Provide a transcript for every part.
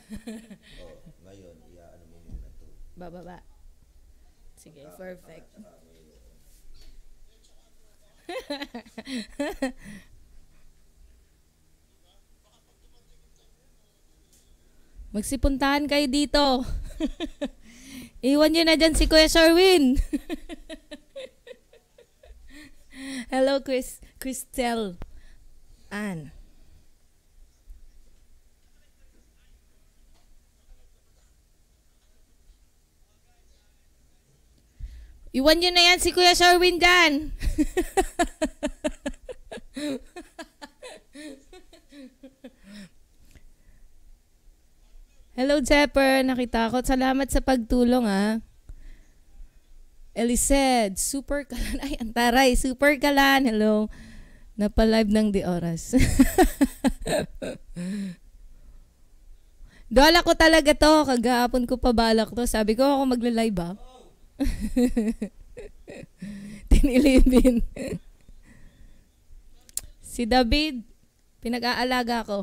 Oh, ngayon, iaano mo muna to. Bababa. Sige, perfect. Tsaka ngayon. Magsipuntahan kayo dito. Iwan nyo na dyan si Kuya Sherwin. Hello, Cristel Ann. Iwan nyo na yan si Kuya Sherwin dyan. Hello, Jepper. Nakita ko. Salamat sa pagtulong, ah. Elised, super kalan. Ay, antaray, super kalan. Hello. Napalive ng di oras. Dala ko talaga to. Kagahapon ko pa balak to. Sabi ko ako magla-live ba? Tinilibin. Si David, pinag-aalaga ko.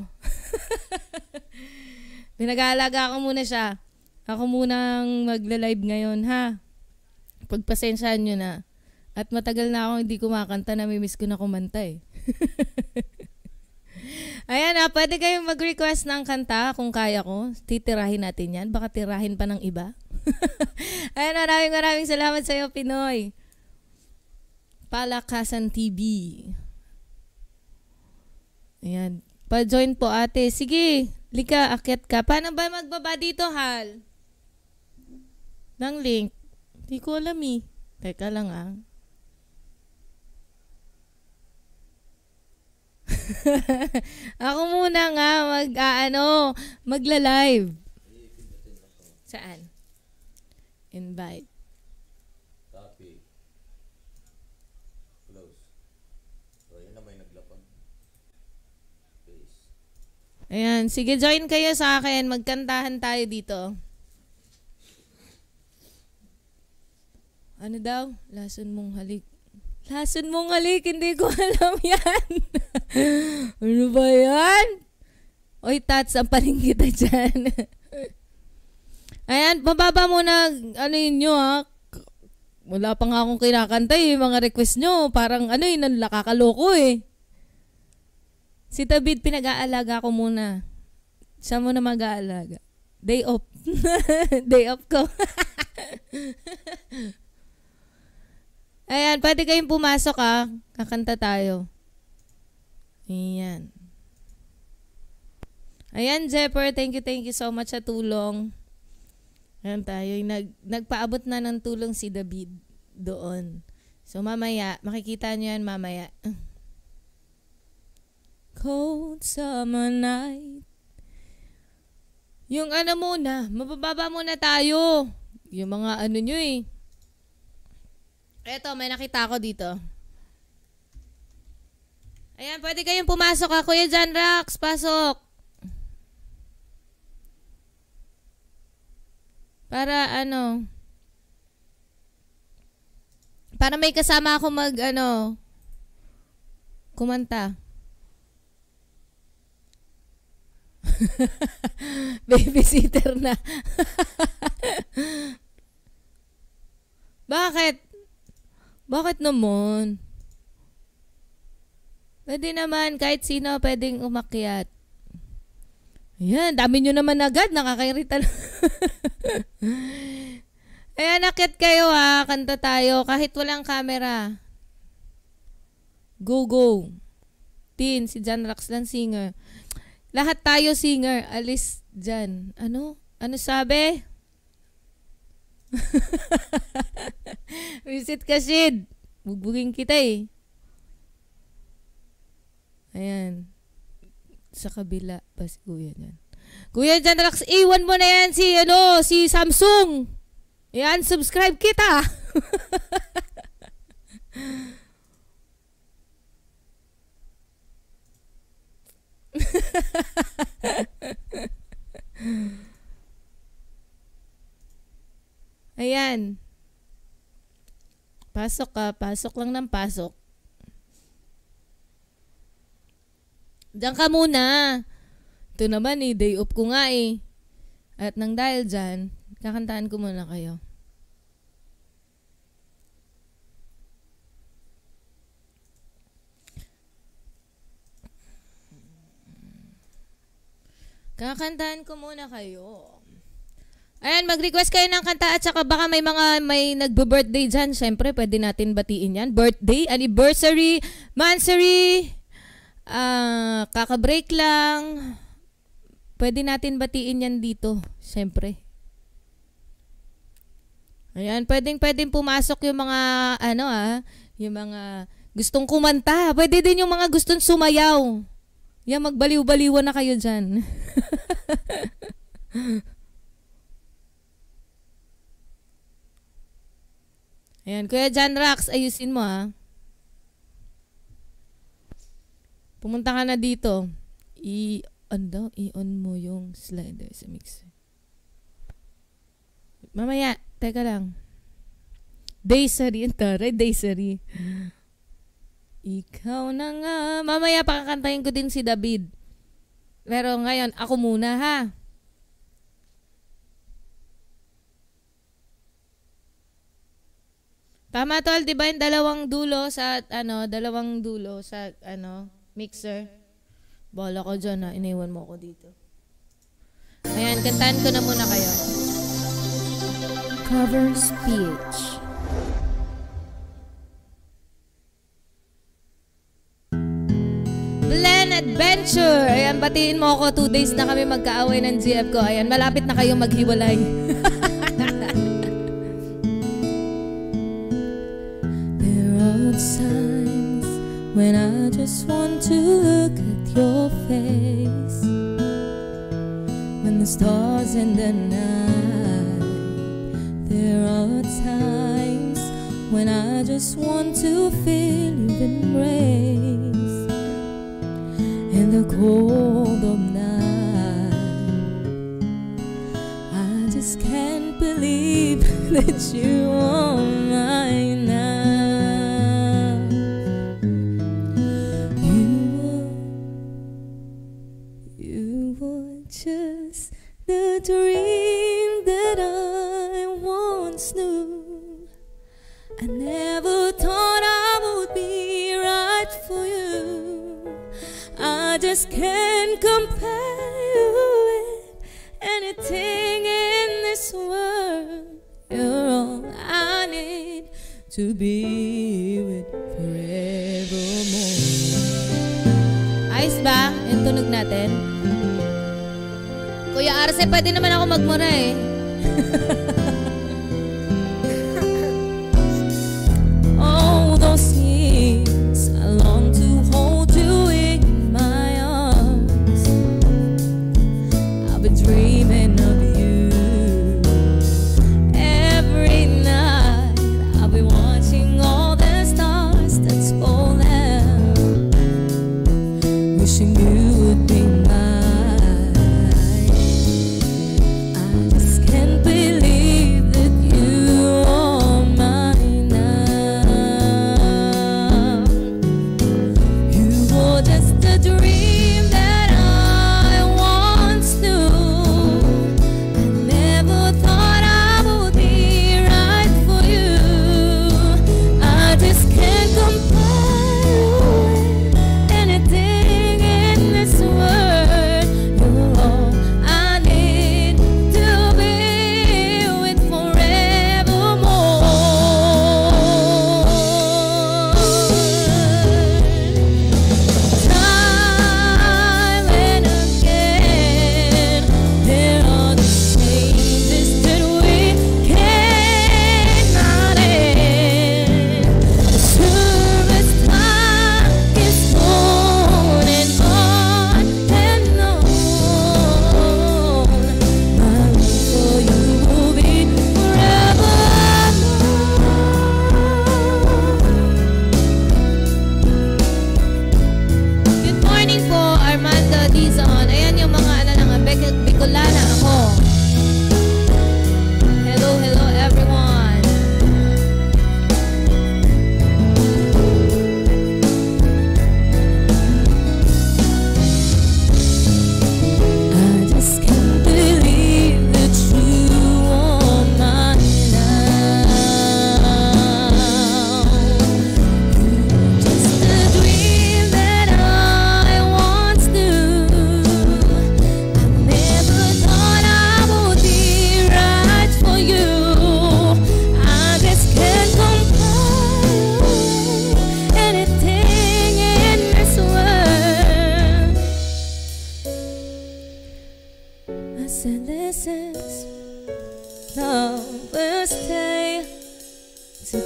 Pinag-aalaga ko muna siya. Ako munang magla-live ngayon, ha? Pagpasensyahan nyo na. At matagal na akong hindi kumakanta, namimiss ko na kumanta eh. Ayan na, pwede kayong mag-request ng kanta kung kaya ko. Titirahin natin yan. Baka tirahin pa ng iba. Ayan, maraming salamat sa iyo, Pinoy. Palakasan TV. Ayan. Pa-join po, ate. Sige, lika, akyat ka. Paano ba magbaba dito, Hal? Ng link. Di ko alam eh. Teka lang ah. Ako muna nga magla-live. Saan? Invite. Copy. Close. So, yun na may naglapag. Paste. Ayan, sige, join kayo sa akin. Magkantahan tayo dito. Ano daw? Lason mong halik. Lason mong halik, hindi ko alam yan. Ano ba yan? Oy, Tats, ang paling kita dyan. Ayan, mababa muna, ano yun nyo ha? Wala pa nga akong kinakanta eh, mga request nyo. Parang ano yun, nakakaloko eh. Si David, pinag-aalaga ko muna. Siya muna mag-aalaga. Day off. Day off ko. Ayan, pwede kayong pumasok ah. Kakanta tayo. Ayan. Ayan, Jepper, thank you so much sa tulong. Ayan tayo, nagpaabot na ng tulong si David doon. So mamaya, makikita nyo yan mamaya. Cold summer night. Yung ano muna, mabababa muna tayo. Yung mga ano nyo eh. Eto, may nakita ako dito. Ayan, pwede kayong pumasok ha. Kuya John Rax, pasok. Para ano, para may kasama ako kumanta. Babysitter na. Bakit? Bakit naman? Pwede naman, kahit sino pwedeng umakyat. Ayan, dami nyo naman agad, nakakairita na. Ayan, akyat kayo ha, kanta tayo, kahit walang camera. Go, go. Tin, si John Rax lang singer. Lahat tayo singer, alis dyan. Ano? Ano sabi? Visit ka, Sid. Bugbugin kita eh. Ayan. Sa kabila pa si Kuya dyan. Kuya dyan, relax. Iwan mo na yan si Samsung. Ayan, subscribe kita. Ayan. Pasok ka. Pasok lang ng pasok. Diyan ka muna. Ito naman eh. Day off ko nga eh. At nang dahil dyan, kakantahan ko muna kayo. Kakantahan ko muna kayo. Ayan, mag-request kayo ng kanta at saka baka may nagbo-birthday dyan. Siyempre, pwede natin batiin yan. Birthday, anniversary, mansary, kaka-break lang. Pwede natin batiin yan dito. Siyempre. Ayan, pwedeng pumasok yung mga, yung mga gustong kumanta. Pwede din yung mga gustong sumayaw. Yan, magbaliw-baliwan na kayo dyan. Ayan, Kuya John Rax, ayusin mo ha. Pumunta ka na dito. I-on mo yung slider sa mixer. Mamaya, teka lang. Daysary, taray, Daysary. Ikaw na nga. Mamaya pakakantahin ko din si David. Pero ngayon, ako muna ha. Tama tol, 'di ba yung dalawang dulo sa mixer. Bola ko diyan na, iniwan mo ako dito. Ayan, kantahan ko na muna kayo. Cover speech. Blend Adventure. Ayan, batiin mo ako. 2 days na kami magkaaway ng GF ko. Ayan, malapit na kayong maghiwalay. Times when I just want to look at your face, when the stars in the night. There are times when I just want to feel your embrace in the cold of night. I just can't believe that you are mine now. Just the dream that I once knew. I never thought I would be right for you. I just can't compare you with anything in this world. You're all I need to be with forevermore. Ayos ba? Yung tunog natin. Kuya Arce, pwede naman ako magmura eh. Oh, those years I long to hold you in my arms. I've been dreaming of you every night. I've been watching all the stars that's falling, wishing you would be mine. Believe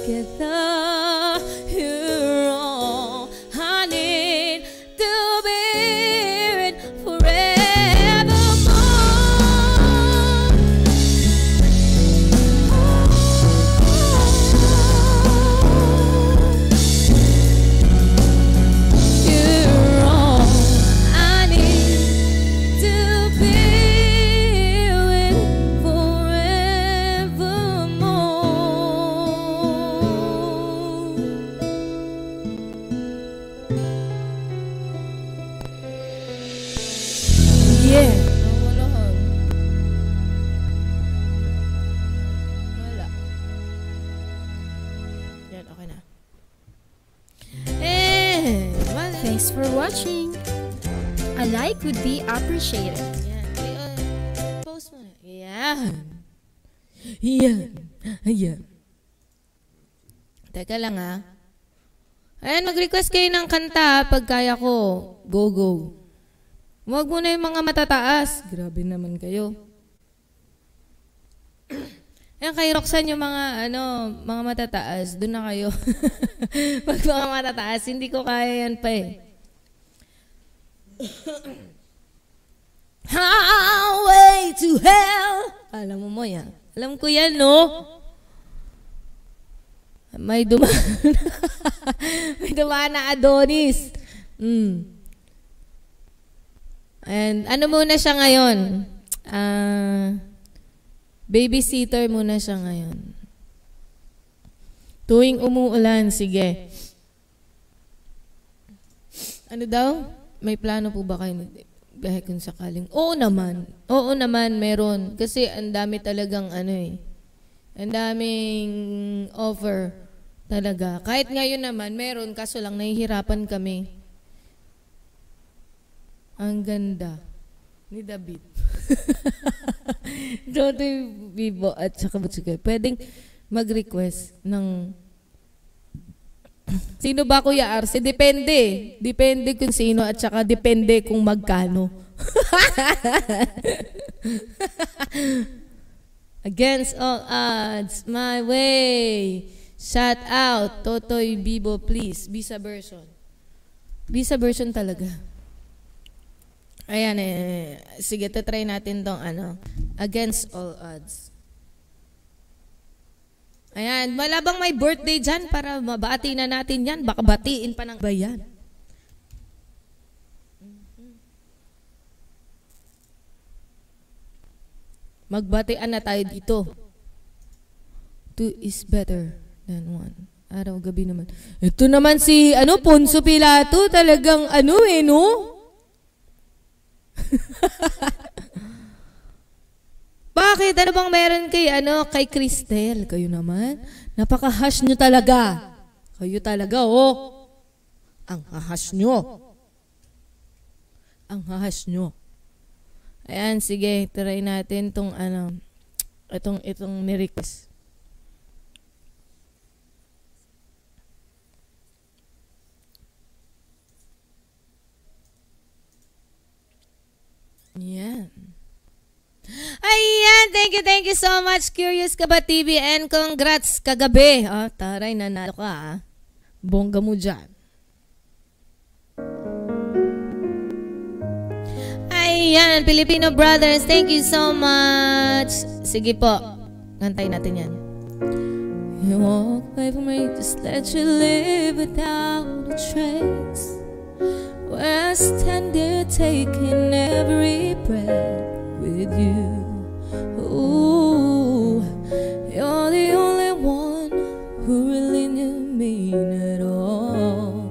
together. You're all I need to be in forevermore. You're all I need to be with forevermore. Yeah. Wala. Wala. Yan, okay na. Thanks for watching. A like would be appreciated. Yan. Post mo na. Yan. Yan. Yan. Teka lang ha. Ayan, mag-request kayo ng kanta pag kaya ko. Go, go. Huwag mo na yung mga matataas. Grabe naman kayo. Ayan, kay Roxanne yung mga, mga matataas. Doon na kayo. Pag mga matataas, hindi ko kaya yan pa eh. Highway to hell. Alam mo yan. Alam ko yan, no? May dumaan. May dumaan na Adonis. And ano muna siya ngayon? Babysitter muna siya ngayon. Tuwing umuulan, sige. Ano daw? May plano po ba kayo? Biyahe kung sakaling. Oo naman. Oo naman, meron. Kasi ang dami talagang ang daming offer talaga. Kahit ngayon naman, meron. Kaso lang, nahihirapan kami. Ang ganda ni David. Jotoy Bibo at saka Butsuke. Pwedeng mag-request ng... Sino ba, Kuya Arce? Depende. Depende kung sino at saka depende kung magkano. Against all odds, my way. Shout out, Totoy Bibo, please. Visa version. Visa version talaga. Ayan sige, try natin tong Against all odds. Ayan, malabang may birthday dyan para mabati na natin yan. Baka batiin pa ng bayan. Magbatian na tayo dito. 2 is better than 1. Araw, gabi naman. Ito naman si, Poncio Pilato. Talagang, no? Bakit? Ano bang meron kay Cristel? Kayo naman? Napaka-hash nyo talaga. Kayo talaga, oh. Ang hahash nyo. Ang hahash nyo. Ayan, sige, try natin tong itong ni-request. Yan. Ayan, thank you so much, Curious Kaba TV, and congrats kagabi. Taray, nanalo ka, bongga mo dyan. Ayan, Filipino Brothers, thank you so much. Sige po, kantayin natin yan. You walk away from me, just let you live without a trace. Where I stand there taking every breath with you. Ooh, you're the only one who really knew me at all.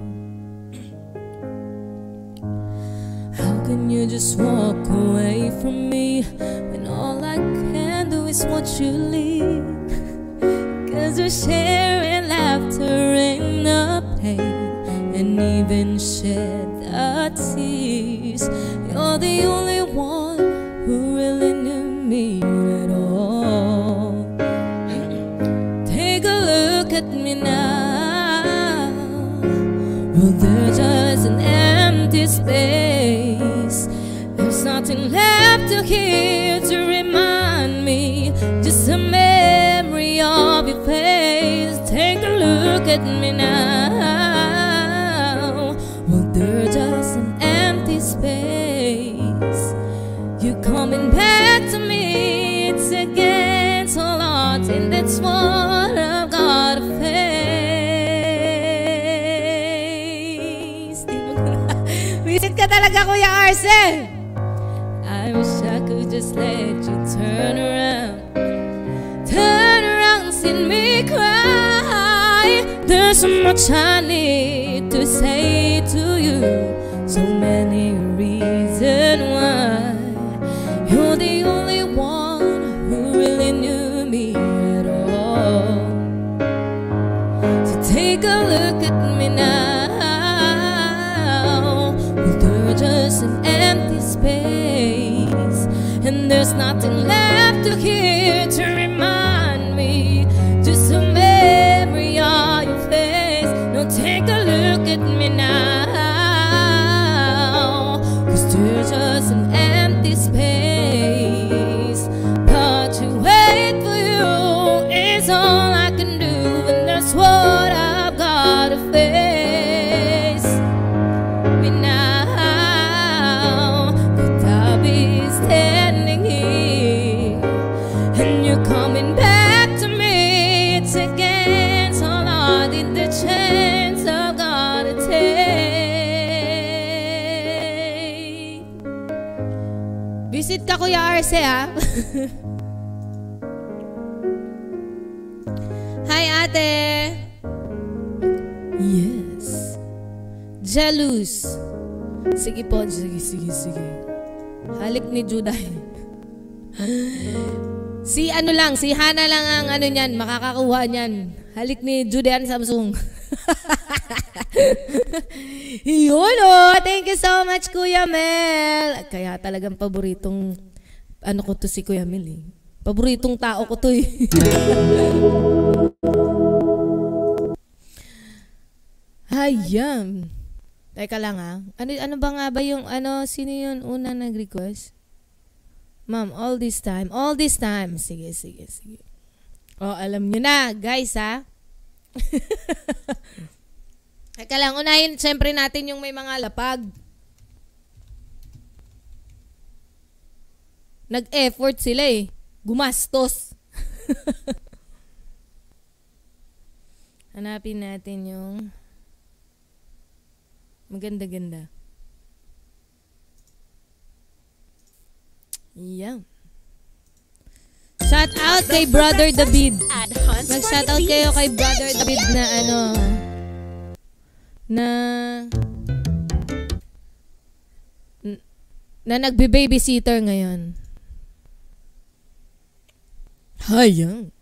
How can you just walk away from me when all I can do is watch you leave? 'Cause we're sharing laughter in the pain and even shed the tears. You're the only one who really knew me at all. Take a look at me now. Well, there's just an empty space. There's nothing left to hear to remind me. Just a memory of your face. Take a at me now, well, there's just an empty space. You coming back to me, it's against all odds, and that's what I've gotta face. Visit ka talaga, Kuya Arce. I wish I could just let you turn around and see me cry. There's so much I need to say to you, so many reasons why you're the only one who really knew me at all. So take a look at me now, well, there's just an empty space, and there's nothing left to hear to remind me, just a memory of your face. Now take a look at me now, 'cause there's just an empty space. But to wait for you is all I can do, and that's what I've gotta face. Me now, could I be standing here, and you're coming back to me? It's against all odds, in the chance I've gotta take. Visit ka, Kuya Arce, ha? Hi, ate. Yes. Jealous. Sige po, sige. Halik ni Juday. Si ano lang, si Hana lang ang ano niyan, makakakuha niyan. Halik ni Judean Samsung. Yun, oh. Thank you so much, Kuya Mel. Kaya talagang paboritong ano ko to si Kuya Mel, eh. Paboritong tao ko to, eh. Hayam. Teka lang, ha. Ano ba nga ba yung ano, sino yun una nag-request? Ma'am, all this time. Sige. Oh, alam nyo na, guys, ha? Teka lang, unahin siyempre natin yung may mga lapag. Nag-effort sila, eh. Gumastos. Hanapin natin yung maganda-ganda. Yeah. Shout out kay Brother David. Mag-shout out kayo kay Brother David na ano, na nagbe-babysitter ngayon. Hayang.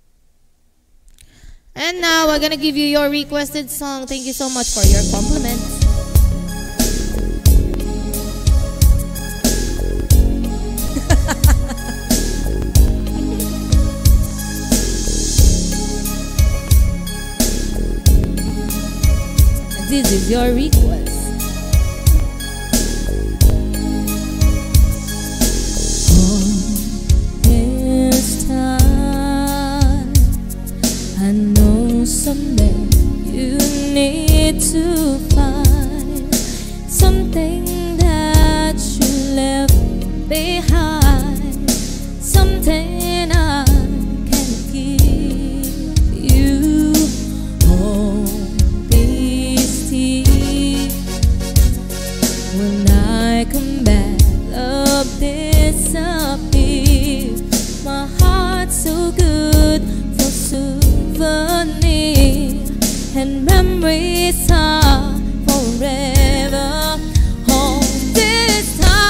And now we're gonna give you your requested song. Thank you so much for your compliments. This is your request. All this time, I know someday you need to find something that you left behind, something I can give you. Oh, when I come back, love disappears. My heart's so good for souvenir, and memories are forever. All this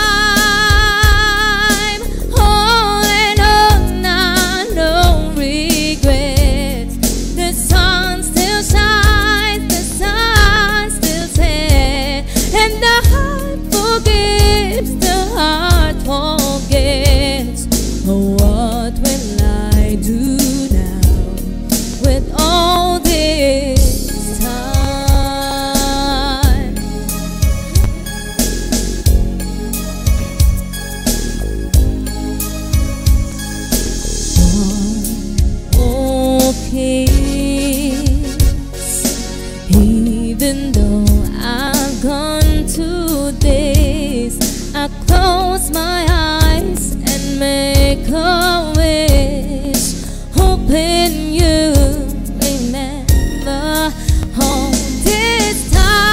time, all and on, I no regrets. The sun still shines, the sun still sets, and the heart forgives, the heart forgets. Oh, what will I do now with all this time? do this. I close my eyes and make a wish, hoping you remember all this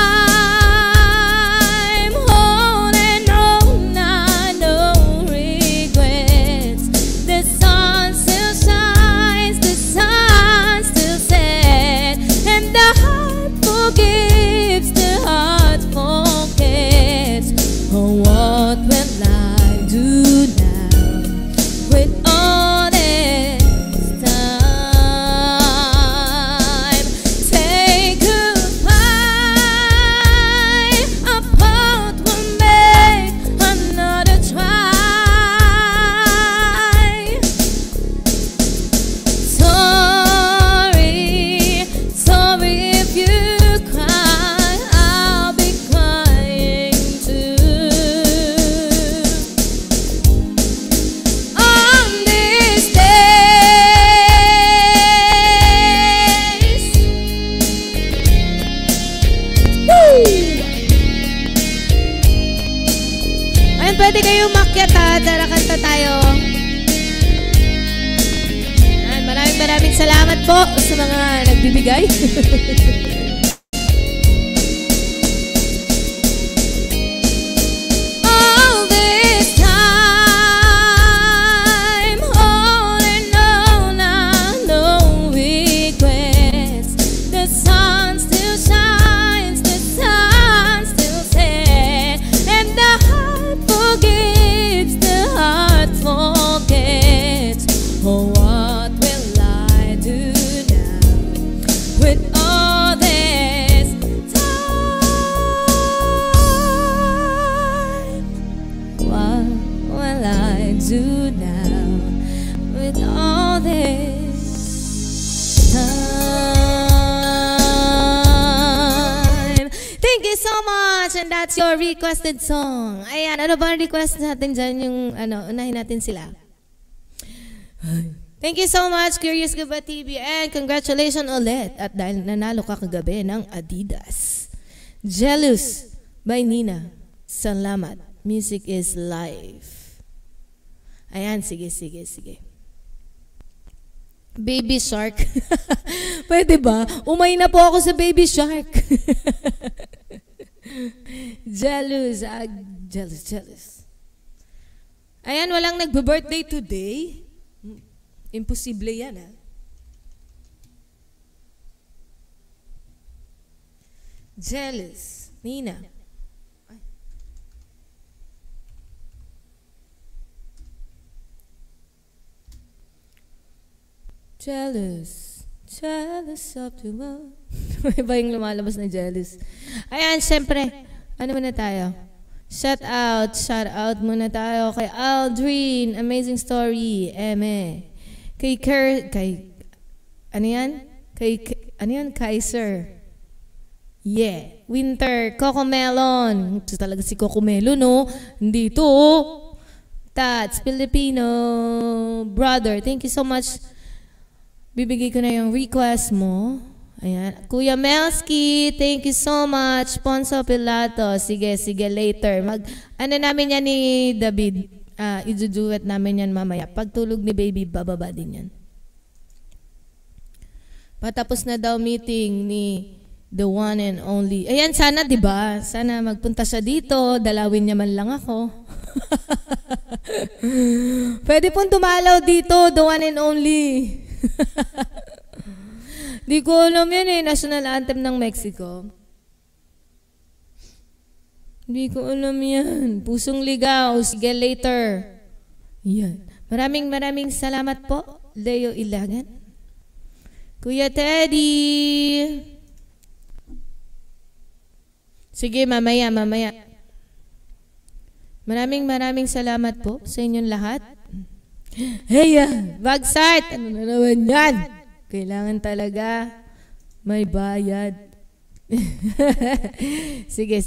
time. Holding on, I no regrets. The sun still shines, the sun still sets, and the heart forgives, the heart forgets. Oh, what will I do now with all this time? Say goodbye, apart we'll make another try. Sorry, sorry if you cry, I'll be crying too. On these days. Woo! Ayun, pwede kayong umakyat ha, tara kanta tayo. Ayan, maraming salamat po sa mga nagbibigay. All this time, holding on, I no regrets. The sun still shines, the sun still sets, and the heart forgives, the heart forgets. Oh, what will I do now with all this time? What will I do now with all this time? Thank you so much, and that's your requested song. Ayan, ano ba ang request natin dyan? Yung, unahin natin sila. Thank you so much, Curious Gaba TV, and congratulations ulit at dahil nanalo ka kagabi ng Adidas. Jealous by Nina. Salamat. Music is life. Ayan, sige. Baby Shark. Pwede ba? Umay na po ako sa Baby Shark. Jealous. Jealous. Ayan, walang nagbe-birthday today. Imposible yan, ha? Jealous. Nina. Ay. Jealous. Jealous of the world. May ba yung lumalabas na jealous? Ayan, syempre. Ano muna tayo? Shout out muna tayo kay Aldrin. Amazing story. Eme. Kay Kaiser. Yeah. Winter. Cocomelon. Ito talaga si Cocomelo, no? Hindi ito. Tats. Filipino. Brother. Thank you so much. Bibigay ko na yung request mo. Ayan. Kuya Melski. Thank you so much. Ponso Pilato. Sige, later. Namin yan ni David. Iduduet namin yan mamaya. Pagtulog ni baby, bababa din yan. Patapos na daw meeting ni the one and only. Ayan, sana, diba? Sana magpunta siya dito. Dalawin niya man lang ako. Pwede pong dumalaw dito, the one and only. Di ko alam yan eh. National anthem ng Mexico. Hindi ko alam yan. Pusong ligaw. Sige, later. Yan. Maraming salamat po, Leo Ilagan. Kuya Teddy. Sige, mamaya. Maraming salamat po sa inyong lahat. Hey, Bagsart! Ano na naman yan? Kailangan talaga may bayad. Sige.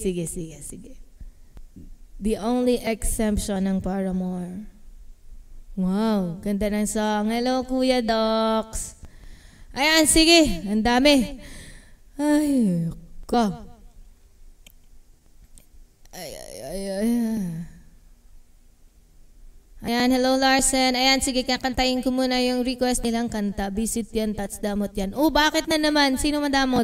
The only exemption ng Paramore. Wow, ganda ng song. Hello, Kuya Docs. Ayan, sige. Ang dami. Ay, ko. Ayan, hello Larsen. Ayan, sige, kakantayin ko muna yung request nilang kanta. Visit yan, touch damot yan. Oh, bakit na naman? Sino madamot?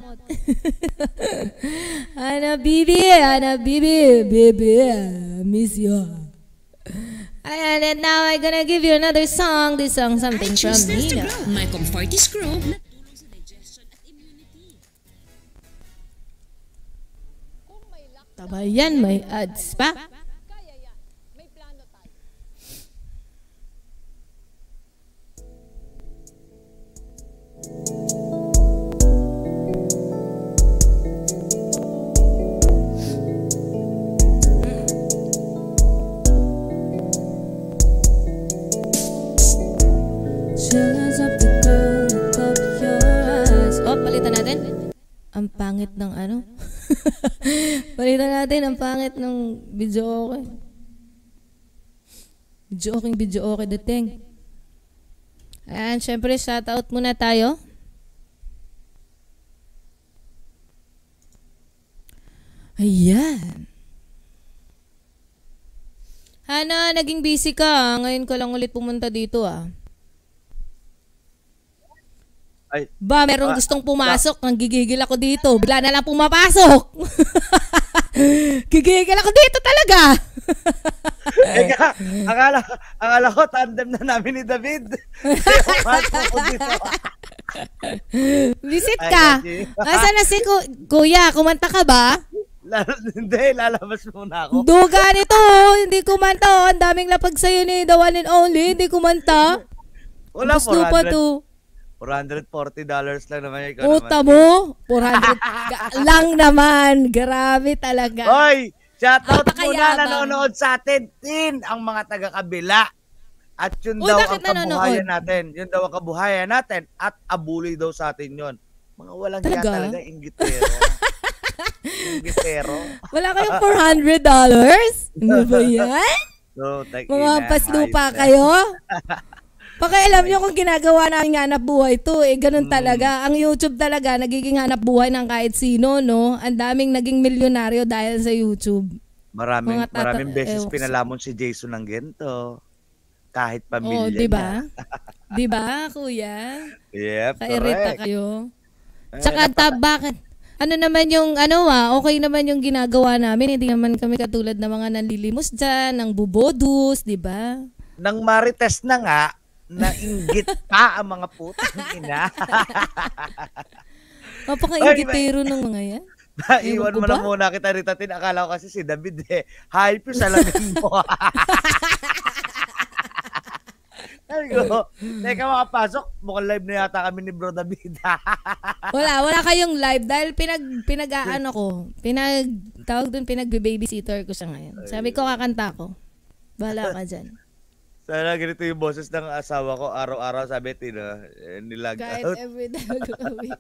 Ana bibi, baby, miss you. Ayan, and now I'm gonna give you another song. This song, something from Nina. My comfort is Grove na tulong sa digestion at immunity. Taba yan, may ads pa. Oh, palitan natin. Ang pangit ng ano? Palitan natin ang pangit ng video okay. Video okay dating. Ayan, syempre shoutout muna tayo. Ayan. Hana, naging busy ka. Ngayon ko lang ulit pumunta dito Ay, Ba, merong gustong pumasok. Ang gigigil ako dito. Bigla na lang pumapasok. Gigigil ako dito talaga. Eka, akala ko tandem na namin ni David. Visit ka. Nasaan na si Kuya? Kumanta ka ba? Hindi, lalabas muna ako. Duga nito. Hindi kumanta. Ang daming lapag sa'yo ni The One and Only. Hindi kumanta. Wala, Gusto pa to. $440 lang naman. Ikaw Puta naman. mo. 400 lang naman. Grabe talaga. Hoy! Shoutout muna Napakayabang. nanonood sa atin. Ang mga taga-kabila. At yun Uy, daw bakit ang kabuhayan nanonood? natin. Yun daw ang kabuhayan natin. At abuli daw sa atin yun. Mga walang Talaga? hiya talaga. Inggitero. Inggitero. Wala kayong $400? Ano ba yan? So, Mga paslupa kayo? Pakialam nyo kung ginagawa namin hanap buhay to, ganun talaga. Ang YouTube talaga, nagiging hanap buhay ng kahit sino, no? Ang daming naging milyonaryo dahil sa YouTube. Maraming beses ewan ko pinalamon si Jason ng gento. Kahit Oh, pamilya di niya. ba? Di ba, kuya? Yep, Kairita correct. kayo. Tsaka bakit? Ano naman yung, okay naman yung ginagawa namin. Hindi naman kami katulad ng mga nanlilimos dyan, ng bubodus, di ba? Nang marites na nga, nainggit pa ang mga putang ina. Napaka-ingitero ng mga yan. Iwan ko mo na ba? muna kita ritatin. Akala ko kasi si David hype yung salamin mo. Sabi ko, teka makapasok, mukhang live na yata kami ni Bro David. Wala kayong live dahil pinag-babysitter ko siya ngayon. Sabi ko, kakanta ko. Bahala ka dyan. Sana ganito yung boses ng asawa ko. Araw-araw sabi, nilag Kahit out. every day mag-uwi.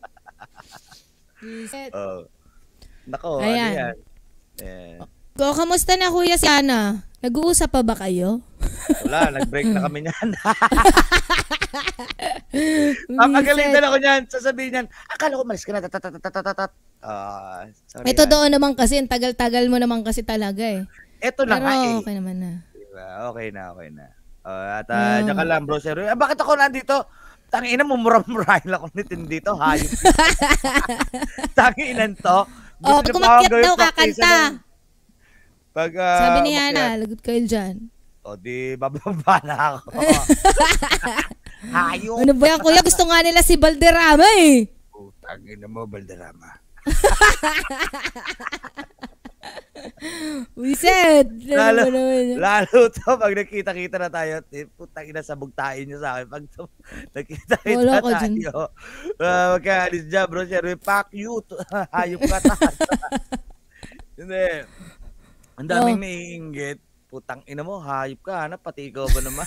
Oh. Nako, Ayan. ano yan? Eh, Kamusta na kuya si Ana? Nag-uusap pa ba kayo? wala, nag-break na kami niyan. Papagalitan ako niyan. Sasabihin niyan, akala ko malis ka na. Sorry. Ito doon naman kasi, ang tagal-tagal mo naman kasi talaga eh. Ito na Pero nga eh. okay naman na. Diba? Okay na. At diyan ka lang, bro. Sir. Bakit ako nandito? Tangina mo, mura-murahin lang ako nitin dito. Hayop. Tanginan to. Oh, niyo pa kumakyat gawin daw, practice kakanta. ng- Pag, Sabi ni umakyat. Ana, lagot kayo dyan. O di, bababa na ako. Hayop. Ano ba yan kuya? Gusto nga nila si Balderrama eh. Tangina mo, Balderrama. Wiset. Lalo to, pag nakita-kita na tayo, putang ina, sabog tayo nyo sa akin. Pag nakita-kita Wala ka dyan. tayo, magkaalis dyan, bro, sir, pack you, hayop ka taas. Hindi. Ang daming naiinggit. Putang ina mo, hayop ka, pati ikaw ba naman?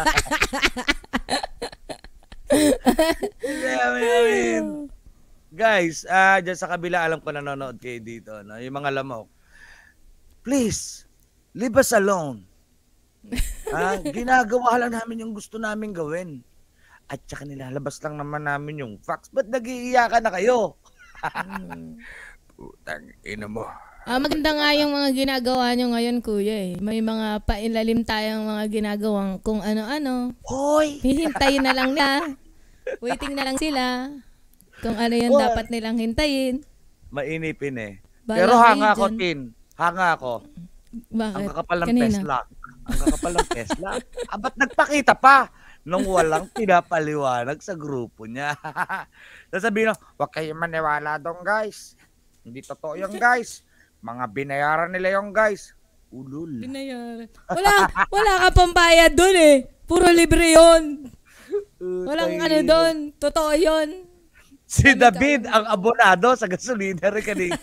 Hindi, I mean, guys, dyan sa kabila, alam ko nanonood kayo dito, no? Yung mga lamok. Please, leave us alone. Ginagawa lang namin yung gusto namin gawin. At saka nilalabas lang naman namin yung facts. Ba't nag-iiyakan na kayo? Putang ina mo, Maganda nga yung mga ginagawa nyo ngayon, kuya eh. May mga pailalim tayong mga ginagawang kung ano-ano. Hoy! Hihintayin na lang nila. Waiting na lang sila. Kung ano yung dapat nilang hintayin. Mainipin eh. Bahala Pero kayo hanga ako, dyan. Tin. Hanga ako. Bakit? Ang kakapal ng Kanina? Tesla. Ang kakapal ng Tesla. Ba't nagpakita pa? Nung walang pinapaliwanag sa grupo niya. Sasabihin lang, huwag kayong maniwala doon, guys. Hindi totoo yung guys. Mga binayaran nila yung guys. Ulul. Binayaran. Wala ka pambayad doon eh. Puro libre yun. Walang ano doon. Totoo yun. Si David, ang abonado sa gasolina rin kanina.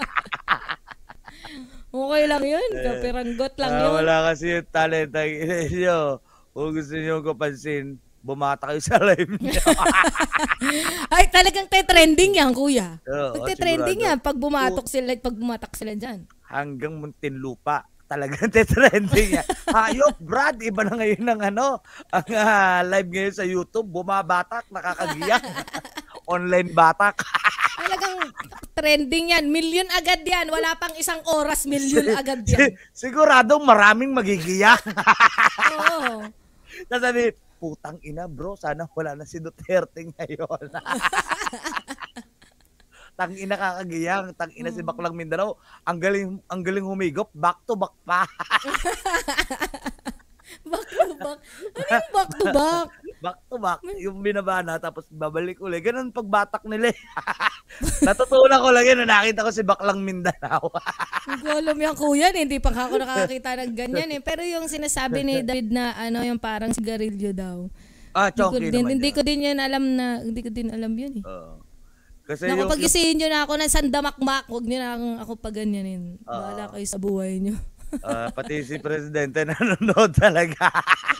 Okay lang yun. Kapiranggot lang yun. Wala kasi yung talent ang inyo. Kung gusto nyo kapansin, bumata kayo sa live niya. Ay, talagang trending yan, kuya. Oo, Trending sigurado. yan pag bumatak sila dyan. Hanggang Muntinlupa. Talagang trending yan. Hayop, Brad. Iba na ngayon ng ang live ngayon sa YouTube. Bumabatak, nakakagiyak. Online batak. Talagang trending yan. Million agad yan. Wala pang isang oras, million agad yan. Siguradong maraming magigiyak. Oo. Sasabi, putang ina bro, sana wala na si Duterte ngayon. Tang ina kakagiyang, tang ina si Baklang Mindanao. Ang galing humigop, back to back pa. Back to back. Ano yung back to back? Back to back, yung binabana tapos babalik uli. Ganun pagbatak nila. Natutunan ko lang yun, nakita ko si Baklang Mindanao. Hindi ko alam yan, kuya. Hindi pa ako nakakita ng ganyan eh. Pero yung sinasabi ni David na yung parang sigarilyo daw. Chonky naman Hindi yun. ko din yan alam hindi ko din alam yun eh. Kasi Naku, pag-isihin nyo na ako ng sandamakmak, huwag nyo na ako paganyanin. Bahala kayo sa buhay nyo. pati si Presidente nanonood talaga.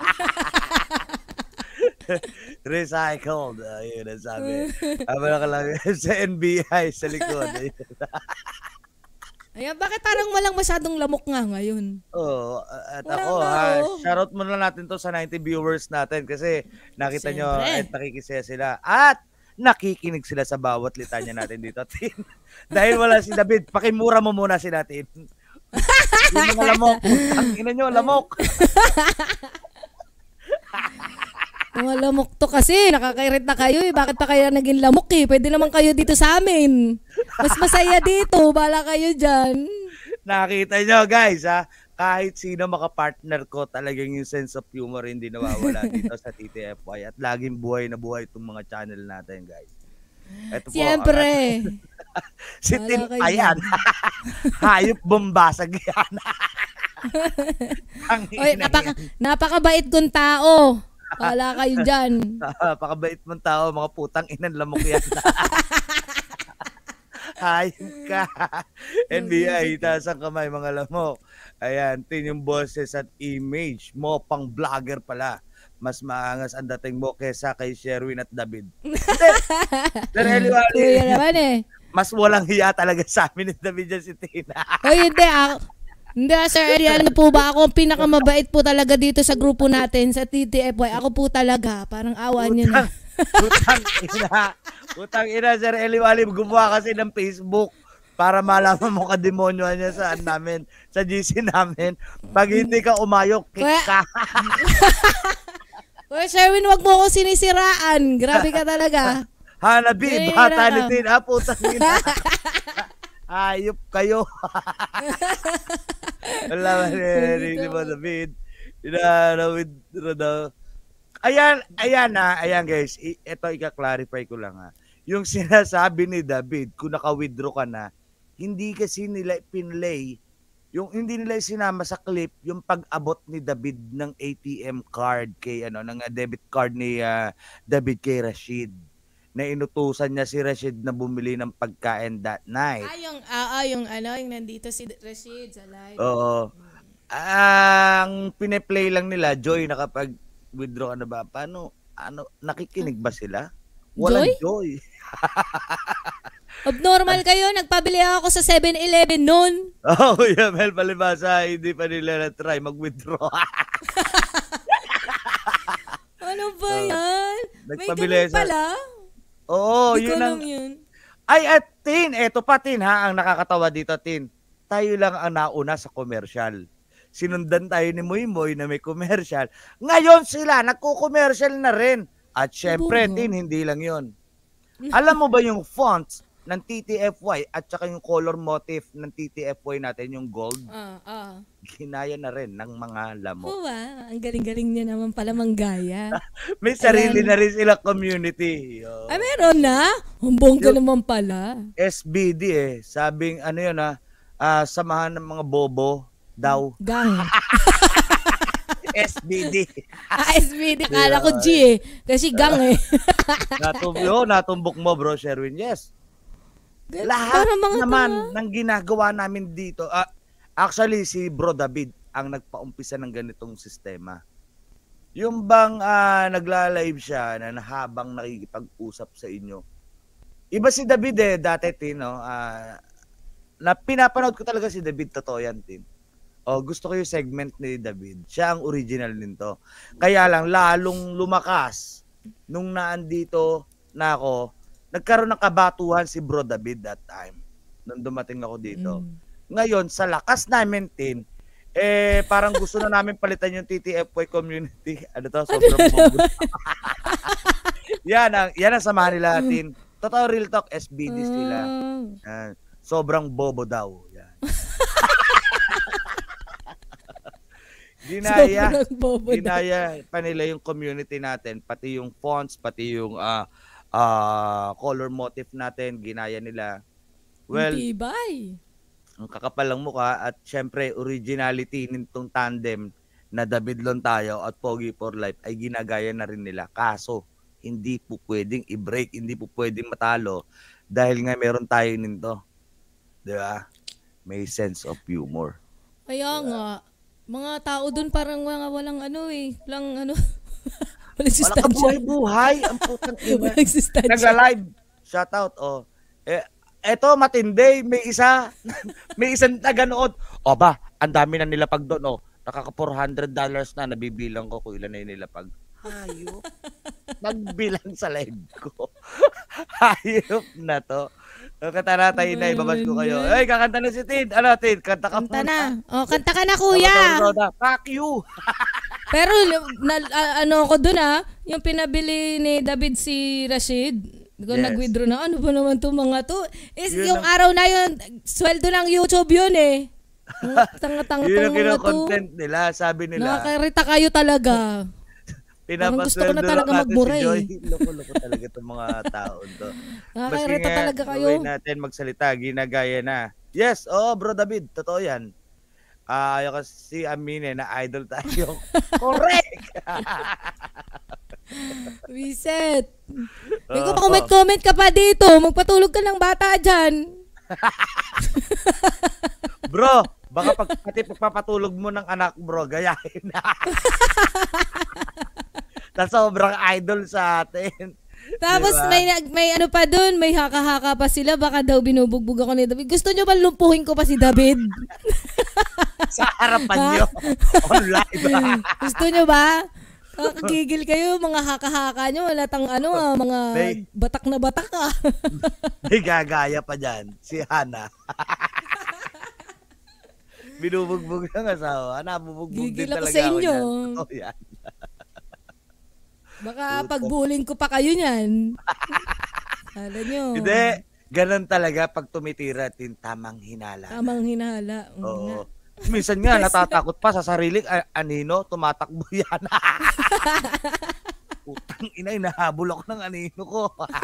Recycled. Yun ang sabi. Habang lang sa NBI sa likod. Ayan, bakit parang walang masyadong lamok nga ngayon? Oo. At Wala ako, ba, oh? shoutout muna natin to sa 90 viewers natin kasi nakita nyo Siyempre. at nakikisaya sila. At nakikinig sila sa bawat litanya natin dito, Tin. Dahil wala si David, pakimura mo muna si natin. Yung mga lamok. Ang ina nyo, lamok. Mga lamok to kasi, nakakairit na kayo eh. Bakit pa kayo naging lamok eh? Pwede naman kayo dito sa amin. Mas masaya dito, bala kayo dyan. Nakita nyo, guys, ha? Kahit sino makapartner ko, talagang yung sense of humor hindi nawawala dito sa TTFY. At laging buhay na buhay itong mga channel natin, guys. Ito po, Siyempre. si Wala Tin, kayo ayan. Hayop bombasag yan. Oy, napakabait kong tao. Wala kayo dyan. Napakabait mong tao, mga putang inan lamok yan. Hayop ka. NBI, taas ang kamay, mga lamok. Ayan, Tin, yung boses at image mo, pang vlogger pala. Mas maangas ang dating mo kesa kay Sherwin at David. Kuya naman eh. Mas walang hiya talaga sa amin ni David yan si Tina. Oy, hindi, Sir Ariel, ano po ba? Ako ang pinakamabait po talaga dito sa grupo natin, sa TTFY. Ako po talaga. Parang awa niyo na. Utang ina, Sir Eliwali, gumawa kasi ng Facebook para malaman mo ka-demonyo niya saan namin, sa GC namin. Pag hindi ka umayok, kick ka. Oy, Sherwin, wag mo akong sinisiraan. Grabe ka talaga. Hanabi, bata ni Tin, putang ina. Ayop kayo. Wala man hindi mo David. Ayan guys, ito ika-clarify ko lang ha. Yung sinasabi ni David, kung naka-withdraw ka na, hindi kasi nila pinlay, yung hindi nila sinama sa clip, yung pag-abot ni David ng ATM card kay ng debit card ni David kay Rashid. Na inutusan niya si Rashid na bumili ng pagkain that night. Yung nandito si Rashid sa live. Oo. Ang pine-play lang nila, Joy, nakapag-withdraw ka na ba? Paano? Nakikinig ba sila? Walang Joy. Abnormal kayo, nagpabili ako sa 7-Eleven noon. Oh, yeah, Mel, palibasa, hindi pa nila na-try mag-withdraw. Ano ba yan? May nagpabili ganun pala? Oo, Hindi ko yun ang... alam yun. Ay, at Tin, eto pa Tin ha, ang nakakatawa dito Tin. tayo lang ang nauna sa commercial. Sinundan tayo ni Moy Moy na may commercial. Ngayon sila, nagko-commercial na rin. At syempre, Bunga. Tin, hindi lang yon. Alam mo ba yung fonts ng TTFY at saka yung color motif ng TTFY natin, yung gold, ginaya na rin ng mga lamok. Oh, ang galing-galing niya naman pala manggaya. May sarili na rin sila community. Ay, meron na? Ang bongga naman pala. SBD sabing ano yun samahan ng mga bobo daw. Gang. SBD. SBD, kala ko G kasi gang Natumbok mo, bro Sherwin. Yes. Lahat Parang mga naman ng ginagawa namin dito. Actually, si Bro David ang nagpaumpisa ng ganitong sistema. Yung bang nagla-live siya na habang nakikipag-usap sa inyo. Iba si David dati, Tin, no? Na pinapanood ko talaga si David, totoo yan, Tin. Gusto ko yung segment ni David. Siya ang original nito. Kaya lang, lalong lumakas nung naandito na ako, nagkaroon ng kabatuhan si Bro David that time. Nung dumating ako dito. Ngayon, sa lakas namin, Tin, parang gusto na namin palitan yung TTFY community. Ano to? Sobrang bobo. Yan ang samahan nila, Tin. Totoo, real talk, SBD sila. Sobrang bobo daw. Yan. Ginaya pa nila yung community natin, pati yung fonts, pati yung color motif natin, ginaya nila. Well, ang kakapal ng mukha at syempre originality nitong tandem na David Lontayo at Pogi for Life ay ginagaya na rin nila. Kaso, hindi po pwedeng i-break, hindi po pwedeng matalo dahil nga meron tayo nito. Di ba? May sense of humor. Kaya nga, mga tao dun parang walang walang Wala ka buhay-buhay. Ang putang ina. Walang sustansya. Nagla-live. Shoutout. Eto, matindi. May isang taga-nood. Ba, ang dami na nilapag doon. Nakaka $400 na. Nabibilang ko kung ilan na yung nilapag. Hayop. Nagbilang sa live ko. Hayop na to. Kanta tayo na, ibabas ko kayo. Ay, kakanta na si Tid. Ano, Tid? Kanta ka Kanta muna. na. Kanta ka na, kuya. Fuck you. Pero, ako dun yung pinabili ni David si Rashid. Kung nag-withdraw na, ano ba naman to mga to? Yung araw na yun, sweldo ng YouTube yun Tanga-tanga yun ang mga to. kino-content nila, sabi nila. Nakakarita kayo talaga. Gusto ko na talaga magmura si Loko-loko talaga itong mga tao to. Nakakarita talaga kayo. Gawin natin magsalita, ginagaya na. Yes, Bro David, totoo yan. Ayaw kasi aminin na idol tayo. Correct! Reset. Ikaw pa comment ka pa dito. Magpatulog ka ng bata dyan. Bro, baka pati pagpapatulog mo ng anak, bro, gayahin na. Na sobrang idol sa atin. Tapos diba? may ano pa dun, may haka-haka pa sila, baka daw binubugbog ako ni David. Gusto nyo ba lumpuhin ko pa si David? Sa harapan nyo. Online ba? Gusto nyo ba? Kakagigil kayo, mga haka-haka nyo, wala tang mga batak na batak May gagaya pa dyan, si Hana. Binubugbog ng asawa. Nabubugbog din talaga sa inyo. Ako yan. Baka pag-bullying ko pa kayo niyan. Kala nyo. Hindi. Ganun talaga pag tumitira, tamang hinala. Tamang hinala. Oo. Minsan nga, natatakot pa sa sarili. Anino, tumatakbo yan. Utang ina, inahabol ako ng anino ko.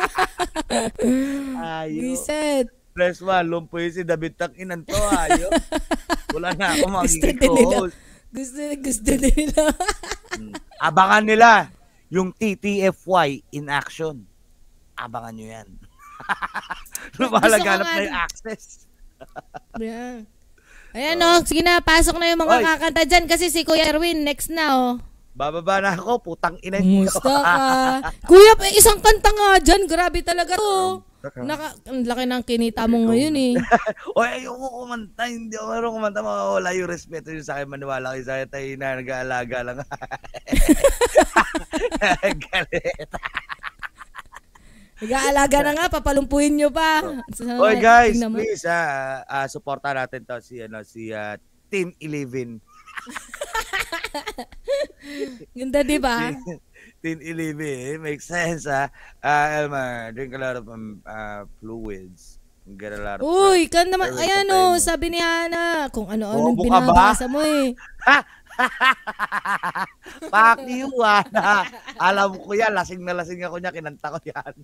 Ayo. Reset. Press 1, lumpoy si David Takinan to. Ayo. Wala na ako magiging co-host. Gusto nila. Abangan nila yung TTFY in action. Abangan nyo yan. Lumalaganap na yung access. Yeah. Ayan sige na, pasok na yung mga kakanta dyan kasi si Kuya Erwin next na Bababa na ako, putang ina. Musta ka? Kuya, isang kanta nga dyan, grabe talaga to. Ang laki ng kinita mo ngayon Ayoko kumanta, hindi ako marunong kumanta, mawawala yung respeto yun sa akin, maniwala kayo sa akin, tayo na nag-aalaga lang. Galit. Nag-aalaga na nga, papalumpuhin nyo pa. Oy guys, Tingnan mo. please supportan natin to si Teen 11. Ganda, di ba? Teen 11, makes sense Elma, drink a lot of fluids. Get a lot of Uy, kan naman, Pero ayan patay mo. sabi ni Hana, kung ano-ano Bobo ka ba? binabasa mo eh. Fuck you, Ana. Alam ko yan, lasing na lasing ako niya, kinanta ko yan.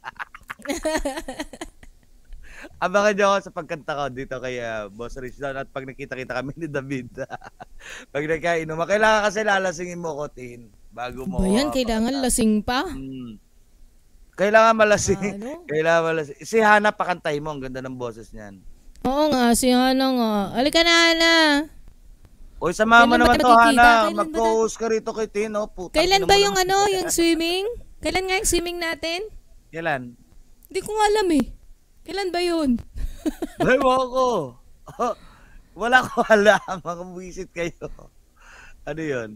Abangan niyo ako sa pagkanta ko dito kay Boss Rich Down at pag nakita-kita kami ni David. Pag nagkainom, kailangan kasi lalasingin mo ko, Tin. Bago mo. Ba yan, kailangan lasing pa? Kailangan malasing. Ano? Kailangan malasing. Si Hana, pakantay mo. Ang ganda ng boses niyan. Oo nga, si Hana nga. Halika na, Hana. Oy, sama mo Kailan ba naman tayo to, magkikita? Hana. Kailan ba Mag-co-host ka rito kay Tin, no? Putang Kailan ina ba mo yung naman. yung swimming? Kailan nga yung swimming natin? Kailan? Hindi ko nga alam eh. Kailan ba yun? Ay, ko. Wala ko alam. Mga buwisit kayo. Ano yun?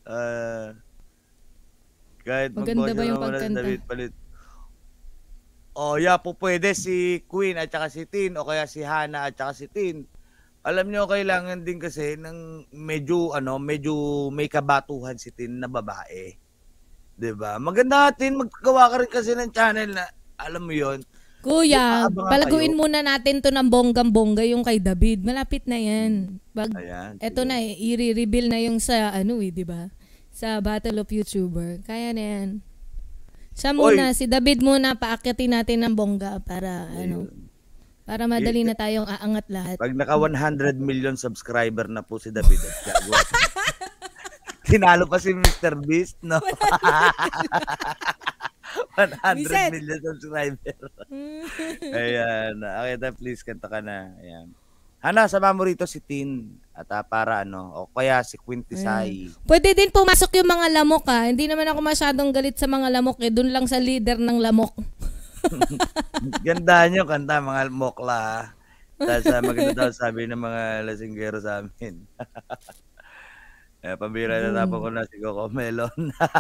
Kahit Maganda ba yung muna si pagkanta? David Palit. Oh, yeah, po pwede si Queen at saka si Tin o kaya si Hana at saka si Tin. Alam nyo, kailangan din kasi ng medyo may kabatuhan si Tin na babae. 'Di ba? Maganda natin maggawa ka rin kasi ng channel na alam mo 'yon. Kuya, Abangan palaguin kayo. muna natin to ng bonggang-bongga yung kay David. Malapit na yan. Ayan. Eto na eh, i-reveal na yung sa di ba? Sa Battle of YouTuber. Kaya na yan. Siya muna, si David muna, paakyatin natin ng bongga para para madali na tayong aangat lahat. Pag naka 100 million subscriber na po si David at gagawa. Tinalo pa si Mr. Beast, no? 100 Reset. million subscriber. Ayan. Okay, please, kanta ka na. Ayan. Hana, sama mo rito si Tin at para o kaya si Quintisay. Pwede din pumasok yung mga lamok ha. Hindi naman ako masyadong galit sa mga lamok eh. Doon lang sa leader ng lamok. Ganda nyo, kanta mga mokla. Tapos maganda daw sabi ng mga lasinggero sa amin. Pambira na tapos ko na si Coco Melon.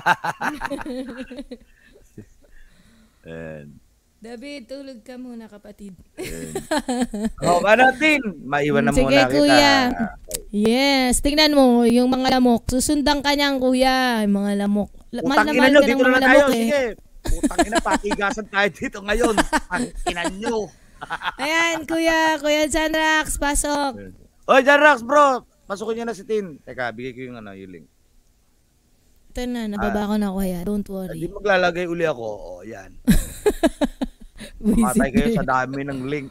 Ayan. David, tulog ka muna kapatid. Ano, Tin? Maiwan na Sige, muna kita. kuya. Yes, tingnan mo, yung mga lamok. Susundan ka niyan, kuya. Yung mga lamok. Putang ina nyo, dito na tayo. Sige. Putang ina, patigasan tayo dito ngayon. Putang ina nyo. Ayan, kuya. Kuya Janrax, pasok. Oy, Janrax, bro. Pasukin niyo na si Tin. Teka, bigay ko yung yung link. Ito na, nababa ko na kuya. Don't Hindi worry. maglalagay uli ako. O, yan. Mamatay kayo sa dami ng link.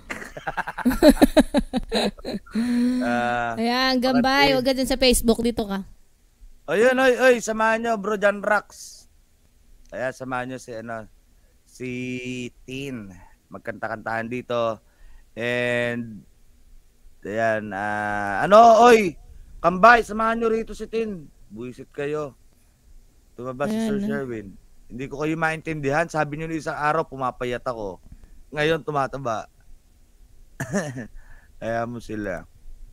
Ayan, gambay. Huwag ka dyan sa Facebook. Dito ka. Ayun, oy, samahan nyo, bro, Janrax. Ayan, samahan nyo si Tin. Magkanta-kantahan dito. And, ayan, oy, kambay, samahan nyo rito si Tin. Buisit kayo. Tumaba si Sir Sherwin. Hindi ko kayo maintindihan. Sabi nyo isang araw, pumapayat ako. Ngayon, tumataba. Kaya mo sila.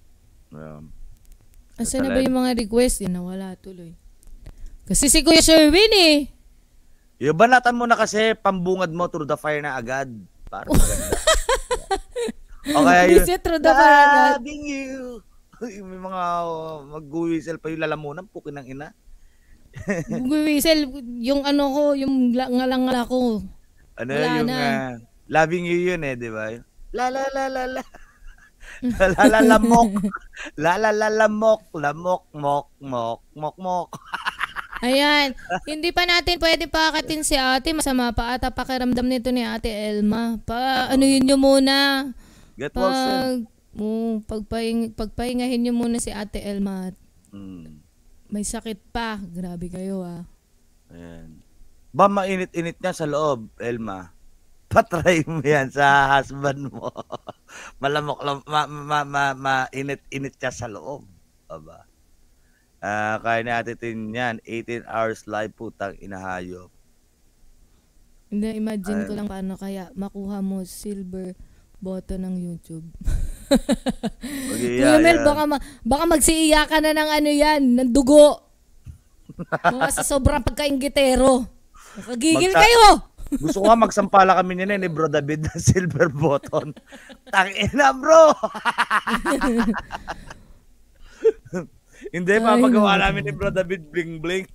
Asan na ba yung mga request? Yan, nawala tuloy. Kasi si Kuya Sherwin eh. Yung banatan mo na kasi, pambungad mo through the fire na agad. Para maganda. O kaya yun, Visit through the fire agad. loving you. May mga mag-whistle pa yung lalamunan, pukin ng ina. Whistle, yung yung ngalangala ko. Ano Wala yung na. loving you yun di ba? La la la la la. La la la mok. La la la la mok. La mok mok mok mok mok. Ayan, hindi pa natin pwede paakatin si ate. Masama pa ata pakiramdam nito ni ate Elma. Anuhin nyo muna. Get well soon. Pagpahingahin nyo muna si ate Elma. May sakit pa. Grabe kayo Ayan. Ba mainit-init niya sa loob, Elma? Patry mo yan sa husband mo. Malamok lang, mainit-init siya sa loob. Aba. Kaya natin yan, 18 hours live, putang inahayop. Hindi, imagine ko lang paano kaya makuha mo silver button ng YouTube. Kuya Mel, baka magsiiya ka na ng ng dugo. Mga sa sobrang pagkaingitero. Nakagigil kayo! Gusto ko nga magsampala kami niya ni Bro David ng silver button. Tangina, bro! Hindi, papagawa namin ni Bro David bling-bling.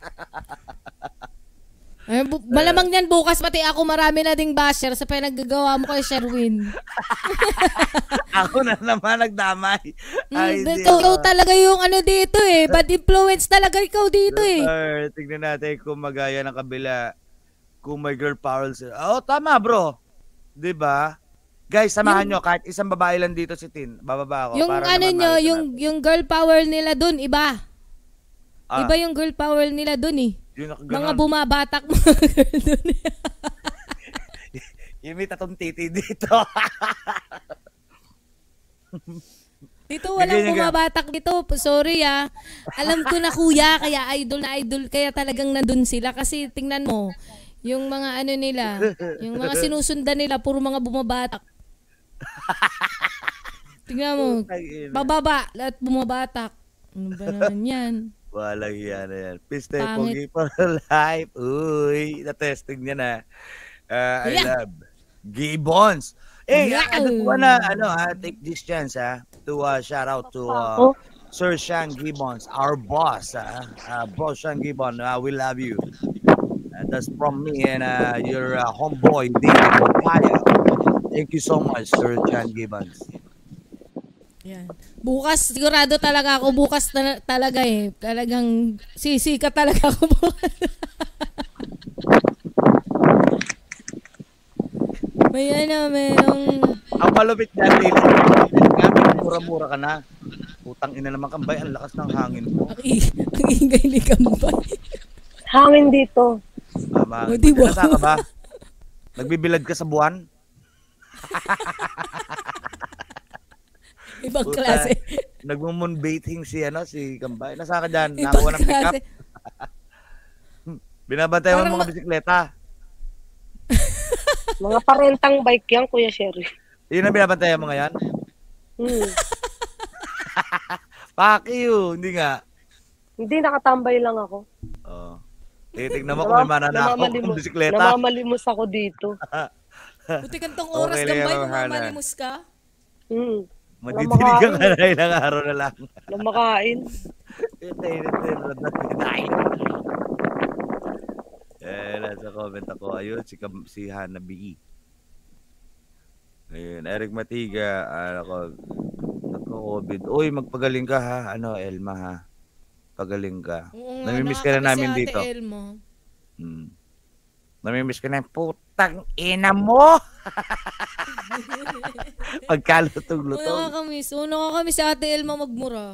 Ay, malamang yan bukas pati ako marami na ding basher sa pinaggagawa mo kay Sherwin. Ako na naman nagdamay. Ay, Ikaw talaga yung ano dito eh. Bad influence talaga ikaw dito eh. Sir, tignan natin kung magaya ng kabila. Kung may girl power sila. Oo, tama bro. 'Di ba? Guys, samahan nyo. Kahit isang babae lang dito si Tin. Bababa ako. Yung para ano naman nyo, makita natin. yung girl power nila dun, iba. Ah, Iba yung girl power nila dun eh. yung Mga bumabatak mga girl dun eh. yung may tatong titi dito. Dito walang Bigyan niya ka. bumabatak dito. Sorry ah. Alam ko na kuya, kaya idol na idol. Kaya talagang nandun sila. Kasi tingnan mo, yung mga ano nila, yung mga sinusundan nila, puro mga bumabatak. Tingnan mo, bababa, lahat bumabatak. Ano ba naman yan? Walang yan na yan. Peace day, Pangit. Pogi for life. Uy, na-testing niya na. I Yeah. love Gibbons. Eh, Yeah. I just wanna, take this chance, to shout out to Sir Sean Gibbons, our boss. Bro Sean Gibbons, we love you. That's from me and your homeboy, David Papaya. Thank you so much, Sir Sean Gibbons. Yan. Bukas, sigurado talaga ako. Bukas talaga eh. Talagang sisika talaga ako bukas. mayroong... Ang malupit dyan, Lili. Mura-mura ka na. Putang ina naman kambay. Ang lakas ng hangin mo. ang ingay ni Kambay. Hangin dito. Tama. O, di ba? Nasa ka ba? Nagbibilad ka sa buwan? Ibang Puta, klase. Nagmumunbaiting si Kambay. Nasa ka dyan? Ibang Nakakuha ng pick-up? klase. Binabantay mo Parang mga bisikleta. Mga parentang bike yan, Kuya Sherry. Yun ang binabantay mo ngayon? Fuck you. Hindi nga. Hindi, nakatambay lang ako. Oh. Titignan mo kung may mananakaw ng bisikleta. Namamalimos ako dito. Buti kantong oras, Okay lang Gambay, yan, kung Hana. mamalimos ka. Madidiligan ka na ilang araw na lang. Na makain. Nasa comment ako. Ayun, si Hana B. Ayun, Eric Matiga. Nagko-COVID. Uy, magpagaling ka ha. Elma ha. Pagaling ka. Oo nga, Namimiss ka na namin nakakamiss si dito. Ate Elmo. Namimiss ka na yung putang ina mo. Pagkalutog-lutog. Nakakamiss. Nakakamiss si Ate Elmo magmura.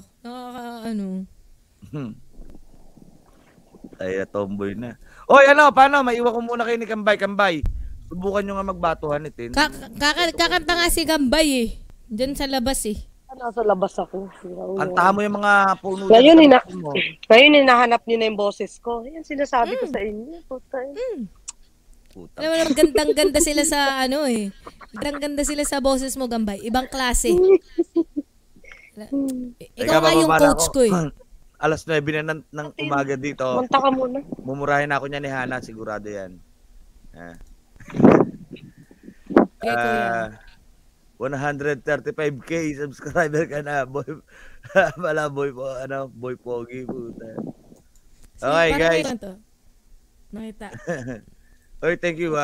Ay, tomboy na. Oy, paano? Maiwan ko muna kayo ni Kambay. Subukan nyo nga magbatuhan itin. Kakanta nga si Gambay eh. Diyan sa labas eh. Nasa labas ako. Kantahan mo yung mga puno. Ngayon, mo. ngayon hinahanap niyo na yung boses ko. Yan, sinasabi ko sa inyo. Puta. Puta. Alam mo naman, gandang-ganda sila sa gandang-ganda sila sa boses mo, Gambay. Ibang klase. Ikaw nga yung bababa na coach ako. ko eh. Alas 9 na ng umaga dito. Manta ka muna. Mumurahin ako niya ni Hana, sigurado yan. Okay, kuya. 135k subscriber ka na, boy. Wala, boy Pogi, puta. Okay, Parang guys. mayroon to. Nakita. Oy, thank you,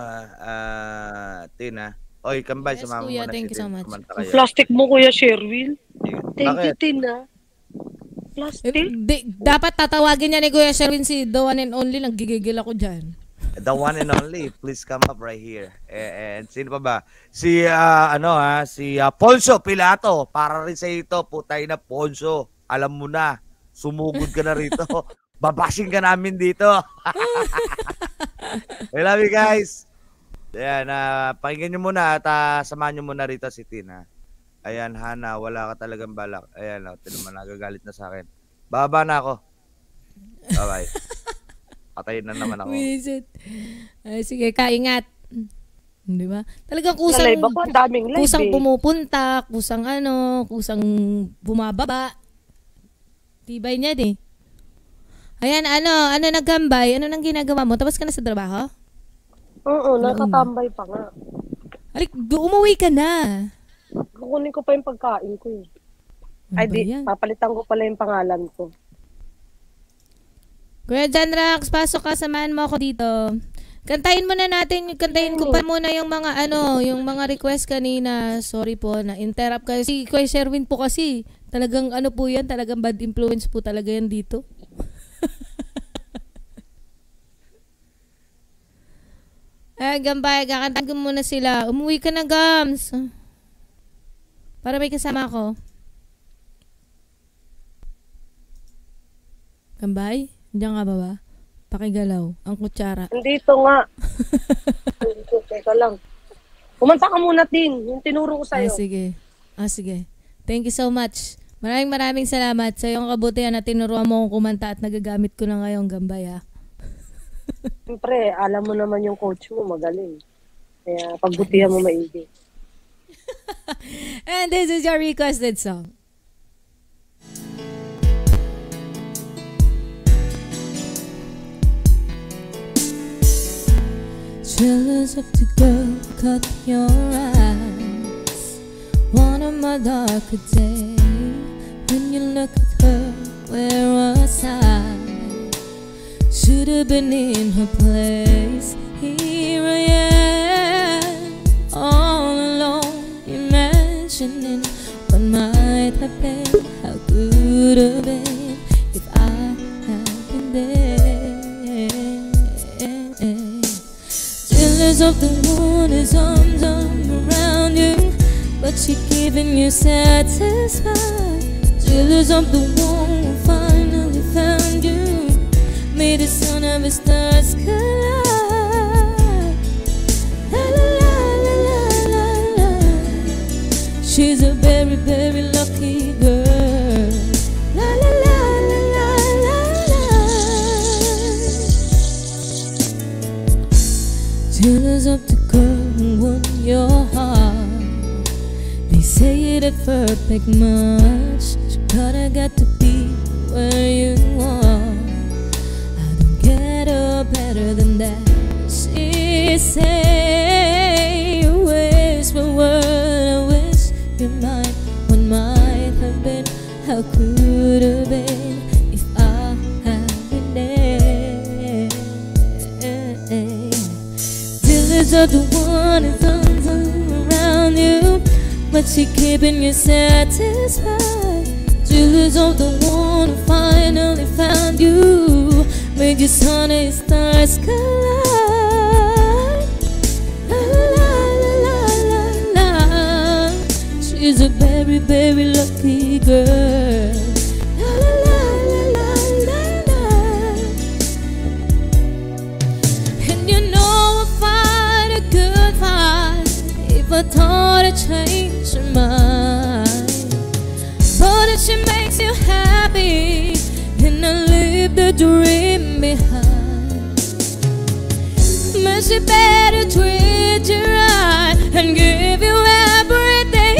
Tina. Oy, Kambay, Yes, sumama kuya, mo na thank you so much. Kumanta Ang kayo. plastic mo, Kuya Sherwin. Thank you, Bakit? Tina. Plastic? Dapat tatawagin niya ni Kuya Sherwin si the one and only. Naggigigil ako dyan. The one and only, please come up right here. And sino pa ba? Si Ponso Pilato. Para rin sa ito, putay na Ponso. Alam mo na, sumugod ka na rito. Babashing ka namin dito. I love you guys. Ayan, pakinggan nyo muna at samahan nyo muna rito si Tina. Ayan, Hana, wala ka talagang balak. Ayan, naman nagagalit na sa akin. Baba na ako. Bye-bye. Patayin na naman ako. Visit. Ay, sige, kaingat. Di ba? Talagang Live ako, ang daming live kusang eh. pumupunta, kusang bumababa. Tibay niya di. Ayan, ano nagambay? Ano nang ginagawa mo? Tapos ka na sa trabaho? Oo, nakatambay pa nga. Alik, umuwi ka na. Kukunin ko pa yung pagkain ko eh. Ano Ay ba di, yan? papalitan ko pala yung pangalan ko. Kuya John Rax, pasok ka, samahan mo ako dito. Kantahin muna natin, kantahin ko pa muna yung mga yung mga request kanina. Sorry po, na-interrupt kayo. Si Kuya Sherwin po kasi, talagang po yan, talagang bad influence po talaga yan dito. Gambay, kakantahin ko muna sila. Umuwi ka na, Gams. Para may kasama ako. Gambay, diyan ka ba? Pakigalaw, ang kutsara. Nandito nga. Nandito, teka lang. Kumanta ka muna, Tin. Yung tinuro ko sa'yo. Sige. Sige. Thank you so much. Maraming salamat sa iyong kabutihan na tinuruan mo akong kumanta at nagagamit ko na ngayon, Gambay, ha. Siyempre, alam mo naman yung coach mo, magaling. Kaya pagbutihan mo maigi. And this is your requested song. Jealous of the girl who cut your eyes. One of my darker days. When you look at her, where was I? Should have been in her place. Here I am, all alone, imagining what might have been, how could have been if I had been there. Jealous of the one who's arms around you, but she keeping you satisfied. Jealous of the one who finally found you, made the sun of the stars collide. La la la la la la. She's a very, very lucky girl. La la la la la la la. Jealous of the girl who won your heart. They say it at perfect much. But I got to be where you are. Better than that, she say. Wish for what I wish you might. What might have been, how could have been if I had been there. Jealous of the one who's around you, but she keeping you satisfied. Jealous of the one who finally found you, made your sun and stars collide. La la la la la la. She's a very, very lucky girl. La la la la la la. And you know I'll fight a good fight if I thought I'd change your mind. But if she makes you happy, and I leave the dream behind, but she better treat you right and give you everything.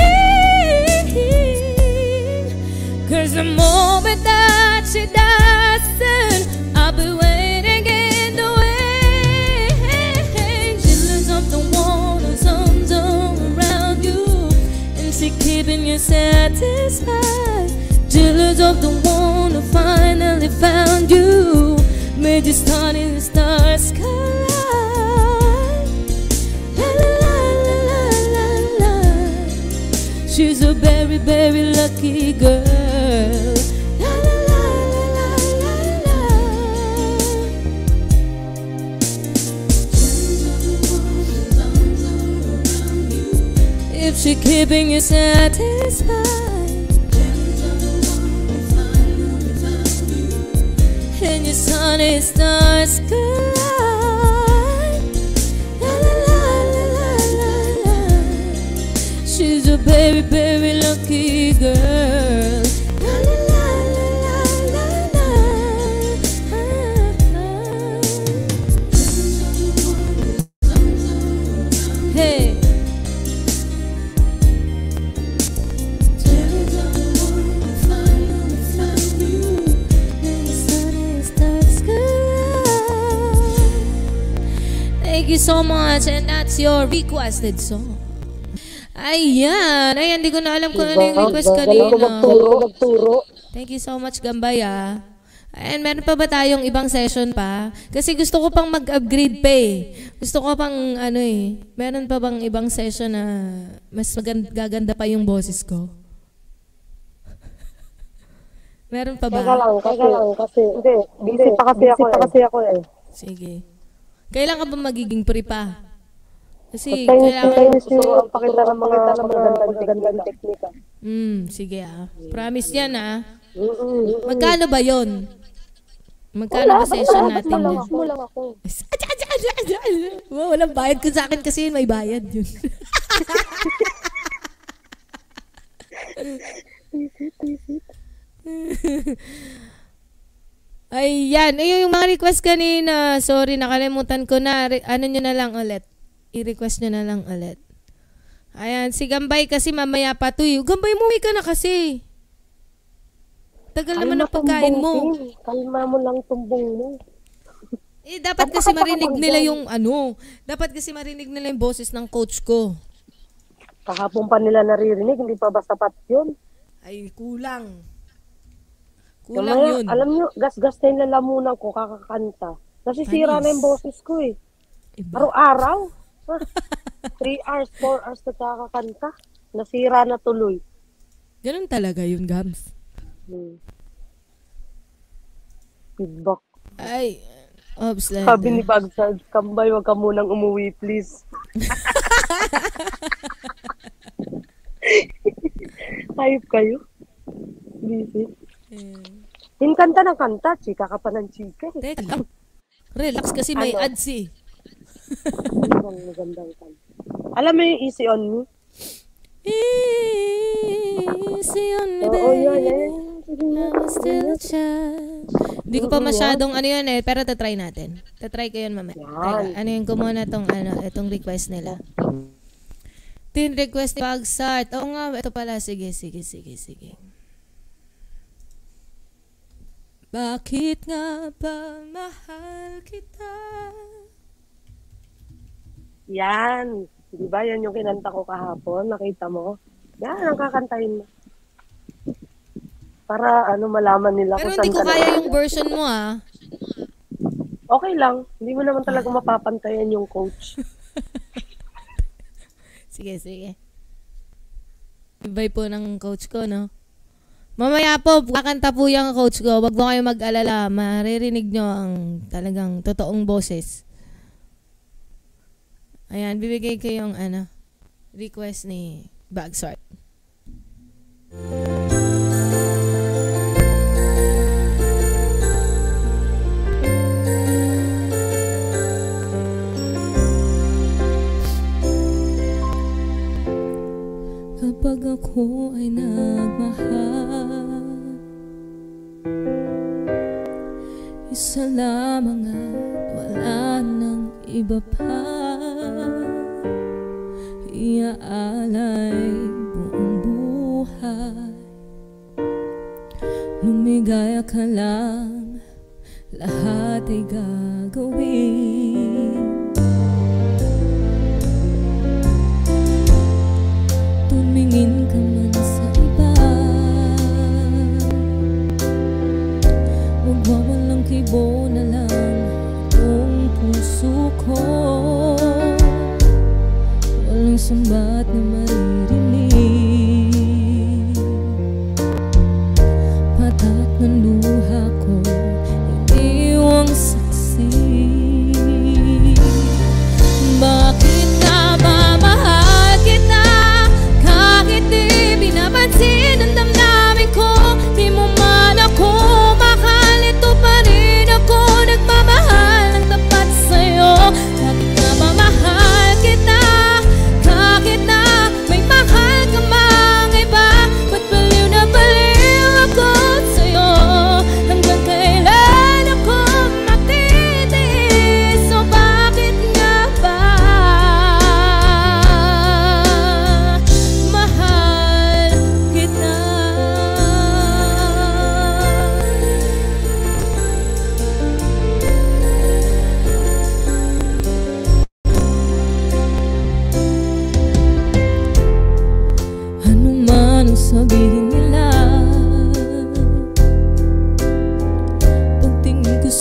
'Cause the moment that she doesn't, I'll be waiting in the wings. Jealous of the one who's arms around you, and she keeping you satisfied. Jealous of the one who finally found you, made you start in the stars collide. La la la la la la la. She's a very, very lucky girl. La la la la la la la. If she keeping you satisfied, and your sun and stars collide. La la la la la la la. She's a very, very lucky girl. La la la la la la la. Hey. Thank you so much. And that's your requested song. Ayan. Ayan, di ko na alam kung ano yung request kanina. Magturo. Thank you so much, Gambay, ah. And meron pa ba tayong ibang session pa? Kasi gusto ko pang mag-upgrade pa eh. Gusto ko pang ano eh. Meron pa bang ibang session na mas gaganda pa yung boses ko? Meron pa ba? Teka lang kasi. Hindi, busy pa kasi ako eh. Sige. Kailan ka ba magiging free pa? Kasi Kailangan kailangan... gusto ko ang pakita ng mga magandang teknika. Sige ah. Promise yan ah. Magkano ba yon? Magkano ba session natin yan? Mo lang ako. Wow, walang bayad ko sa akin kasi may bayad yun. Ayan. Ayun yung mga request kanina. Sorry, nakalimutan ko na. Ano nyo na lang ulit. I-request nyo na lang ulit. Ayan. Si Gambay kasi mamaya pa to. Gambay, umuwi ka na kasi. Tagal naman ang pagkain mo. Kalma mo lang tumbong mo. Eh, dapat kasi marinig nila yung ano. Dapat kasi marinig nila yung boses ng coach ko. Kahapon pa nila naririnig, hindi pa ba sapat yun? Ay, kulang. Mamaya, Kulang yun. alam nyo, gas-gas na yung lalamunan ko kakakanta. Nasisira na yung boses ko eh. Iba. Araw-araw. 3 hours, 4 hours na kakakanta. Nasira na tuloy. Ganun talaga yun, Gams. Feedback. Ay, oops, Lando. Sabi ni Bagsard, Kambay, wag ka munang umuwi, please. Hayop kayo. Busy. Hinkanta ng kanta, chika ka pa ng chika. Teka lang. Relax kasi may Ano? ads eh. Ang magandang kanta. Alam mo yung Easy on Me? Easy on me, Oo, yan. babe. I'm still a child. Hindi ko pa masyadong ano yun eh, pero tatry natin. Tatry ko yun mamaya. Teka, ano yung kumuna tong itong request nila. Tin request ni Bagsart. Oo nga, ito pala. Sige. Bakit nga ba mahal kita? Yan. Di ba yan yung kinanta ko kahapon? Nakita mo? Yan ang kakantahin mo. Para malaman nila Pero kung hindi ko saan ka kaya na. yung version mo ah. Okay lang. Hindi mo naman talaga mapapantayan yung coach. Sige. Ibay po ng coach ko, no? Mamaya po, kakanta po yung coach ko. Wag mo kayo mag-alala. Maririnig nyo ang talagang totoong boses. Ayan, bibigay ko yung request ni Bagsart. Kapag ako ay nagmahal, isa lamang at wala nang iba pa, iaalay buong buhay. Lumigaya ka lang, lahat ay gagawin. Tumingin ka man sa iba, magwawalang kibo na lang itong puso ko. Walang sambat na maririnig, patak ng luha ko, iniwang saksi. Bakit nga ba mahal kita? Kahit di binabansin ang damdamin ko, di mo man ako mahal, ito pa rin ako nagmamahal ng tapat sa'yo. Bakit nga ba mahal kita? Kahit na may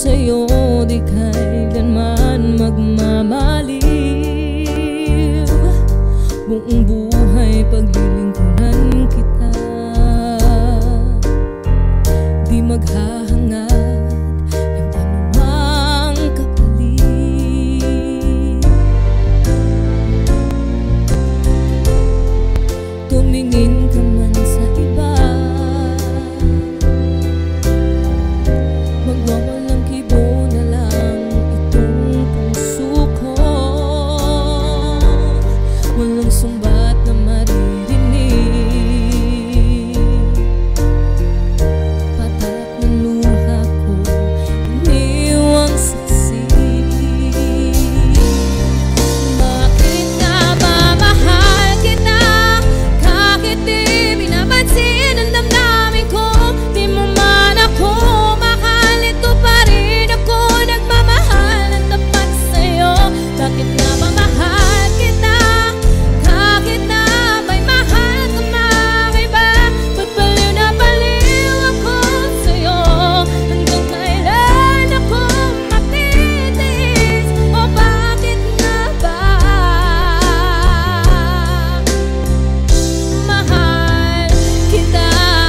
sa'yo di kailanman magmamaliw. Buong buhay paglilingkuran kita, di maghahangad ng anumang kapalit. Tumingin ka man sa iba, magwawalang kibo na lang itong puso ko. Walang sumbat na maririnig, patat ng luha ko, iniwang saksi. Bakit nga ba mahal kita, kahit di pinapansin ang damdamin ko? Di mo man ako mahal, ito pa rin ako nagmamahal ng tapat sa'yo. Bakit nga ba mahal kita, kahit na may mahal ka mang iba? Ba't baliw na baliw ako sa'yo? Hanggang kailan ako matitiis? O bakit nga ba mahal kita?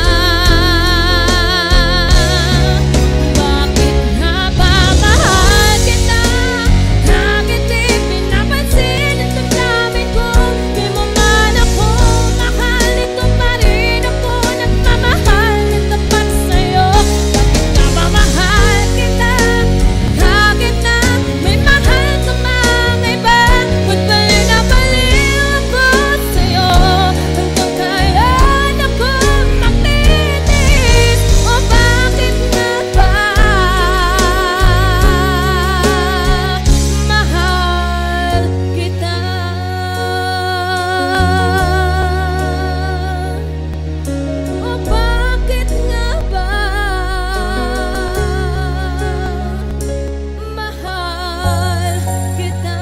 Bakit nga ba mahal kita, kahit di pinapansin ang damdamin ko? Di mo man ako mahal, ito pa rin ako nagmamahal ng tapat sa'yo. Bakit nga ba mahal kita, kahit na may mahal ka mang iba? Ba't baliw na baliw ako sa'yo? Hanggang kailan ako matitiis? O bakit nga ba mahal kita? O bakit nga ba mahal kita?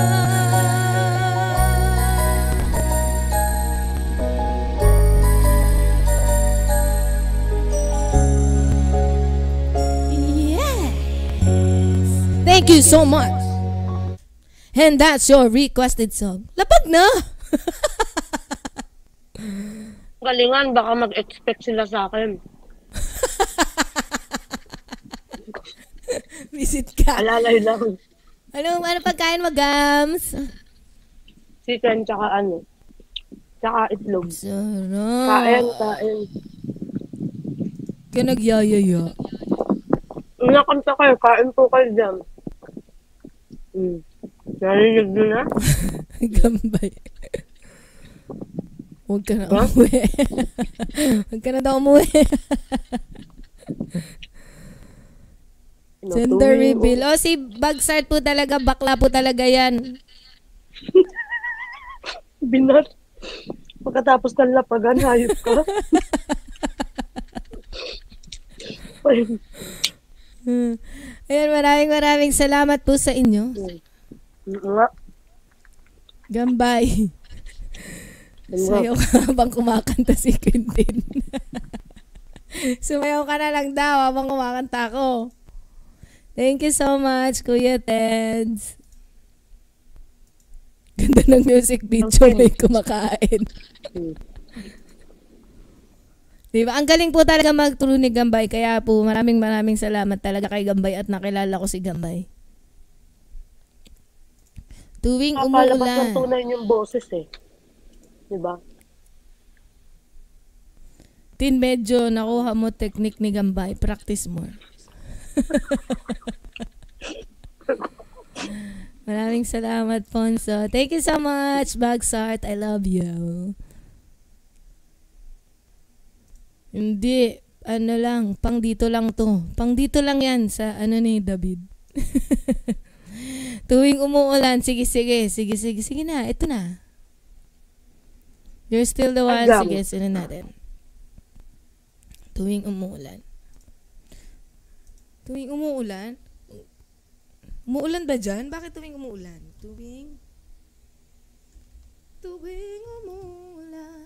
Yes! Thank you so much. And that's your requested song. Lapag na! Galingan, baka mag-expect sila sa akin. Visit ka. Alalay lang. Ano pagkain mo, Gams? Chicken, tsaka tsaka itlog. Sarap. Kain. Ka nagyayaya. Nakanta kayo, kain po kayo dyan. Narinig nyo na? Gambay. Huwag ka na umuwi. Huwag ka na daw umuwi. Gender reveal. O, si Bagsart po talaga, bakla po talaga yan. Binat. Pagkatapos ng lapagan, hayop ka. Ayan, maraming salamat po sa inyo. Nga. Gambay. Sayaw ka habang kumakanta si Quintin. Sumayaw ka na lang daw habang kumakanta ko. Thank you so much, Kuya Teds. Ganda ng music video, may kumakain. Diba? Ang galing po talaga magturo ni Gambay. Kaya po maraming salamat talaga kay Gambay at nakilala ko si Gambay. Tuwing Kapalabas umuulan. ng tunay yung boses eh. Diba? Tin, medyo nakuha mo technique ni Gambay. Practice more. Maraming salamat, Ponso. Thank you so much, Bagsart. I love you. Hindi, pang dito lang to. Pang dito lang yan sa ni David. Tuwing umuulan, sige na, ito na. You're still the one. Sige, sino natin. Tuwing umuulan. Tuwing umuulan? Umuulan ba dyan? Bakit tuwing umuulan? Tuwing umuulan.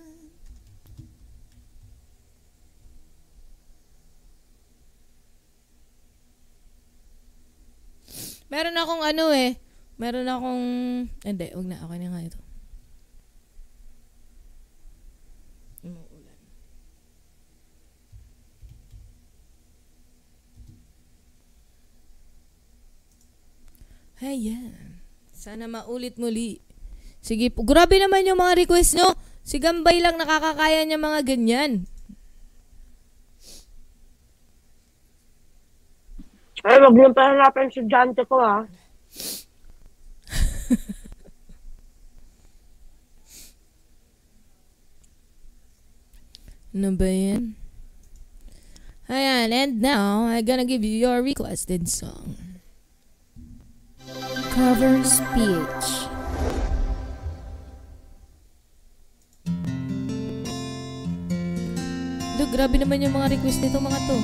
Meron akong ano eh. Meron akong... Hindi, wag na. Okay na nga ito. Umuulan. Ayan. Sana maulit muli. Sige po. Grabe naman yung mga request nyo. Si Gambay lang nakakakaya niya mga ganyan. Ay, wag niyong pahanapin si estudyante ko, ha? Ano ba yan? Ayan, and now, I'm gonna give you your requested song. Cover speech. Look, grabe naman yung mga request nito mga to.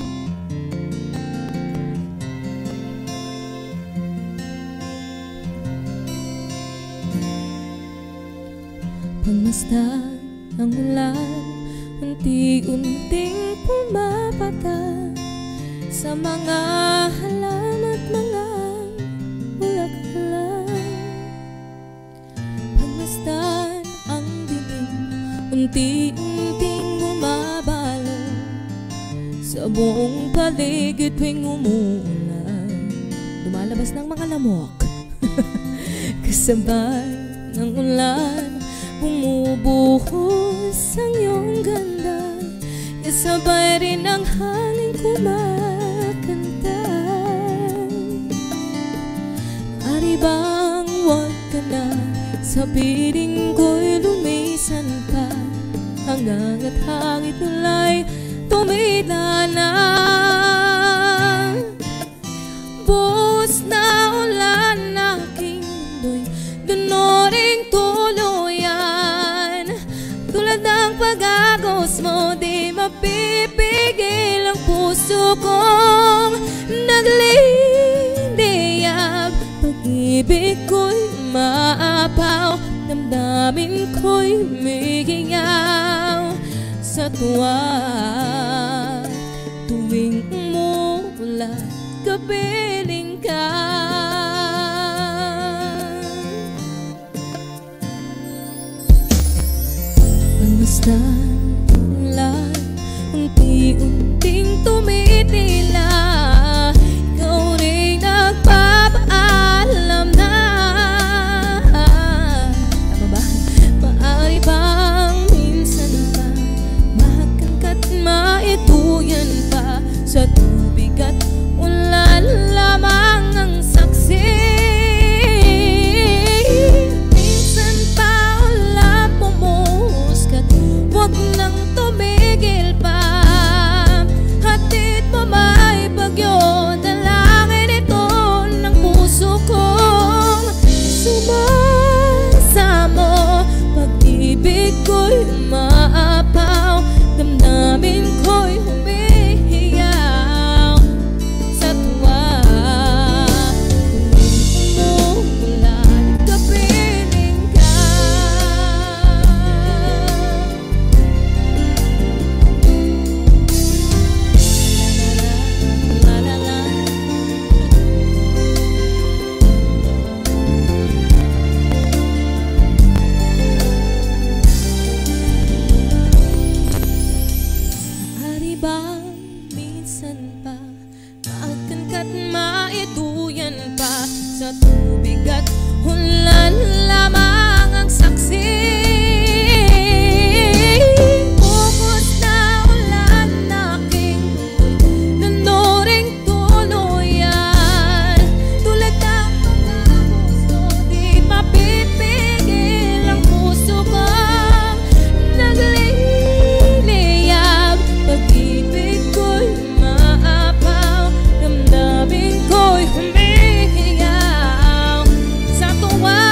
Pagmasdan ang ulan, unti-unting pumapata sa mga halaman at mga bulaklak. Pagmasdan ang dilim, unti-unting bumabalo sa buong paligid tuwing umuulan. Lumalabas ng mga lamok kasabay ng ulan, bumubuhos ang iyong ganda, kasabay rin ang hangin kumakanta. Ari bang wag ka na, sa piling ko'y lumisan pa, hanggang at hangit nila'y tumila na. Buhos na ulan aking mundo'y dunoring tuluyan, tulad ng pag-agos mo di mapipigil ang puso kong nagliliyab. Pag-ibig ko'y maapaw, damdamin ko'y umihingaw sa tuwa. Tuwing umuulan, kapiling ka. Pagmasdan ang ulan, unti-unting tumitila, ikaw rin nagpapaalam na. Tama ba? Maaari bang minsan pa mahagkankat maituyan pa, sa tubig at ulan lamang ang saksi. Minsan pa ulan pumuhuskat, wag nang tumigil pa. Hatid mo may bagyo, dalangin ito ng puso kong sumasamo. Pag-ibig ko'y maapaw, damdamin ko'y humihiyaw sa tuwa. Tuwing umuulan, kapiling ka. La la la. Maaari bang minsan pa maagkankat maituyan pa, sa tubig at ulan lamang ang saksi. Buhos na ulan aking mundo'y nanuring tuluyan, tulad ng pag-agos mo di mapipigil ang puso kong nagliliyab. Pag-ibig ko'y maapaw, damdamin ko'y humihingaw sa tuwa.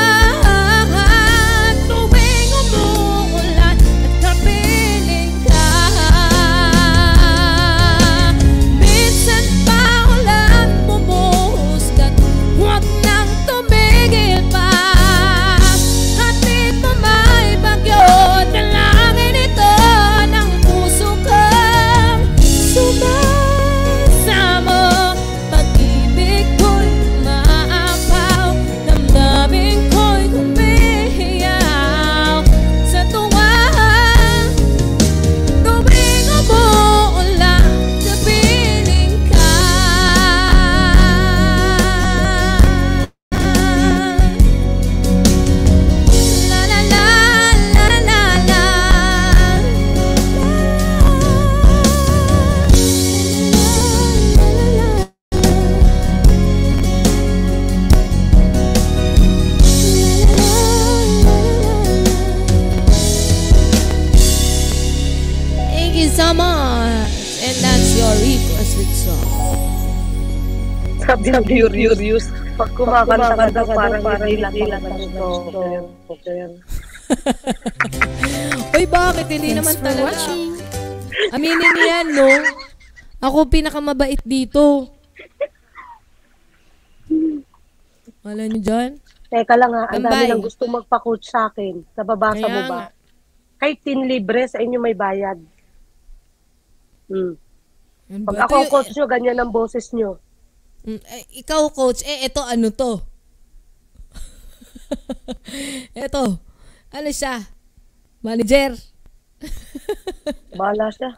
Sabi ng curious. Pag kumakanta ka daw, parang hindi lang gusto. Uy, bakit? Hindi naman Thanks for talaga. watching. Aminin niyo yan, no? Ako pinakamabait dito. Wala niyo dyan? Teka lang ha, ang dami Tambay. lang gusto magpa-coach sa akin. Nababasa Kaya mo ba? nga. Kahit libre, sa inyo may bayad. Yan Pag ba? ako ang coach nyo, ganyan ang boses nyo. Ikaw, coach, ito ano to? Ito. Ano siya? Manager. Bahala siya.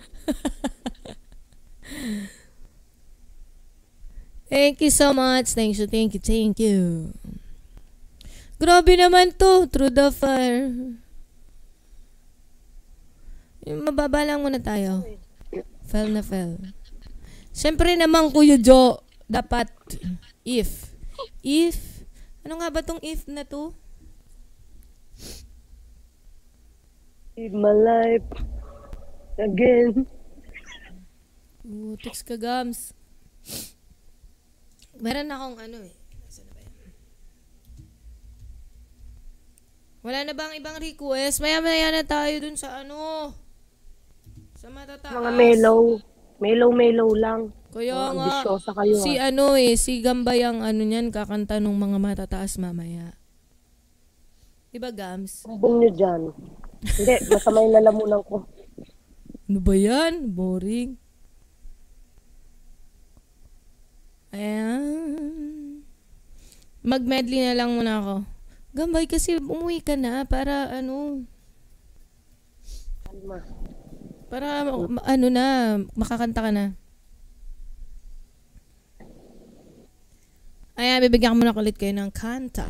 Thank you so much. Thank you. Grabe naman to. Through the fire. Mababa lang muna tayo. Fell na fell. Siyempre naman, Kuya Jo, dapat if. Ano nga ba tong if na to? Live my life again. Text ka, Gams. Meron akong ano eh. Nasaan na ba yan? Wala na bang ibang request? Maya-maya na tayo dun sa ano. Sa matataas. Mga mellow. Mellow lang. Kaya Oh, nga. ambisyosa kayo, Si ano eh, si Gambay ang ano niyan, kakanta nung mga matataas mamaya. Diba, Gams? Sumbong nyo dyan. Hindi, masama yung lalamunan ko. Ano ba yan? Boring. Ayan. Mag-medley na lang muna ako. Gambay, kasi umuwi ka na para ano, Kalma. para ano na, makakanta ka na. Ayan, bibigyan ko muna ulit kayo ng kanta.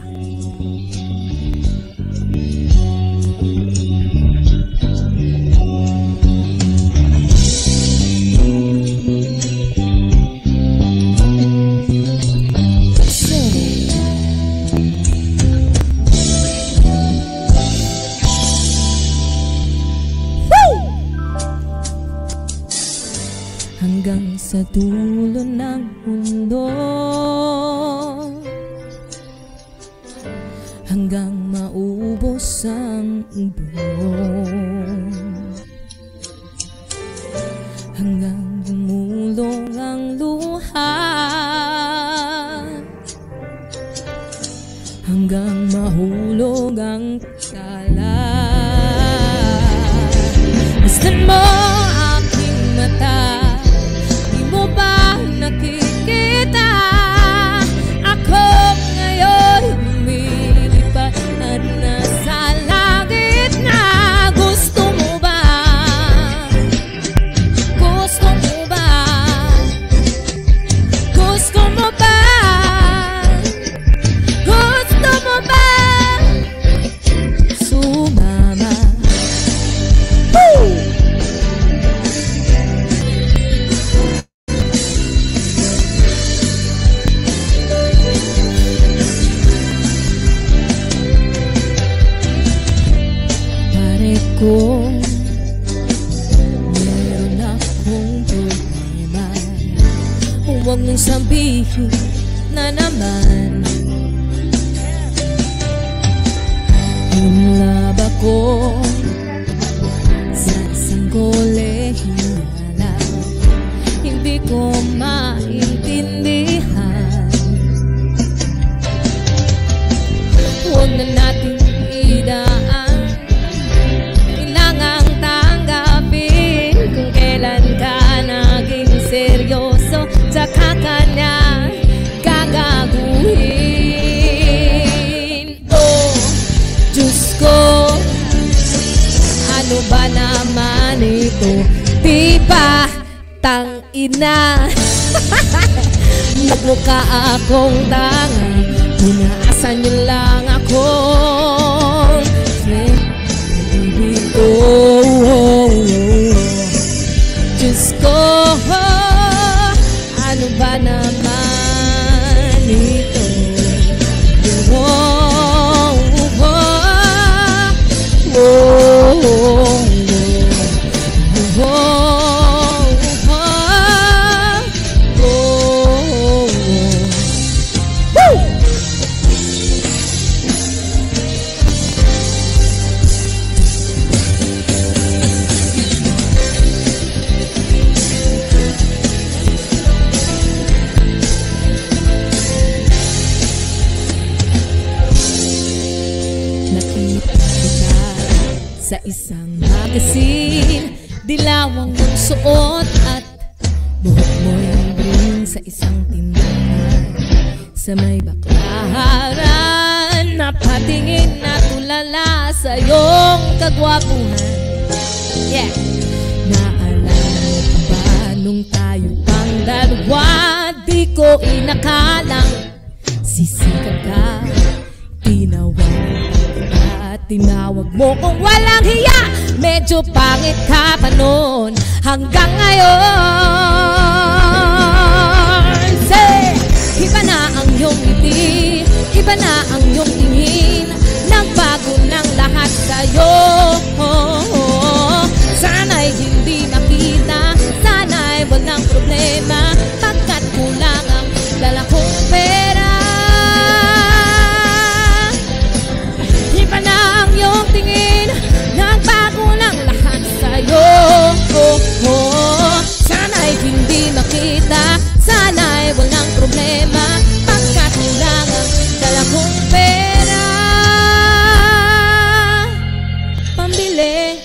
Hanggang sa dulo ng mundo, hanggang maubos ang buwan, hanggang gumulong ang luha, hanggang mahulog ang sala. Masdan mo aking mata, di mo ba nakikita? Ako ngayon lumilipad at nasa langit na. Gusto mo ba? Gusto mo ba? Gusto mo ba? Gusto mo ba? Sumama. Woo! Pare ko, meron akong problema. Huwag mong sabihin na naman yung laba ko sa isang kolehiyala. Hindi ko maintindihan. Huwag na natin idaan, kailangang tanggapin kung kailan ka naging seryoso, tsaka ka na gagaguhin. Oh, Diyos ko, ano ba naman ito? Di ba tangina? Nagmukha akong tanga, inaasan niyo lang ako. Pag-ibig ko, Diyos ko, ano ba naman ito? sa isang magazine. Dilawang ng suot at buhok mo'y bring sa isang tindahan. Sa may baklaran, napatingin na tulala sa iyong kagwapuhan. Yeah! Naalala mo ba nung tayo pang dalawa? Di ko inakalang sisikap ka. Tinawag mo kung walang hiya. Medyo pangit ka pa noon hanggang ngayon. Say, iba na ang iyong ngiti, iba na ang iyong tingin. Nagbago ng lahat sa'yo. Sana'y hindi makita, sana'y walang problema, pagkat kulang ang dala kong pera. Iba na ang iyong tingin, nagbago ng lahat sa'yo. Sana'y hindi makita, sana'y walang problema, pagkat kulang ang dala kong pera. Pambili,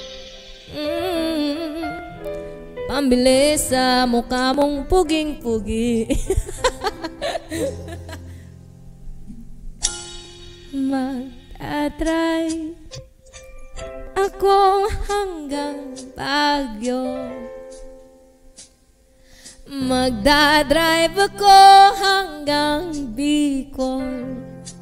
pambili sa mukha mong puging-pugi. Mag-atry ako hanggang Baguio. Magdadrive ako hanggang Bicol.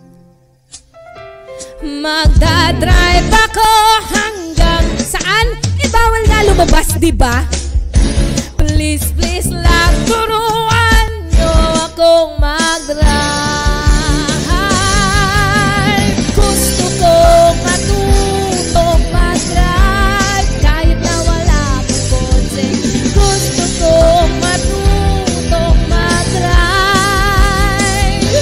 Magdadrive ako hanggang saan? Bawal na lumabas, diba? Please, please lang turuan nyo akong mag-drive. Gusto kong matutong mag-drive kahit na wala akong kotse. Gusto kong matutong mag-drive.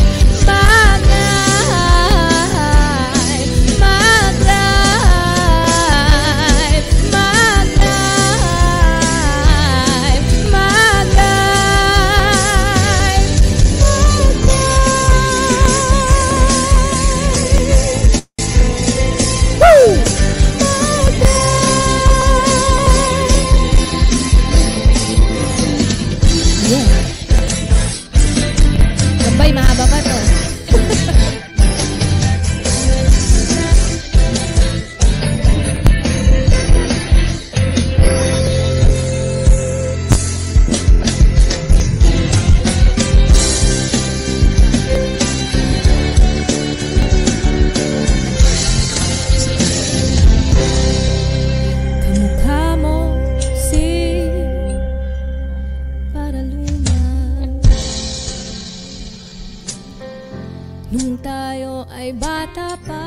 Gambay, mahaba pa to. Kamukha mo si Paraluma. Nung tayo ay bata pa,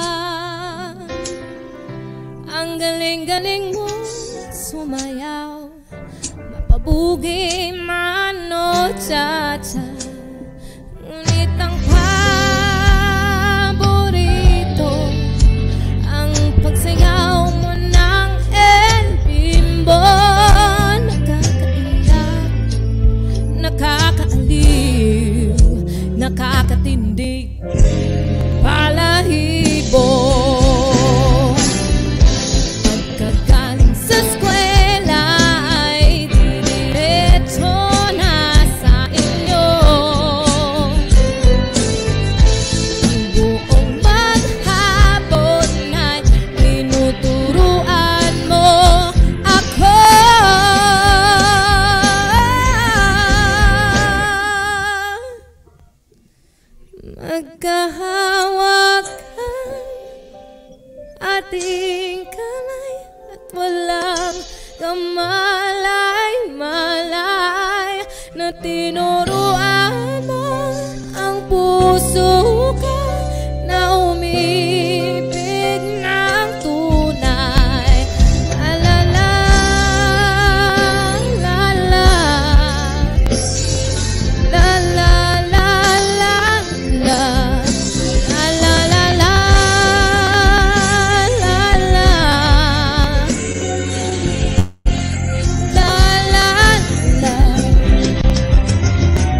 ang galing-galing mo sumayaw. Mapabugi man o cha-cha, ngunit ang paborito ang pagsayaw mo ng El Bimbo. Nakakaindak, nakakaaliw, nakakatindig, palahibo. Pagkagaling sa eskwela ay diretso na sa inyo. Ang buong maghapon ay tinuturuan mo ako. Magkahawakan ating kamay at walang kamalay-malay na tinuruan mo ang puso ko na umibig ng tunay. La la la la la la la la la la la la la la la la la.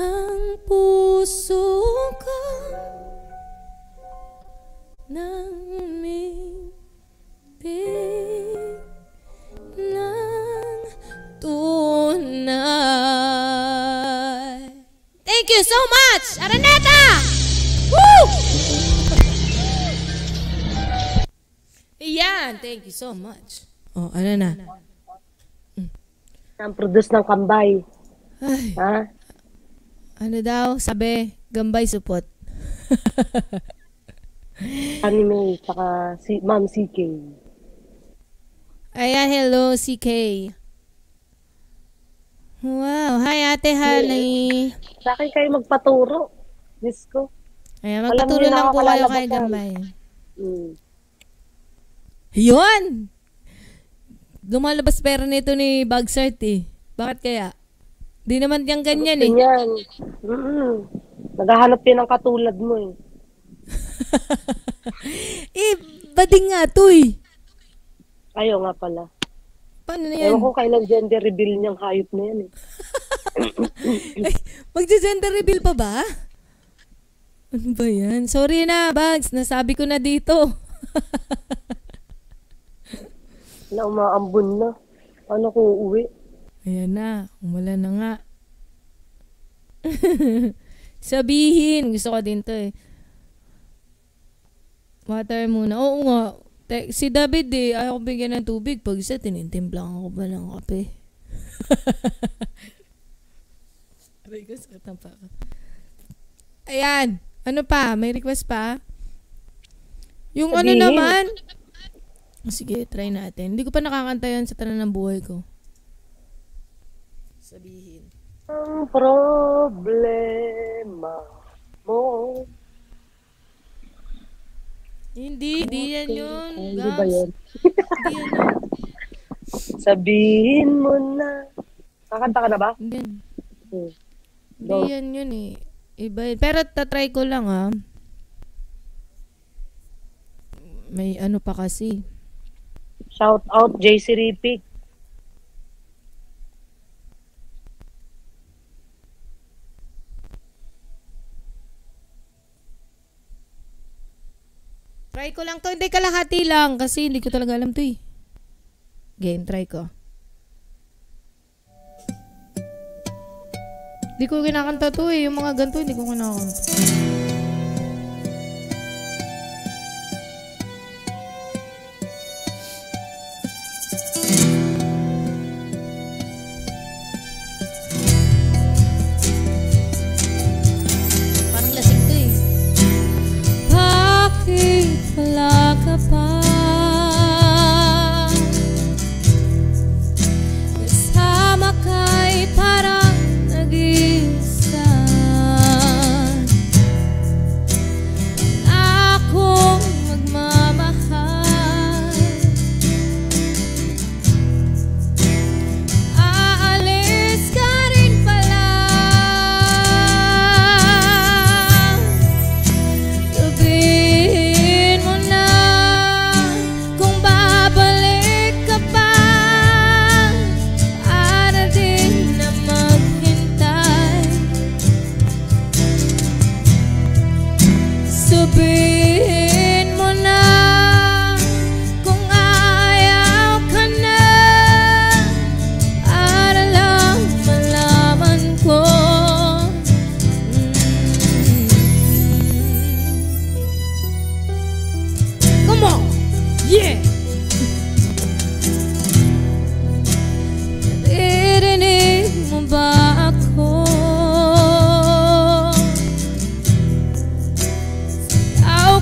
ang puso ko nang umiibig ng tunay. Thank you so much, Araneta! Woo! Ayan, thank you so much. Oh, ano na? Ang produce ng Kambay. Ay, Ha? ano daw? Sabi, gambay supot. Anime, saka si Ma'am CK. Ayan, hello, CK. Wow, hi Ate Honey. Sa akin kayo magpaturo. Diyos ko. Ayan, Alam magpaturo niyo, lang po kayo nakakalala kay ba Gambay. Hmm. Yun! Lumalabas pera nito ni Bagsart eh. Bakit kaya? Di naman yung ganyan eh. Ganyan. Naghahanap yan ng katulad mo eh. Eh, bading nga to eh. Ayaw nga pala. Paano na yan? Ewan ko kailan gender reveal niyang hayop na yan eh. Ay, magja-gender reveal pa ba? Ano ba yan? Sorry na, Bags. Nasabi ko na dito. Na umaambon na. Paano ko uuwi? Ayan na. Umulan na nga. Sabihin. Gusto ko din to eh. Water muna. Oo nga. Si David eh. Ayaw ko bigyan ng tubig. Pag isa, tinintimplang ako ba ng kape? Aray ko, sakit ang paka. Ayan. Ano pa? May request pa? Yung ano Sabihin. naman? Sige, try natin. Hindi ko pa nakakanta yan sa tanan ng buhay ko. Sabihin. Ang problema mo. Hindi yan yun. Hindi ba yan? Hindi yan yun. Sabihin mo na. Kakanta ka na ba? Hindi yan. Hmm. Hindi yan yun eh. Iba yun. Pero tatry ko lang ha. May ano pa kasi. Shout out JC Ripik. Try ko lang to. Hindi kalahati lang. Kasi hindi ko talaga alam to eh. Game, try ko. Hindi ko kinakanta to eh. Yung mga ganito, hindi ko kinakanta. Parang lasing to eh. Bakit wala ka pa? Kasama ka'y parang nag-isa. Akong magmamahal. Aalis ka rin pala. Sabihin mo na kung babalik ka pa. Para din na maghintay. Sabihin mo na kung ayaw ka na. Para lang malaman ko. Come on! Yeah! Naririnig mo ba ako? Sigaw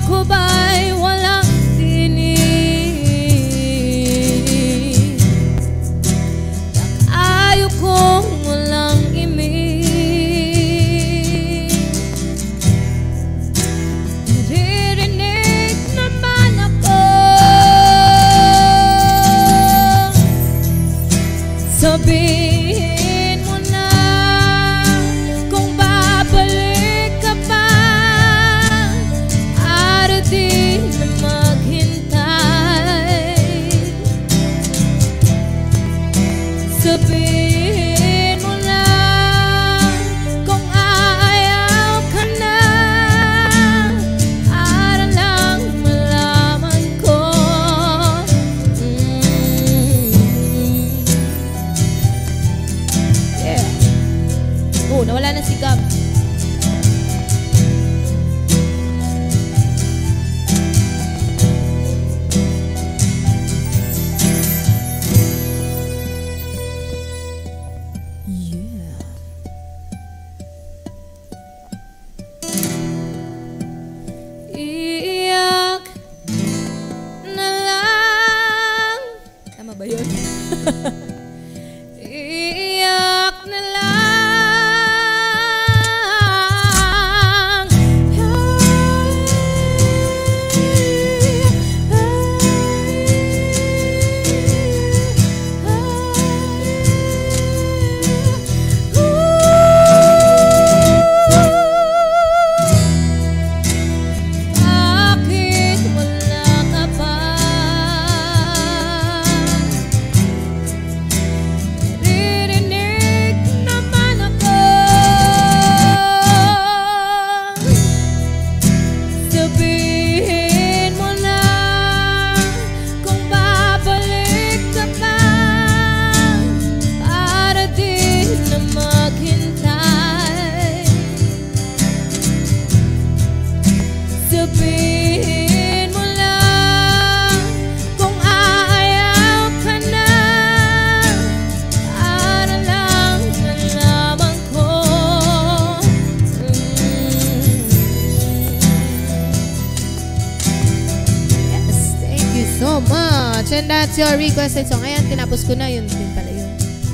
much. And that's your requested song. Ayan, tinapos ko na. Yun din pala yun.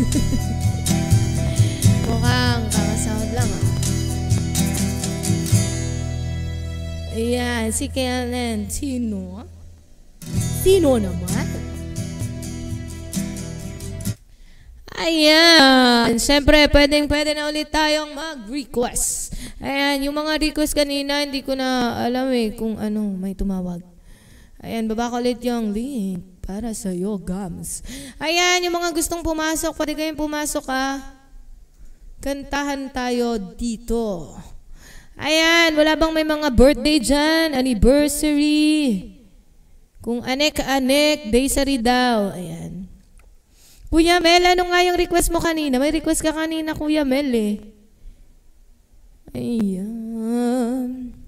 Mukhang kakasahod lang ah. Ayan, si Kellen. Sino? Sino naman? Ayan. Siyempre, pwede na ulit tayong mag-request. Ayan, yung mga request kanina, hindi ko na alam kung ano, may tumawag. Ayan, baba ko ulit yung link para sa'yo, Gams. Ayan, yung mga gustong pumasok, pwede kayong pumasok Kantahan tayo dito. Ayan, wala bang may mga birthday dyan? Anniversary? Kung anek-anek, daysary daw. Ayan. Kuya Mel, ano nga yung request mo kanina? May request ka kanina, Kuya Mel Ayan.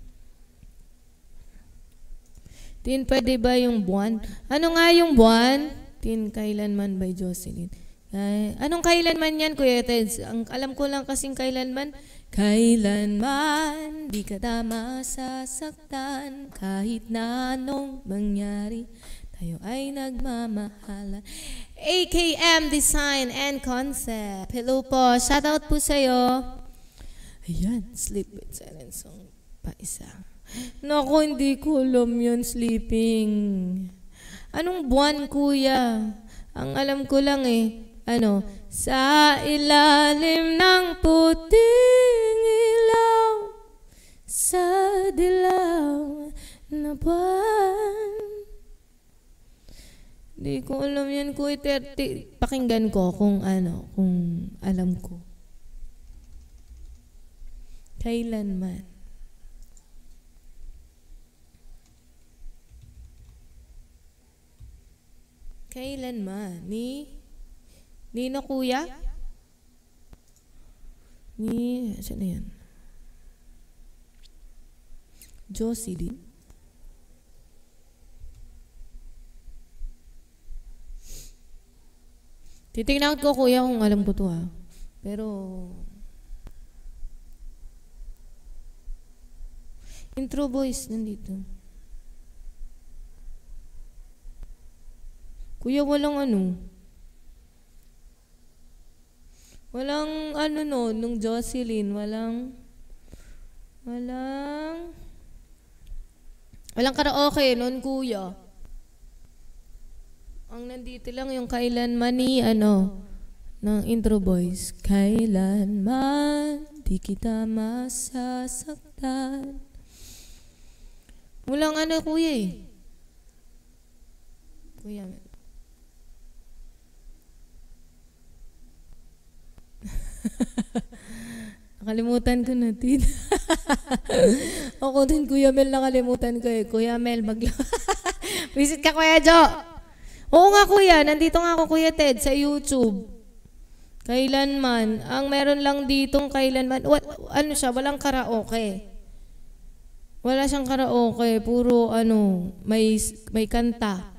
Tin, pwede ba yung buwan? Ano nga yung buwan? Tin, Kailanman by Jocelyn. Anong kailanman yan, Kuya Teds? Alam ko lang kasing kailanman. Kailanman di ka tama sasaktan, kahit na anong mangyari, tayo ay nagmamahalan. AKM Design and Concept. Hello po. Shoutout po sa'yo. Ayan, Sleep with Silence song pa isa. Naku, hindi ko alam yun, sleeping. Anong buwan, Kuya? Ang alam ko lang sa ilalim ng puting ilaw, sa dilaw na buwan. Di ko alam yan, Kuya. Pakinggan ko kung alam ko. Kailanman. Kailanman. Nino, Kuya? Saan na yan? Jocelyn? Titignan ko, Kuya, kung alam ko to Pero intro voice nandito. Kuya, walang Walang nung Jocelyn, walang karaoke nun, Kuya. Ang nandito lang yung kailanman ng intro voice. Kailanman di kita masasaktan. Walang Kuya Kuya. Nakalimutan ko na, Tin. Ako din, Kuya Mel, nakalimutan ko Kuya Mel, visit ka, Kuya Jo. Oo nga, Kuya. Nandito nga ako, Kuya Ted, sa YouTube. Kailanman. Ang meron lang ditong kailanman. Siya? Walang karaoke. Wala siyang karaoke. Puro, may kanta.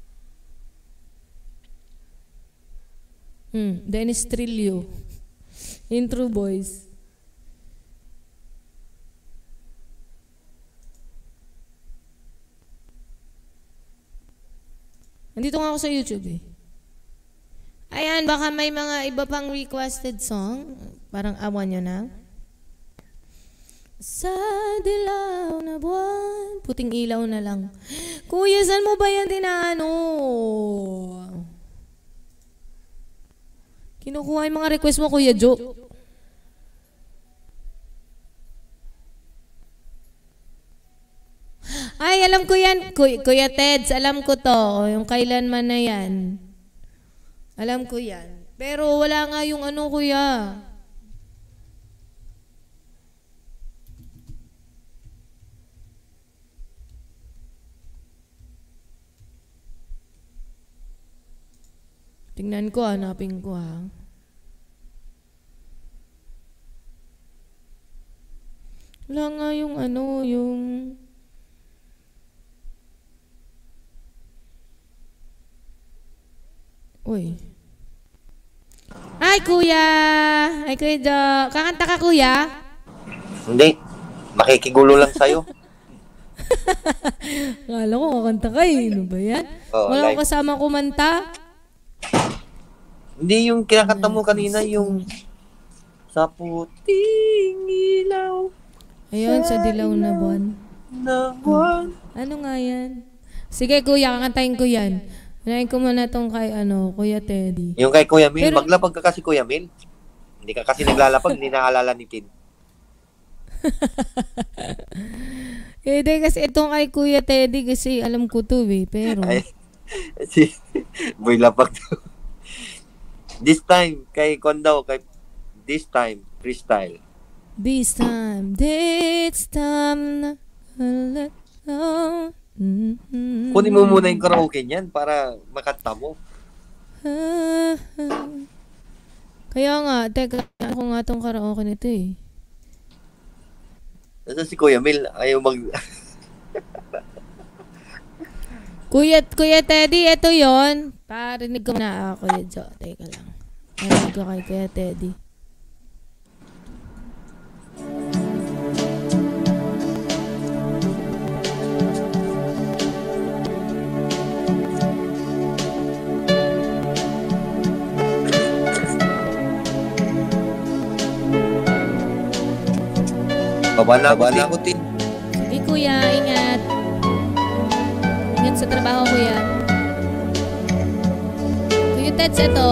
Dennis Trillo. Intro voice. Nandito nga ako sa YouTube Ayan, baka may mga iba pang requested song. Parang awan nyo na. Sa dilaw na buwan. Puting ilaw na lang. Kuya, saan mo ba yan Kinukuha yung mga request mo, Kuya Jo. Ay, alam ko yan. Kuya Teds, alam ko to. Yung kailanman na yan. Alam ko yan. Pero wala nga yung Kuya. Tingnan ko, hanapin ko Wala nga yung yung... Uy. Ay, Kuya! Ay, Kuya Jo. Kakanta ka, Kuya? Hindi. Makikigulo lang sa'yo. Akala ko kakanta ka eh. Ano ba yan? Oh, Wala live. akong kasama kumanta. Hindi yung kinakanta mo kanina, yung sa puting ilaw Ayun, sa dilaw na buwan. na buwan. Ano nga yan? Sige kuya, kakantahin ko yan. Unahin ko muna tong kay Kuya Teddy. Yung kay Kuya Mil, Pero- maglapag ka kasi Kuya Mil. Hindi ka kasi naglalapag, hindi naalala ni Tin. Hindi kasi itong kay Kuya Teddy kasi alam ko to eh. Pero, Ay, si Boy Lapag to. This time, kay Kondaw, kay this time, freestyle. this time na let go. Kunin mo muna yung karaoke niyan para makanta mo. Kaya nga, teka, ako nga tong karaoke nito eh. Nasa si Kuya Mil, ayaw mag... Kuya Teddy, ito yon. Parinig ko na Kuya Jo. Teka lang. Parinig ko kay Kuya Teddy. Baba na ako, Tin. Sige kuya, ingat. Ingat sa trabaho kuya. Kuya Teds, ito.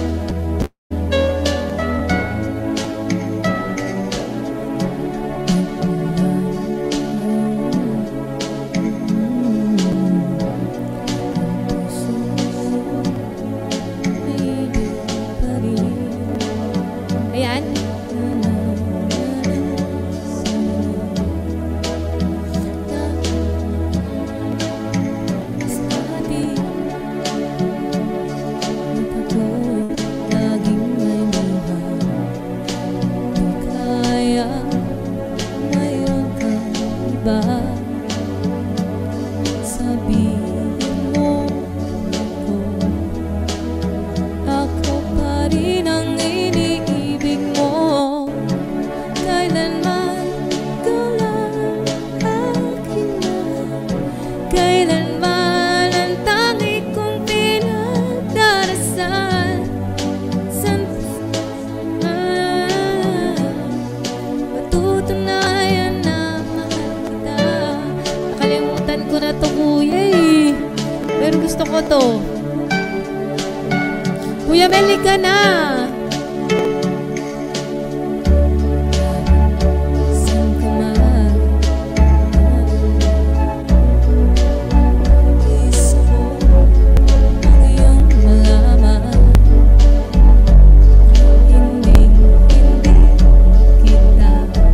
Ayan. Sabihin mo ako pa rin ang iniibig mo. Kailanman ikaw lang akin na. Kailanman ang tangi kong pinagdarasal. Patutunayan na mahal kita. Nakalimutan ko na to kuya eh. Pero gusto ko to. Kuya Meli ka na. Saan ka man? Gusto ko ang iyong malaman. Hindi kita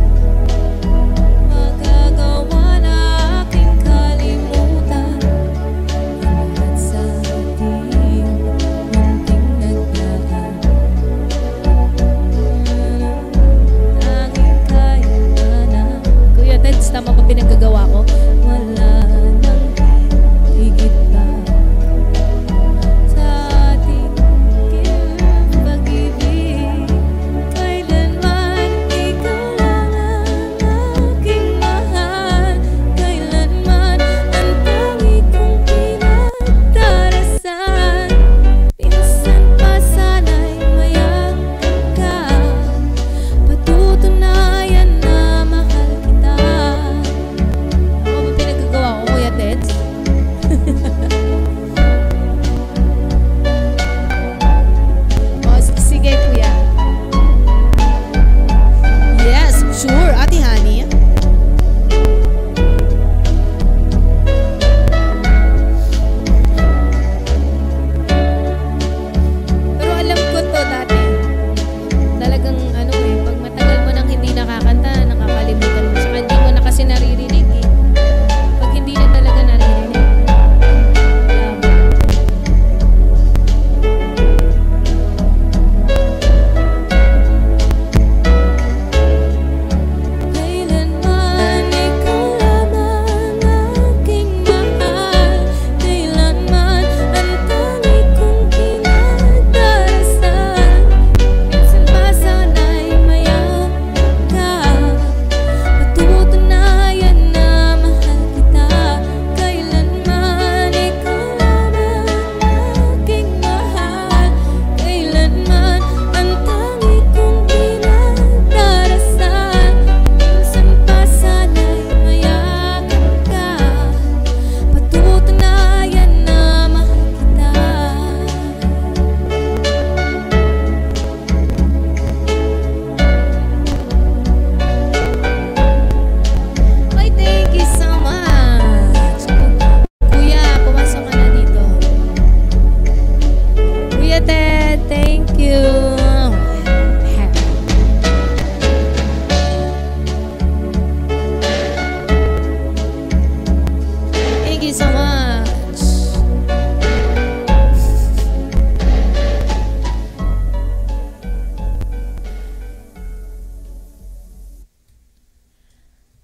magagawa na aking kalimutan. At sa ating munting nagdaan, aking kailangan. Kuya Teds, tama ba pinagagawa ko? Wala nang higit pa sa ating pag-ibig. Kailanman ikaw lang ang aking mahal. Kailanman ang tangi kong pinagdarasal. Minsan pa sana'y mayakap ka. Patutunayan na mahal kita. Ano ba pinagagawa ko?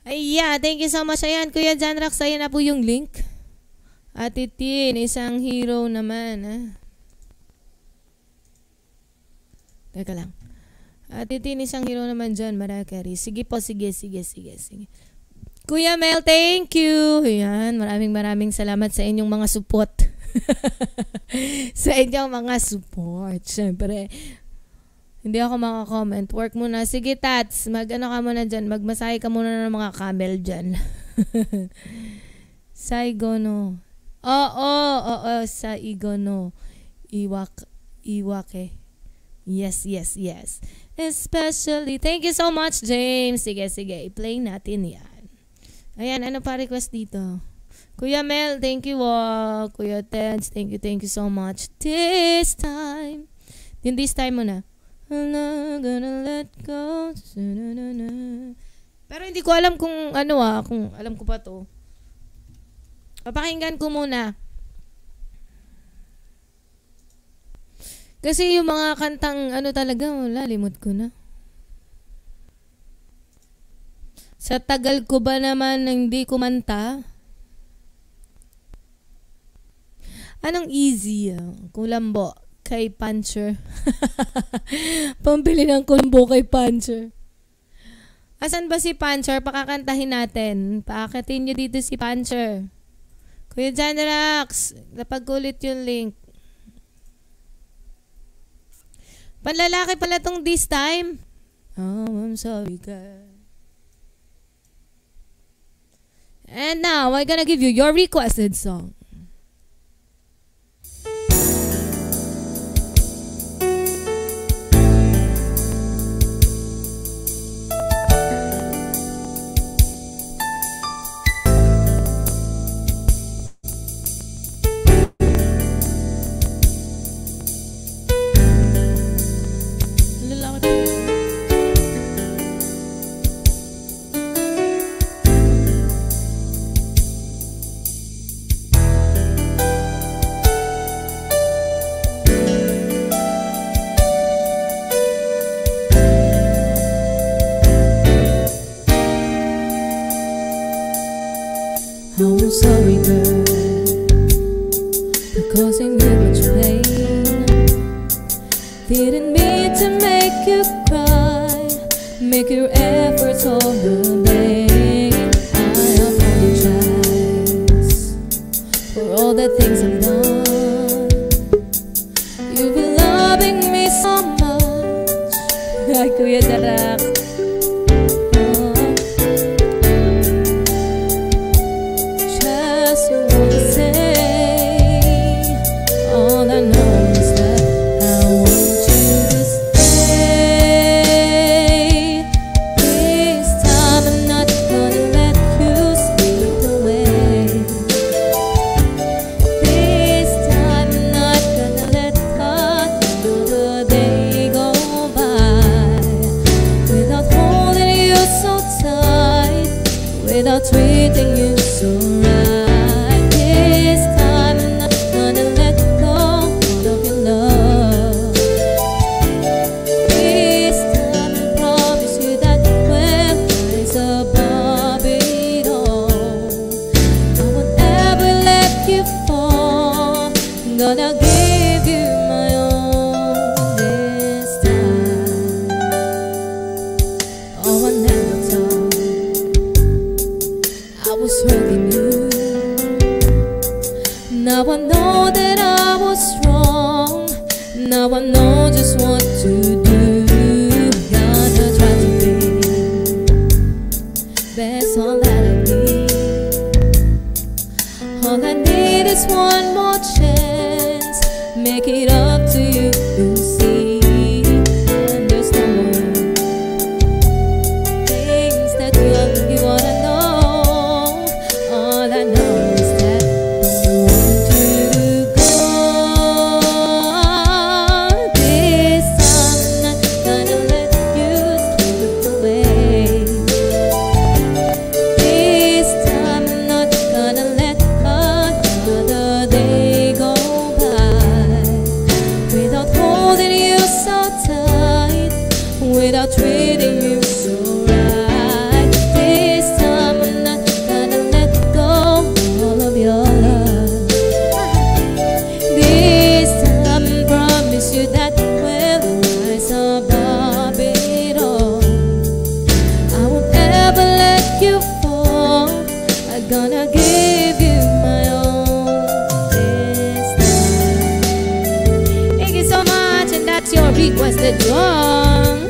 Ay, yeah, thank you so much. Ayan, Kuya Janrax, ayan na po yung link. Ate Tin, isang hero naman. Teka lang. Ate Tin, isang hero naman dyan, Marakari. Sige po, sige. Kuya Mel, thank you. Ayan, maraming salamat sa inyong mga support. Sa inyong mga support. Siyempre, hindi ako makakomment. Work muna. Sige, Tats. Mag-ano ka muna dyan. Magmasahe ka muna ng mga camel dyan. Saigono. Oo. Saigono. Iwake. Yes. Especially. Thank you so much, James. Sige. I-play natin yan. Ayan, ano pa request dito? Kuya Mel, thank you. Kuya Teds, thank you so much. This time. This time mo na. I'm not gonna let go. Pero hindi ko alam kung ano kung alam ko pa to. Papakinggan ko muna. Kasi yung mga kantang ano talaga, wala, limot ko na. Sa tagal ko ba naman hindi kumanta? Anong easy? Kulambo. Kay Puncher. Pambili ng kulbo kay Puncher. Asan ba si Puncher? Pakakantahin natin. Paakatin nyo dito si Puncher. Kuya Janrax, napag-ulit yung link. Panlalaki pala tong this time. Oh, I'm sorry, God. And now, I'm gonna give you your requested song. I'm sorry, girl, for causing you much pain. Didn't mean to make you cry, make your efforts all the vain. I apologize for all the things I've done. You've been loving me so much. Ay, Kuya Darak. Treating you so right. This time I'm not gonna let go of your love. This time I promise you that we'll rise above it all. I won't ever let you fall. I'm gonna give you my all this time. Oh, I never thought I was hurting you. Now I know that I was wrong. Now I know just what to do. Gotta try to be. That's all that I need. All I need is one more chance. Make it up to you, you see. And there's no more things that you wanna know. All I know is that I want you to go. This time I'm not gonna let you slip away. This time I'm not gonna let another day go by gonna give you my all this time. Thank you so much, and that's your requested song.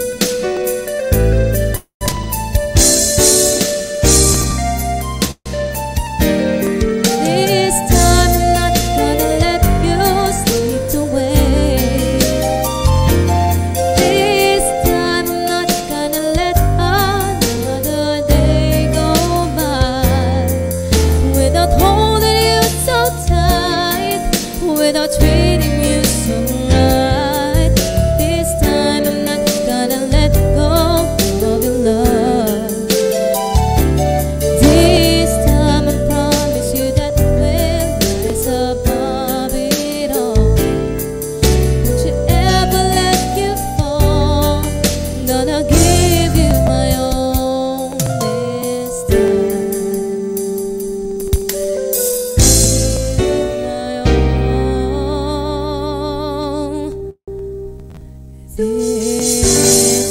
This time I'm not gonna let you slip away. This time I'm not gonna let another day go by without holding you so tight, without treating you so right. This time I'm not gonna let go of your love. This time I promise you that we'll rise above it all. Won't you ever let you fall? I'm gonna give you my all this time. My all this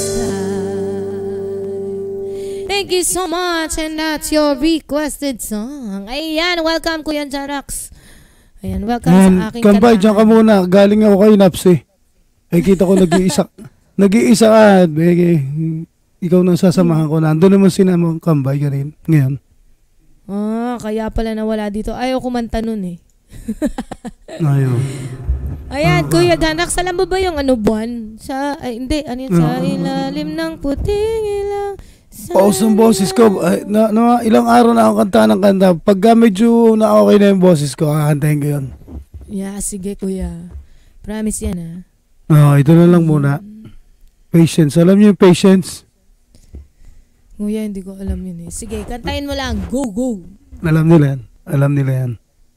time. Thank you so much, and that's your requested song. Ayan, welcome Kuya Jarax. Ayan, welcome sa aking Kambay, dyan ka kantahan. muna. Galing ako kay Naps eh. Eh, kita ko nag-iisa. Nag-iisa ka. Ikaw nang sasamahan ko. Nandun naman sinama Kambay ka rin. Ngayon. Kaya pala nawala dito. Ayaw kumanta nun eh. Ayun. Ayan, Kuya Jarax, alam mo ba yung ano buwan? Ay, hindi, ano yun? Sa ilalim ng puting ilang. Paus ng boses ko. Ilang araw na ako kanta ng kanta. Pagka medyo na okay na yung boses ko, kakantahin ko yun. Yeah, sige Kuya. Promise yan Ito na lang muna. Patience. Alam niyo yung patience? Kuya, hindi ko alam yun eh. Sige, kantahin mo lang. Go, go. Alam nila yan. Alam nila yan.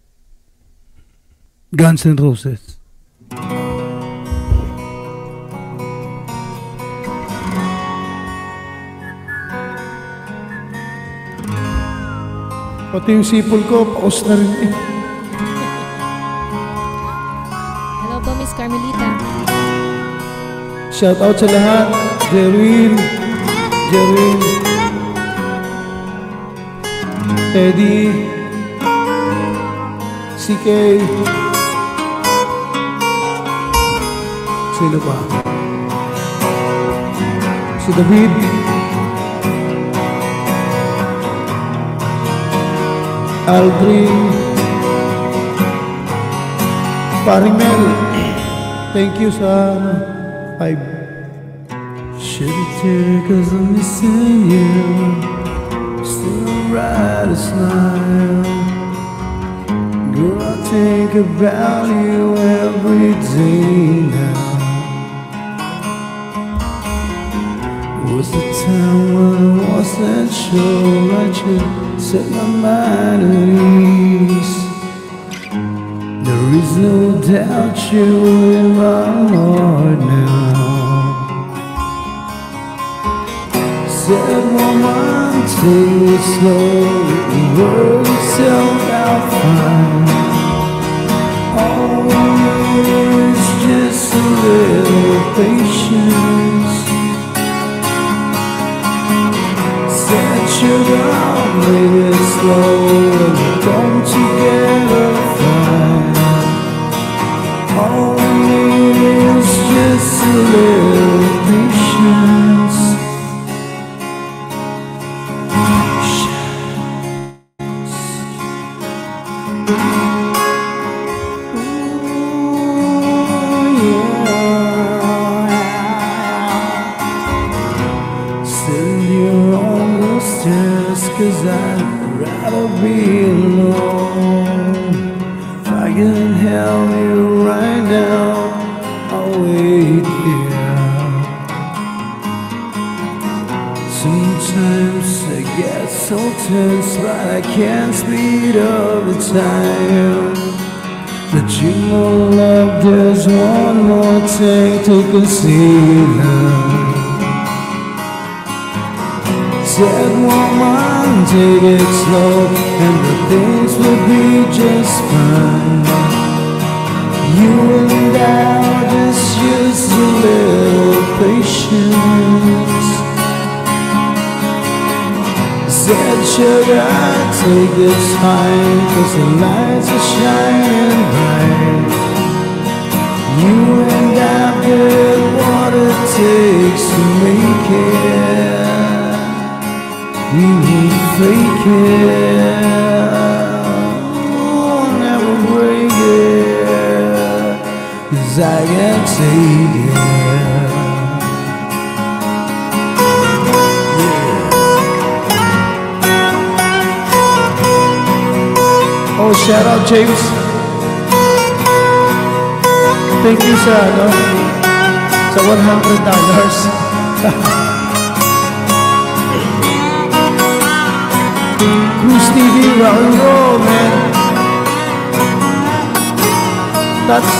Guns N' Roses. Pati yung sipol ko, paus na rin eh. Hello po, Miss Carmelita. Shout out sa lahat. Jerwin, Eddie, CK, sino pa? Si David, Aldrin, Paring Mel, thank you sa 5. Shed a tear 'cause I'm missing you. Still write a smile. Girl, I think about you every day now. Was the time when I wasn't sure I should set my mind at ease. There is no doubt you're in my heart now. Said woman, take it slow. The world itself out fine. Always just a little patience. Said sugar, make it slow. And come together fine. Always just a little patience. Cause I'd rather be alone. If I can help you right now, I'll wait here. Sometimes I get so tense, but I can't speed up the time. But you know, love, there's one more thing to consider. Said woman, take it slow, and the things will be just fine. You and I just a little patience. said, sugar, take your time, 'cause the lights are shining bright. You and I've got what it takes to make it. We won't fake it, oh, never break it, 'cause I can't take it. Oh, shout out James. Thank you sa ano, sa $100. Cruise TV, rock and roll, man. That's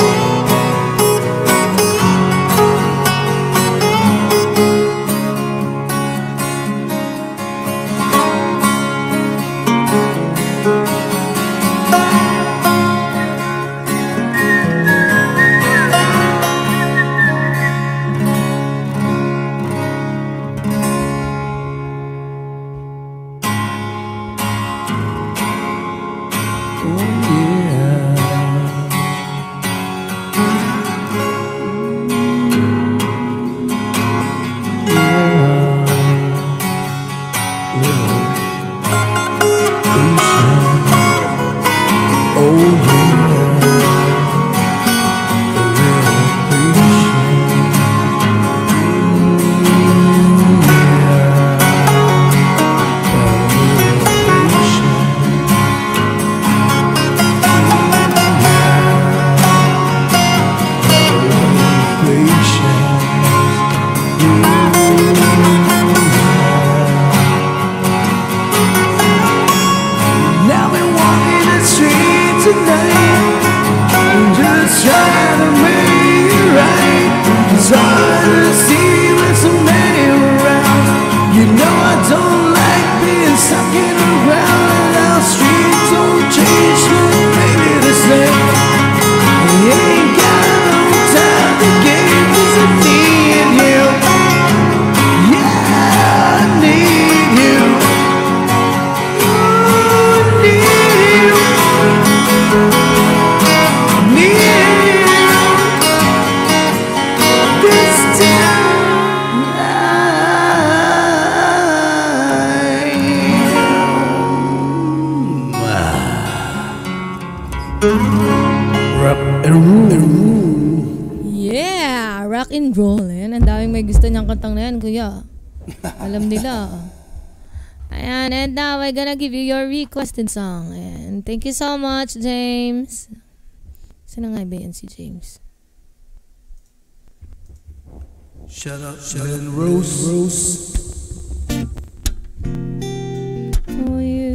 Yeah, rock and roll. Ayan, ang daming may gusto niyang kantang na yan, kuya. Alam nila. Ayan, and now we're gonna give you your requested song. And thank you so much, James. Sino nga ba yan si James? shut up, Rose. For you,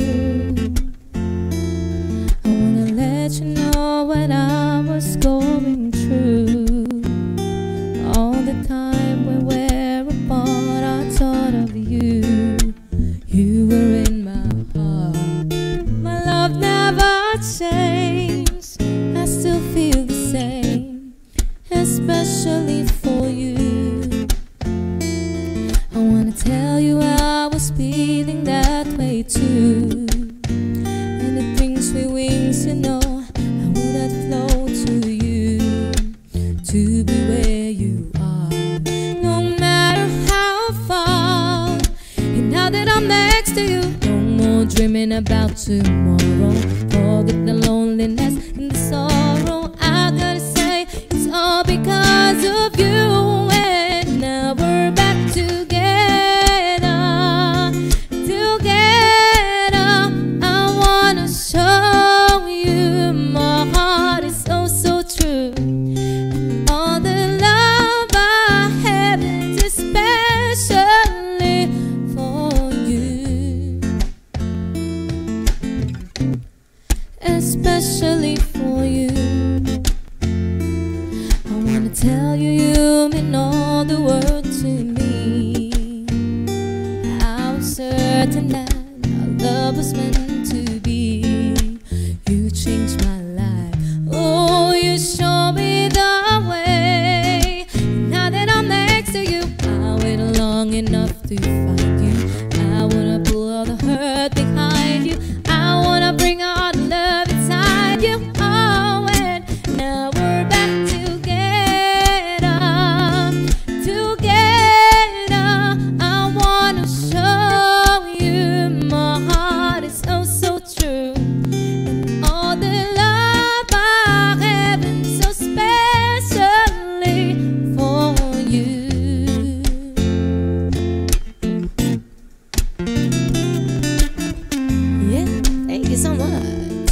I wanna let you know what I was going through. All the time we were apart, I thought of you. You were in my heart. My love never changed. I still feel the same, especially for you. I wanna tell you I was feeling that way too. And it brings me wings, you know. I would have flown to you, to be where you are, no matter how far. And now that I'm next to you, no more dreaming about tomorrow. Forget the loneliness and the sorrow. I gotta say it's all because of you. And now we're back together. I wanna show you my heart is so, so true. And all the love I have is especially for you. Especially for you. I wanna tell you, you mean all the world to me. I was certain that our love was meant to be. You changed my life. Oh, you show me the way. Now that I'm next to you, I waited long enough to find you. I wanna pull all the you so much.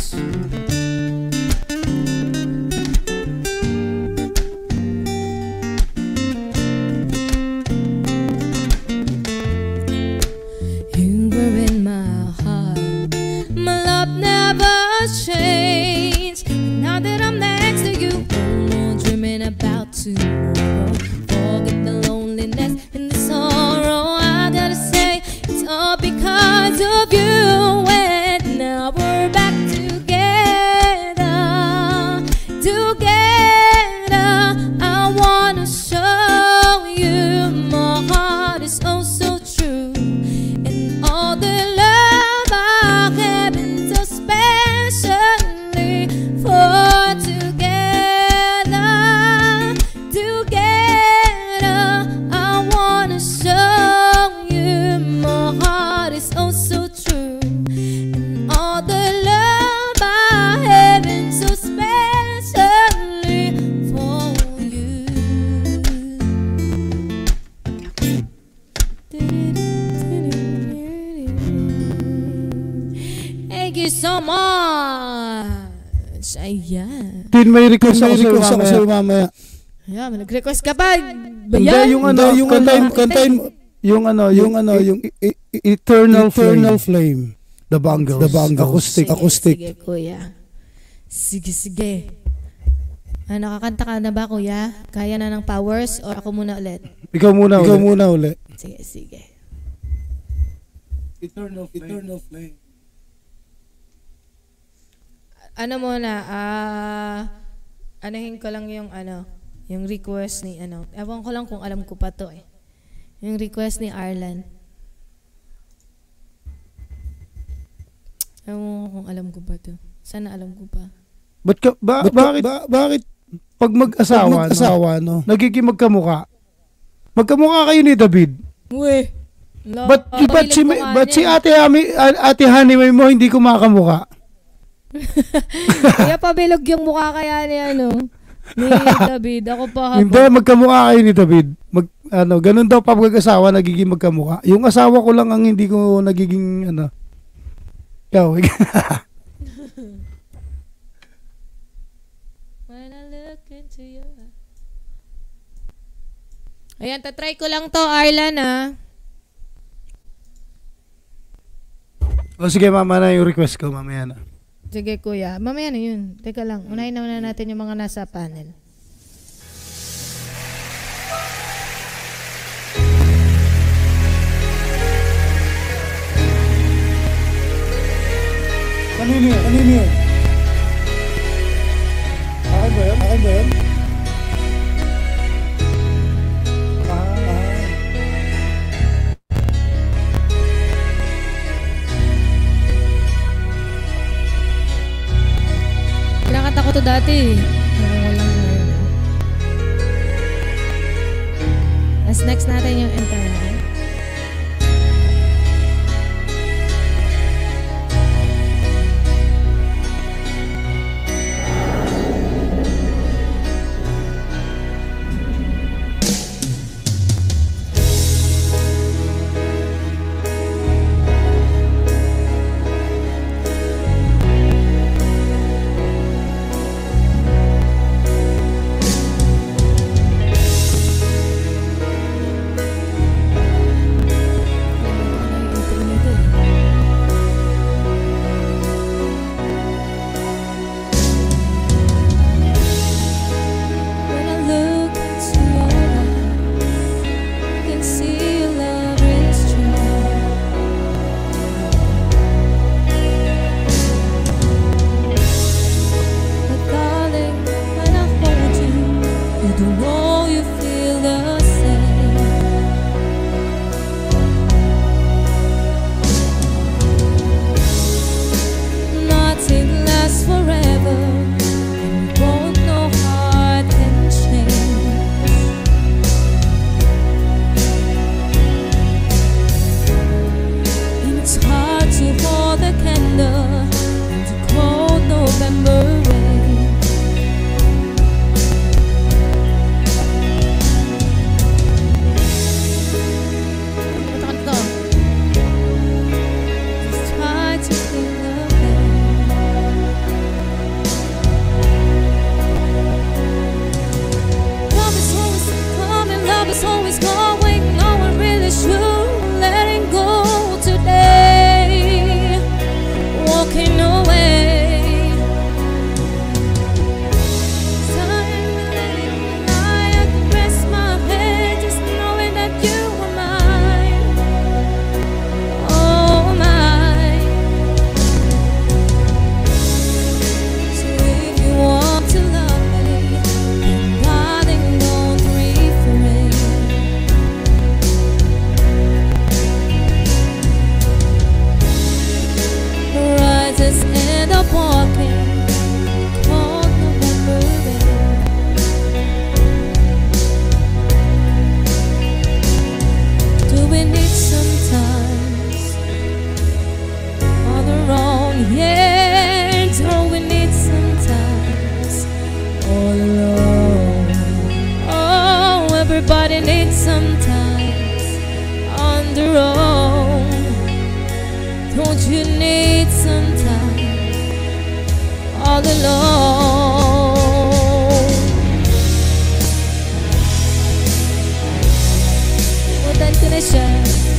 You were in my heart. My love never changed. Now that I'm next to you, no more dreaming about tomorrow. Forget the loneliness and the sorrow. I gotta say, it's all because of you. And now we're back together, together. I wanna show you my heart is oh so true. And all the love I have been so specially for together, together. I wanna show you my heart is oh so true. And all the love I have been so specially for you. Thank you so much. Ayan. Din, may request ako sa'yo mamaya. Ayan, nag-request ka pa. Hindi, Bayan. yung kantahin, yung Eternal Flame. The Bangles. Acoustic. Sige, kuya. Sige. Nakakanta ka na ba, kuya? Kaya na ng powers o ako muna ulit? Ikaw muna ulit. Sige. Eternal Flame. Ano muna, anahin ko lang yung yung request ni ewan ko lang kung alam ko pa to eh. Yung request ni Arlan. Ewan ko kung alam ko pa to. Sana alam ko pa. Bakit pag mag-asawa, no? Nagiging magkamukha? Magkamukha kayo ni David. Uwe. Ba't si Ate Honey mo hindi kumakamukha? Kaya pabilog yung mukha kaya ni ni David. Ako pa Hindi, magkamukha kayo ni David. Ganun daw pag mag-asawa nagiging magkamukha. Yung asawa ko lang ang hindi ko nagiging Ikaw. When I look into your eyes. Ayan, tatry ko lang to, Arlan, O sige, mama na yung request ko, mamaya na. Sige, kuya. Mamaya na yun. Teka lang, unahin naman natin yung mga nasa panel. Kanino yun? Akin ba yun? Kinakanta ko to dati. As next natin yung internet. Don't you need some time all alone? Mudan ko na siya.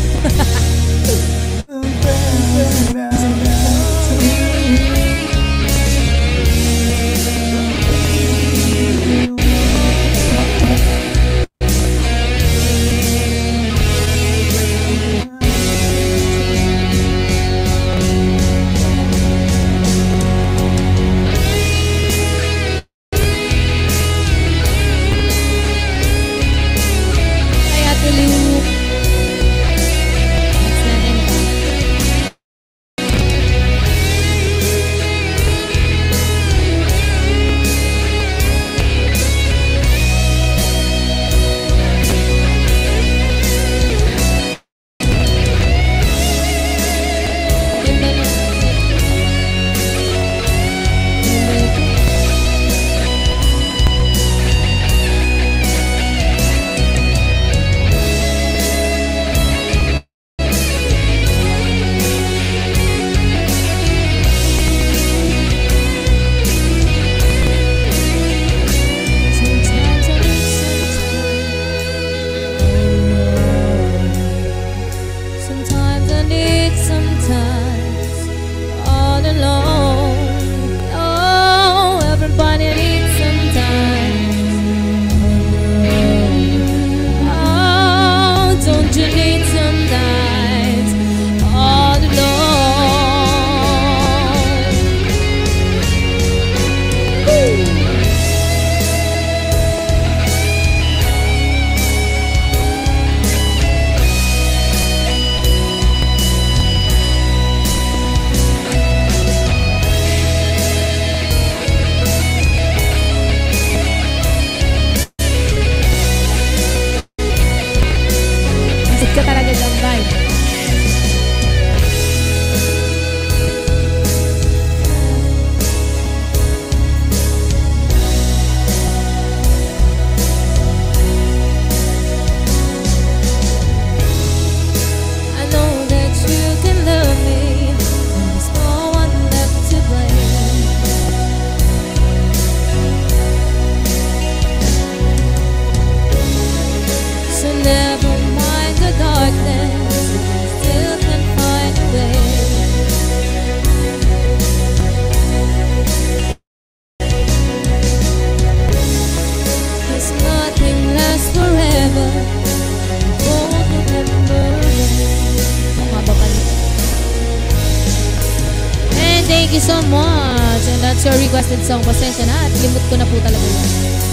Thank you so much. And that's your requested song. Pasensya na at limot ko na po talaga yun.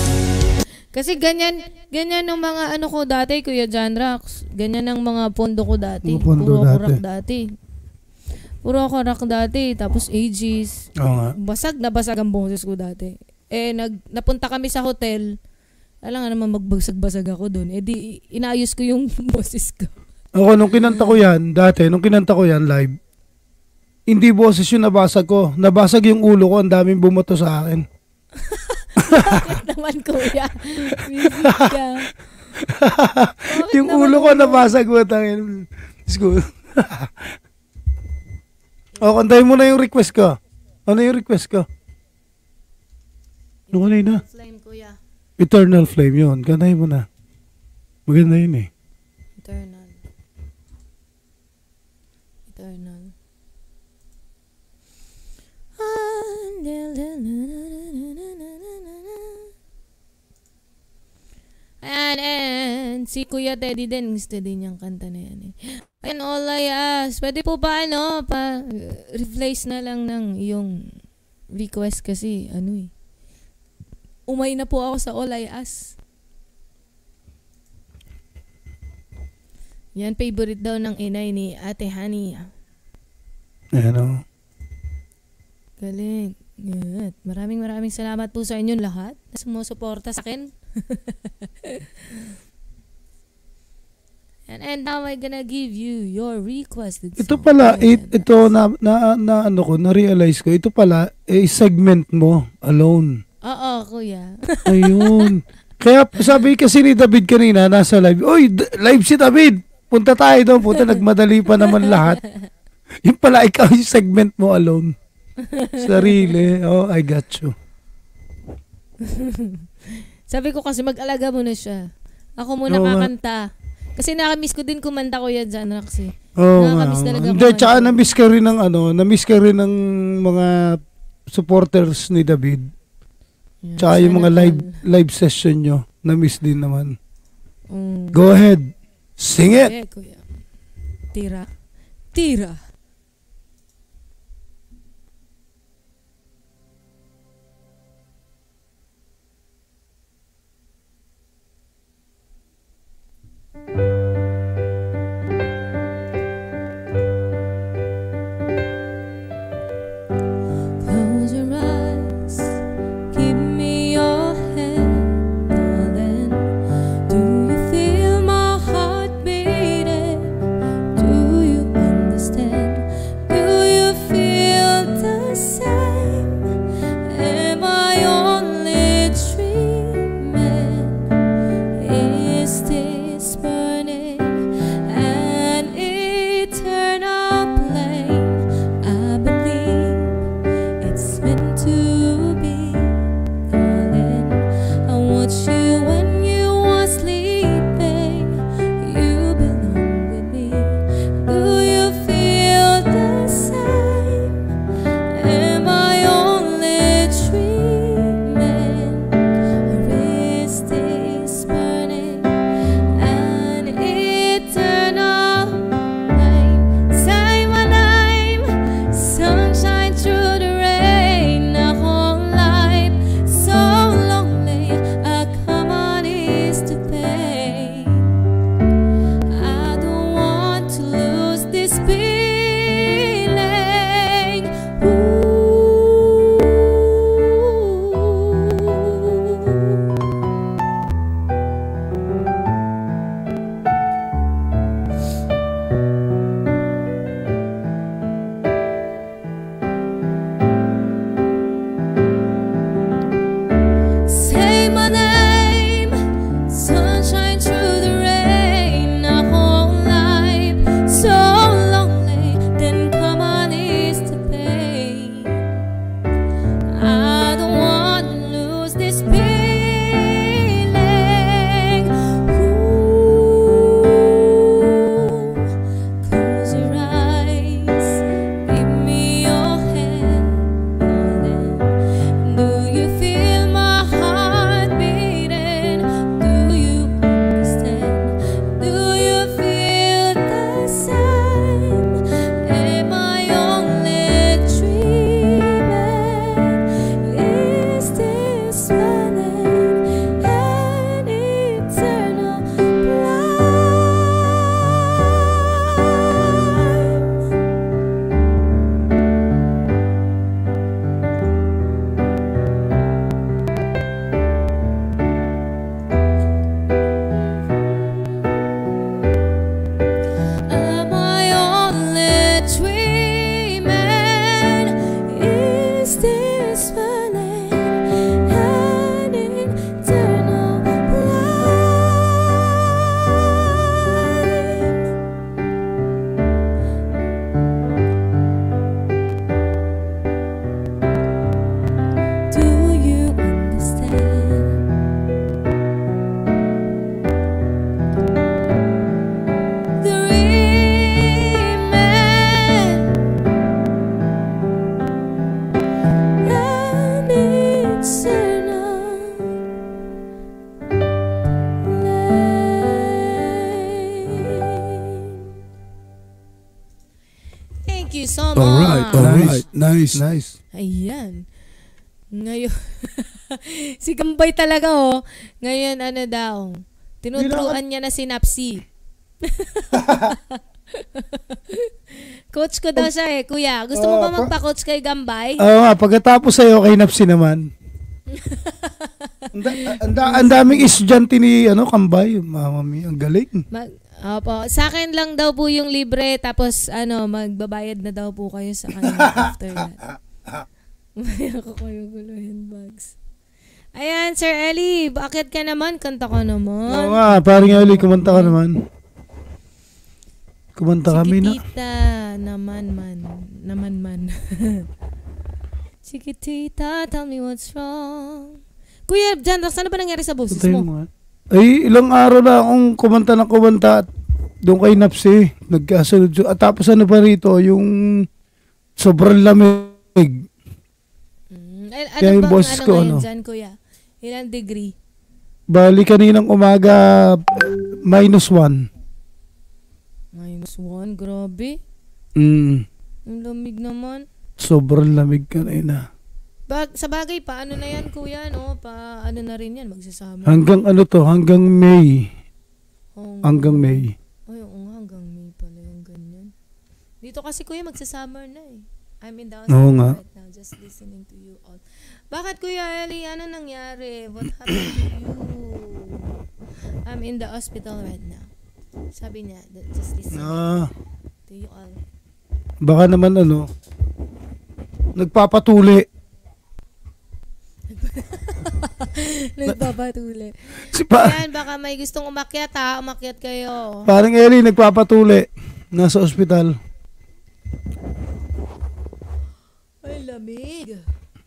Kasi ganyan ng mga ano ko dati, Kuya John Rax. Ganyan ng mga pondo ko dati. Puro ako rock dati. Puro ako rock dati. Tapos ages. Basag na basag ang boses ko dati. Eh, napunta kami sa hotel. Alam nga naman magbagsag-basag ako doon. Eh di, inaayos ko yung boses ko. Ako, nung kinanta ko yan, live, hindi boses yung nabasag ko. Nabasag yung ulo ko, ang daming bumoto sa akin. Bakit naman, Kuya? Busy ka. Yung ulo ko nabasag mo. School. O, kantahin mo na yung request ko. Ano yung request ko? Ano na? Flame, Kuya. Eternal Flame yun. Kantahin mo na. Maganda yun eh. Eternal. And si Kuya Teddy din, gusto din yung kanta na yan eh. And all I ask, pwede po ba replace na lang ng iyong request kasi umay na po ako sa all I ask. Yan, favorite daw ng inay ni Ate Honey. Ayan o. Galing. Good. Maraming salamat po sa inyong lahat na sumusuporta sa akin. and now I'm gonna give you your requested song. Ito pala, na-realize ko, ito pala, segment mo, alone. Oo, Kuya. Ayun. Kaya sabi kasi ni David kanina, nasa live, oy, live si David! Punta tayo doon, nagmadali pa naman lahat. Yung pala, ikaw yung segment mo alone. Sarili. Oh, I got you. Sabi ko kasi mag-alaga muna siya. Ako muna Oo nga. kakanta. Kasi nakamiss ko din kumanta ko yan dyan, Roxy. Oo nga. Nakakamiss talaga Hindi, kumanta. tsaka na-miss ka rin ng mga supporters ni David. Yeah, Tsaka yung sana mga all. live session nyo. Na-miss din naman. Mm. Go ahead. Sing it! Eh, kuya. Tira. Tira. Close your eyes, give me your hand, darling. Do you feel my heart beating? Do you understand? Do you feel the same? Am I only dreaming? Is this burning an eternal flame? I believe it's meant to be, darling. I want you when you are sleeping. You belong with me. Do you feel the same? Am I only dreaming? Or is this burning an eternal flame? Say my name, sunshine through the rain. A whole life so lonely, I come on ease to pain. I don't want to lose this feeling. Ooh. Say my name, sunshine through the rain. A whole life so lonely, then come on ease to pain. I don't want to lose this feeling. Ooh. Close your eyes, give me your hand, darling. Do you feel my heart beating? Do you understand? Do you feel the same? Am I only dreaming? Is this running an eternal flame? Am I only dreaming? Is this running an eternal flame? Do you understand? Dreaming an eternal flame. Thank you so much. Alright. Nice. Ayan. Ngayon, si Gambay talaga oh. Ngayon ano daw, tinutruan niya na si Napsi. Coach ko daw siya eh, kuya. Gusto mo ba magpa-coach kay Gambay? Oo nga, pagkatapos sa'yo kay Napsi naman. Ang daming estudyante ni Kambay. Mama mia, ang galing. Opo, sa akin lang daw po yung libre tapos magbabayad na daw po kayo sa kanya after that. Maya ko kayo guluhin, Bugs. Ayan, Sir Eli, bakit ka naman? Kanta ka naman. Oo nga, paring Eli, kumanta ka naman. Kumanta kami na. Chiquitita, naman man. Chiquitita, tell me what's wrong. Kuya Janrax, ano ba nangyari sa boses mo? Ay, ilang araw na akong kumanta ng kumanta at doon kay Napsi. Nagkasunod. At tapos ano pa rito, yung sobrang lamig. Ano yung bang boses ko, ngayon dyan, kuya? Ilang degree? Bali, kaninang umaga, -1. -1? Grabe. Ang lamig naman. Sobrang lamig kanina. Sa bagay, paano na yan, kuya? No? Ano na rin yan? Magsasama. Hanggang hanggang May. Hanggang May. Ay, oo nga, hanggang May pala yung ganyan. Dito kasi, kuya, magsasummer na eh. I'm in the hospital right now, just listening to you all. Bakit, Kuya Eli? Ano nangyari? What happened to you? I'm in the hospital right now. Sabi niya, just listening to you all. Baka naman nagpapatuli. Nagpapatuli. Yan, baka may gustong umakyat ha. Umakyat kayo. Parang Eli, nagpapatuli. Nasa ospital. Ay, lamig.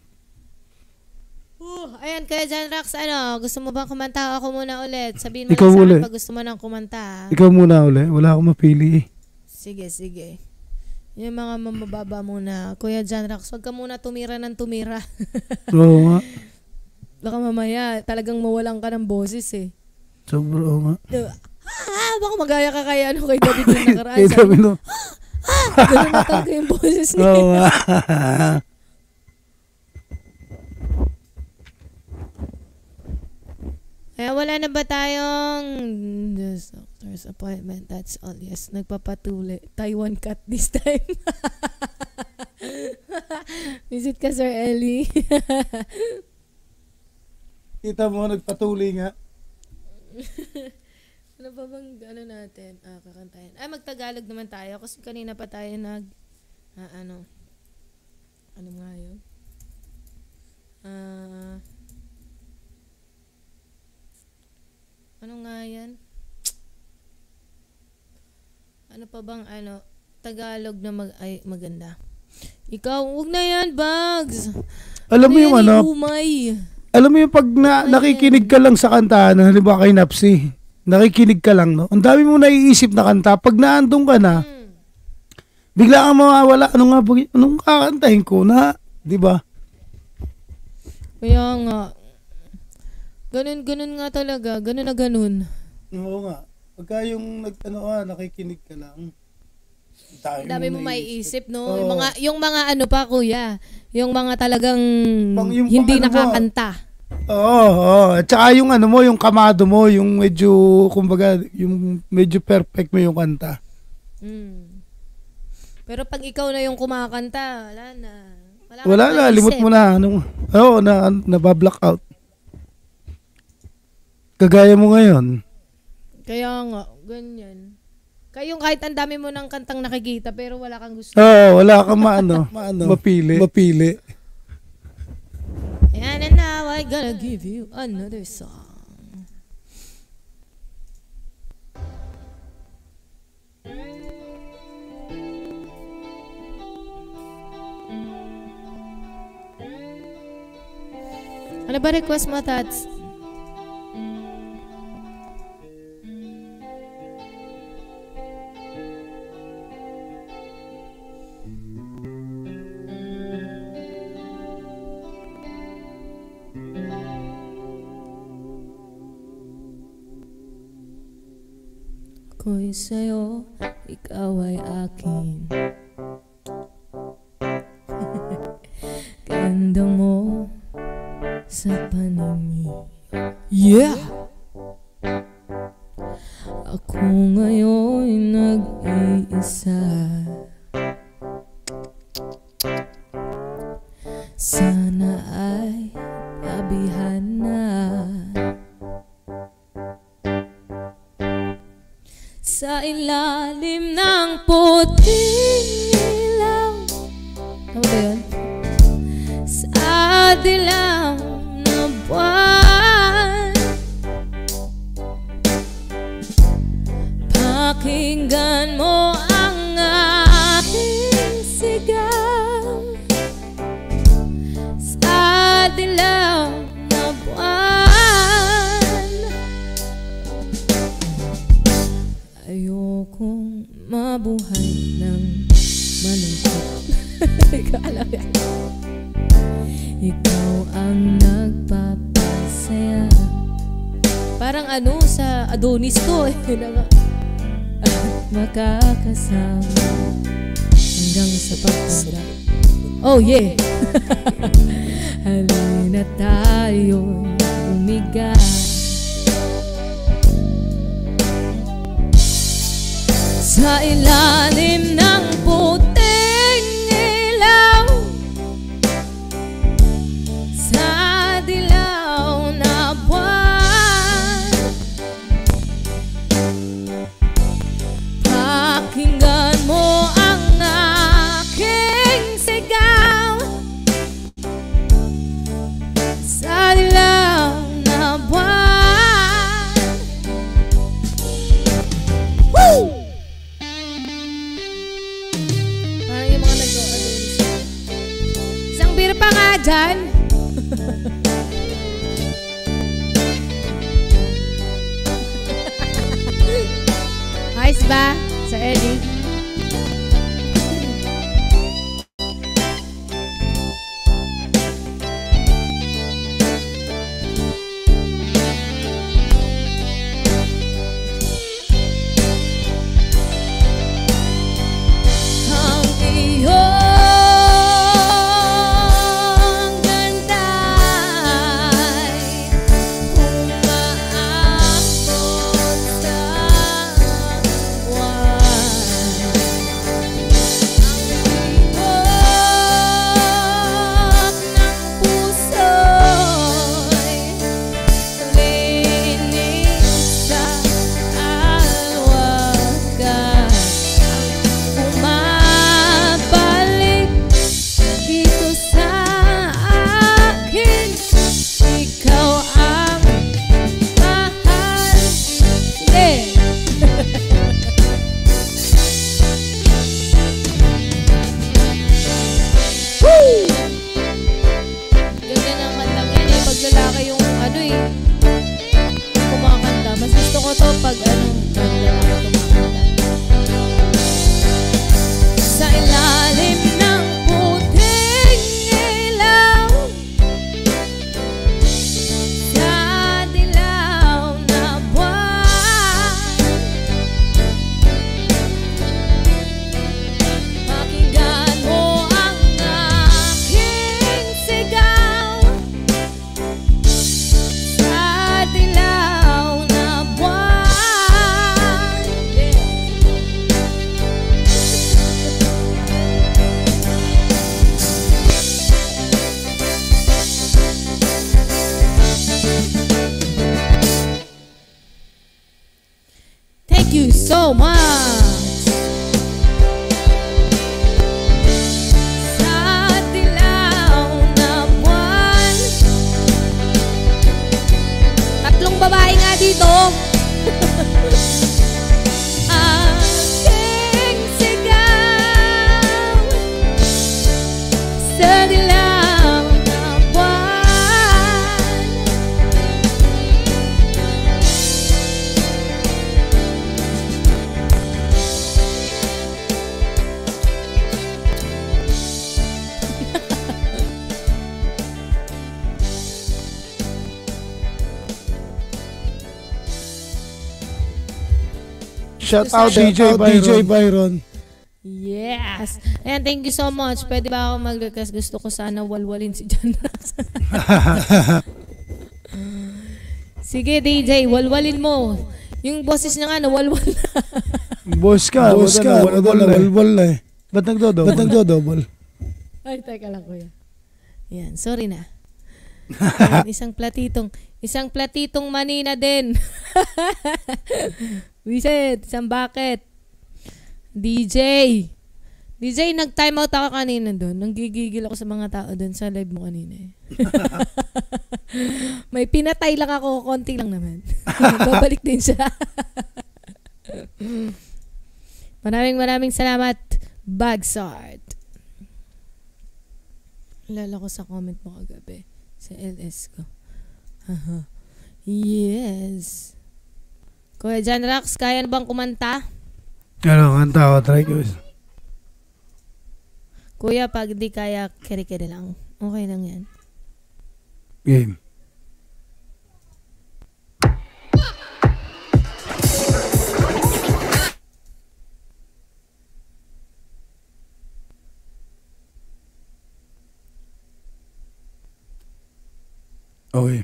Ayan, Kuya Janrax, gusto mo bang kumanta? Ako muna ulit. Sabihin mo lang sa akin pag gusto mo nang kumanta. Ikaw muna ulit. Wala akong mapili. Sige. Yung mga mamababa muna. Kuya Janrax, wag ka muna tumira ng tumira. Oo nga. Baka mamaya, talagang mawalan ka ng boses eh. Sobra nga. Baka magaya ka kay David yung nakaraan. Kay David no. Ganun na talaga yung boses niya. Oo nga. Kaya wala na ba tayong doctor's appointment? That's all. Yes, nagpapatuli. Taiwan cat this time. Visit ka, Sir Eli. Kita mo, nagpatuli nga. Ano ba bang natin? Kakantahin. Magtagalog naman tayo kasi kanina pa tayo ano nga yun? Ano nga yan? Ano pa bang Tagalog na maganda? Ikaw, huwag na yan, Bugs. Alam mo yung umay. Alam mo yung pag nakikinig ka lang sa kanta, halimbawa kay Napsi, nakikinig ka lang, no? Ang dami mo naiisip na kanta. Pag naandun ka na, bigla kang mawawala. Anong kakantahin ko na? Di ba? Kaya nga. Ganun nga talaga. Ganun na ganun. Oo nga. Pagka yung nakikinig ka lang. Dami mo maiisip, no? Yung mga pa, kuya. Yung mga talagang hindi nakakanta. Oo. At saka yung yung kamado mo, yung medyo, kumbaga, yung medyo perfect mo yung kanta. Pero pag ikaw na yung kumakanta, wala na. Wala na, limot mo na. Nabablock out. Kagaya mo ngayon. Kaya nga, ganyan. Kayong kahit ang dami mo ng kantang nakikita pero wala kang gusto. Wala kang mapili. And now I gotta give you another song. Ano ba request mo, Tats? Ako'y sa'yo, ikaw ay akin. Ganda mo sa paningin. Yeah! Ako ngayon nag-iisa. Sana ay tabihan na. Sa ilalim ng puting ilaw. Tama ba yun? Sa dilaw na buwan, pakinggan mo Ikaw alam yan. Ikaw ang nagpapasaya. Parang ano sa Adonis ko eh. At makakasama hanggang sa pagkanda. Oh yeah. Halina tayo'y umiga sa ilalim ng puting ilaw, sa dilaw na buwan. Pakinggan mo ang aking sigaw sa dilaw na buwan. Woo! Parang yung mga nag-o-adonis. Isang beer pa nga dyan. Ayos ba, Sir Eddie? Ang iyong ganda'y umaabot sa buwan. Ang libot ng puso'y linis sa alwagan. Bumabalik dito sa akin. Ikaw ang mahal. Sige. Woo! Ganda ng kantang yan eh. Pag lalaki yung ano eh, kumakanta. Mas gusto ko to pag ano, pag lalaki kumakanta. Sa ilalim ng puting ilaw, sa dilaw na buwan. Pakinggan mo ang aking sigaw sa dilaw na buwan. Thank you so much. Sa dilaw na buwan. Tatlong babae nga dito. Aking sigaw sa dilaw na buwan. Shout out DJ Byron. Yes. Ayan, thank you so much. Pwede ba ako mag-request? Gusto ko sana walwalin si John Rax. Sige, DJ, walwalin mo. Yung boses niya nga, nawalwal na. Boss ka, walwal na eh. Ba't nagdo-double? Ay, teka lang, kuya. Yan, sorry na. Ayan, isang platitong manina din. Wiset, isang bucket. DJ, nag-time out ako kanina doon. Nanggigigil ako sa mga tao doon sa live mo kanina eh. May pinatay lang ako, konti lang naman. Babalik din siya. Maraming salamat, Bagsart. Lala ko sa comment mo kagabi sa LS ko. Yes. Kuya John Rax, kaya na bang kumanta? Ano, kanta ko, try ko. Kuya, pag di kaya, kere-kere lang. Okay lang yan. Game. Okay.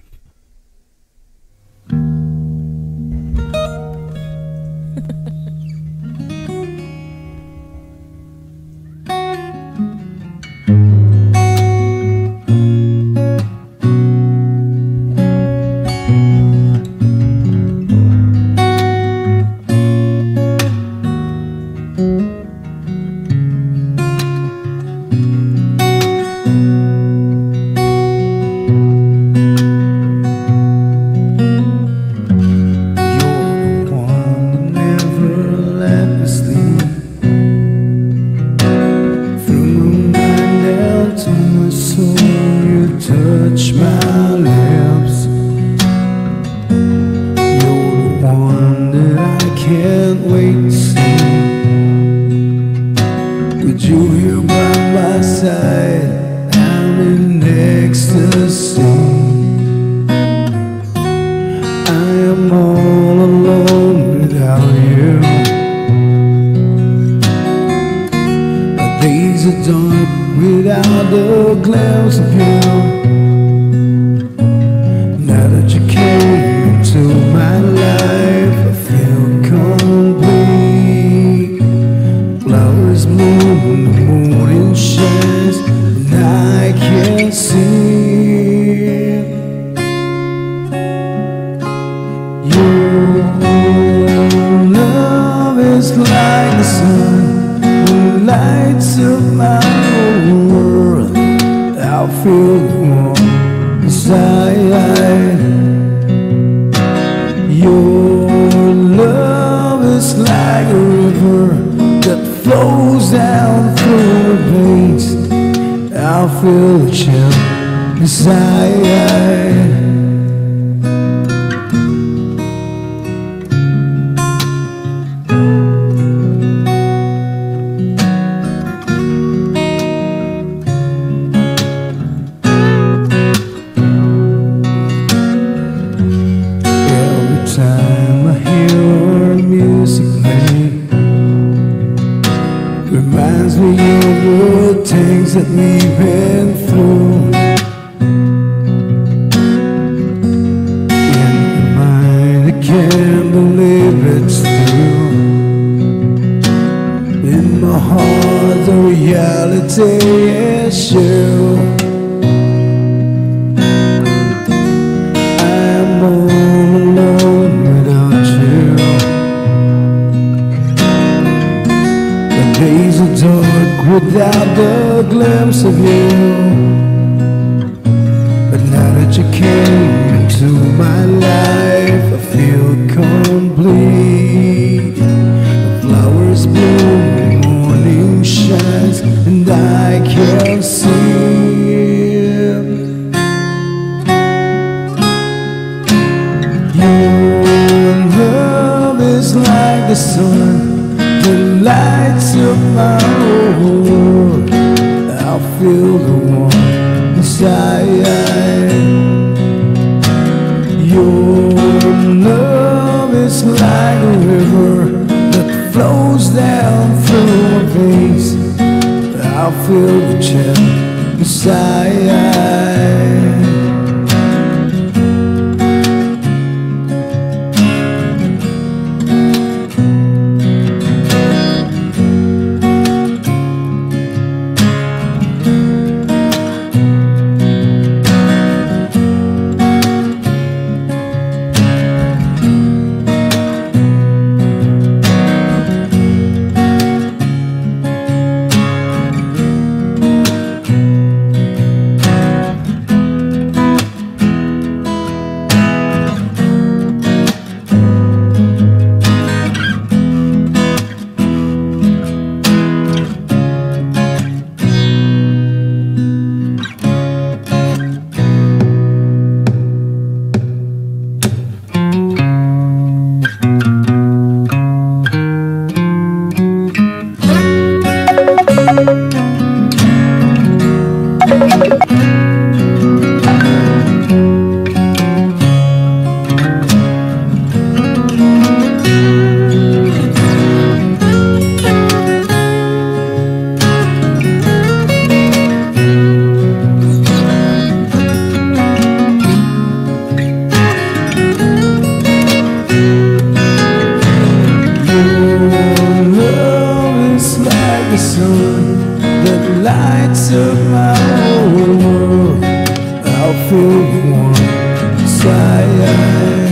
lights up my whole world. I'll feel one side.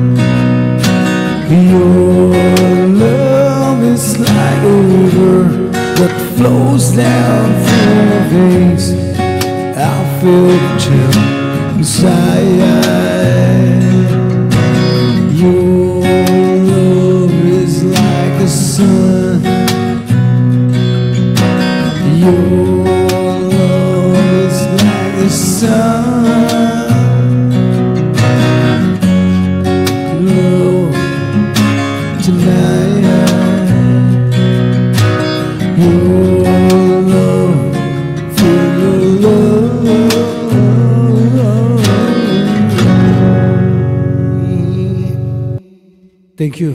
Your love is like a river that flows down through my veins. I'll feel the chill inside. Your love is like a sun. Your love is like the sun. Love tonight. Your love, feel your love. Thank you.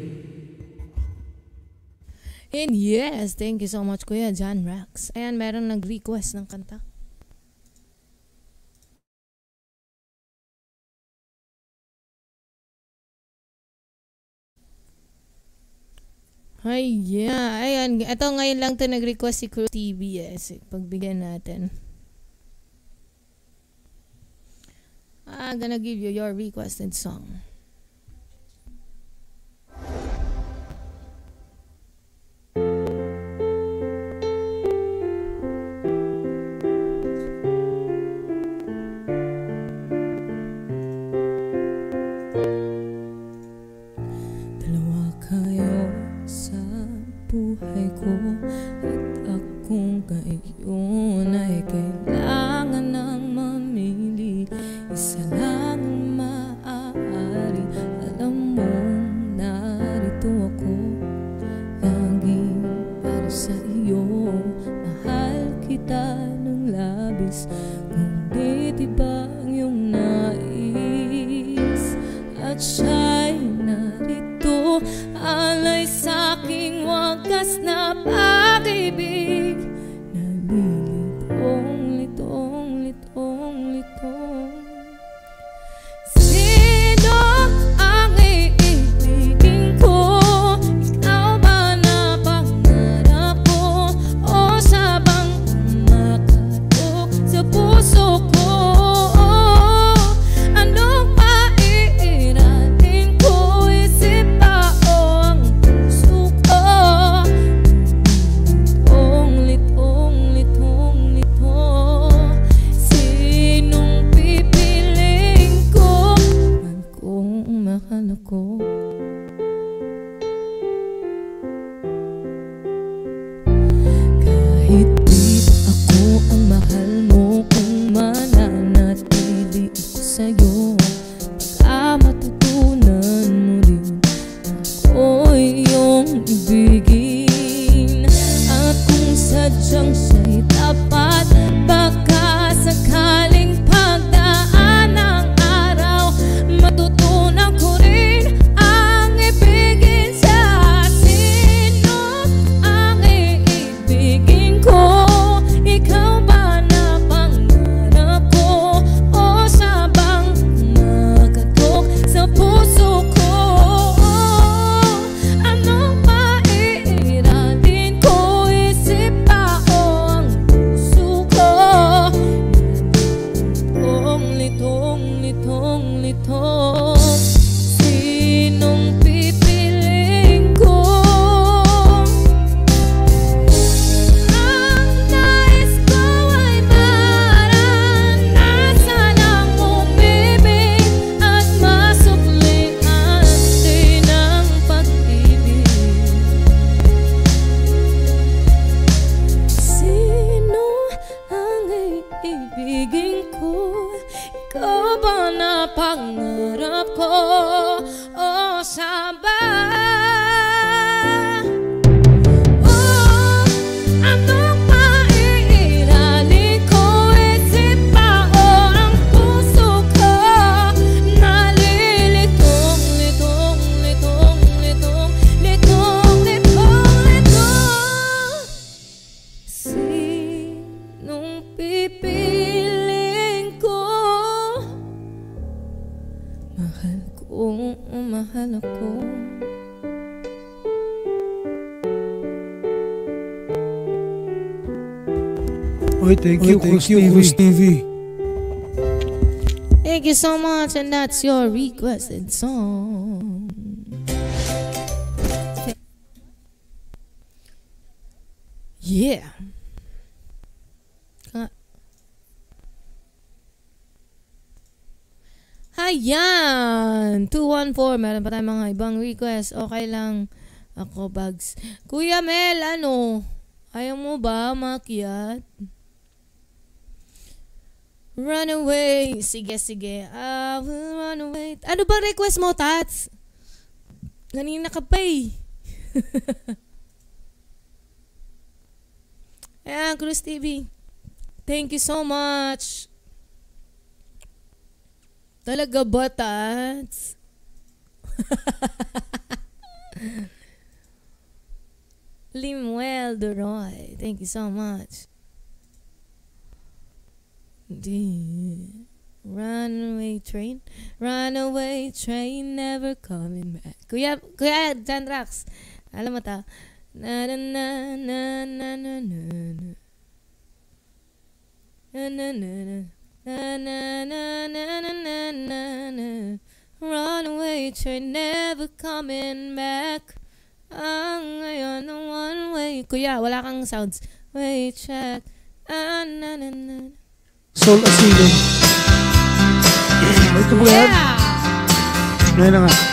And yes, thank you so much Kuya John Rex. Ayan, meron nag-request ng kanta. Ay, yeah. Ayan, ito ngayon lang to nag-request si Crew TBS. Pagbigyan natin. I'm gonna give you your requested song. Dalawa kayo sa buhay ko at akong ngayon ay kailangan ng mamili. Isa lang ang maaari. Alam mong narito ako laging para sa iyo. Mahal kita ng labis, ngunit iba ang iyong nais. At siya'y narito, alay sa'king wagas na pag-ibig. Nalilitong, litong, litong, litong. Sino ang iibigin ko? Ikaw ba na pangarap ko? O sabang makatok sa puso ko? Anong maiiralin Oy, thank you, Cruz TV. Thank you so much, and that's your requested song. Yeah. Ayan! 214. Meron pa tayong mga ibang request. Okay lang. Ako, Bags. Kuya Mel, ano? Ayaw mo ba makiat? Run away. Sige, sige. I will run away. Ano ba request mo, Tats? Ganina ka pa eh. Ayan, Cruz TV. Thank you so much. Talaga ba, Tats? Limuel Duroy. Thank you so much. Runaway train. Runaway train never coming back. Kuya John Rax. Alam mo ta? Na na na na na na na na na na na na na na na na na na. Runaway train never coming back. Ang ngayon ng one way. Kuya, wala kang sounds. Wait, check. Na na na. Soul Asylum. Ito ba yan? Ngayon na nga.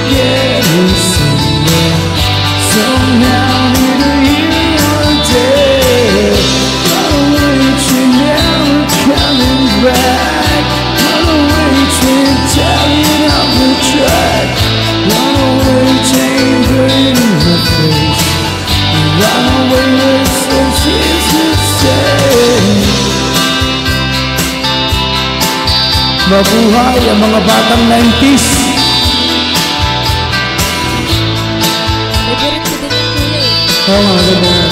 Somehow need a hero day. Mabuhay ang mga batang 90s. Favorite ko din yung kulay. Oo nga, ganda.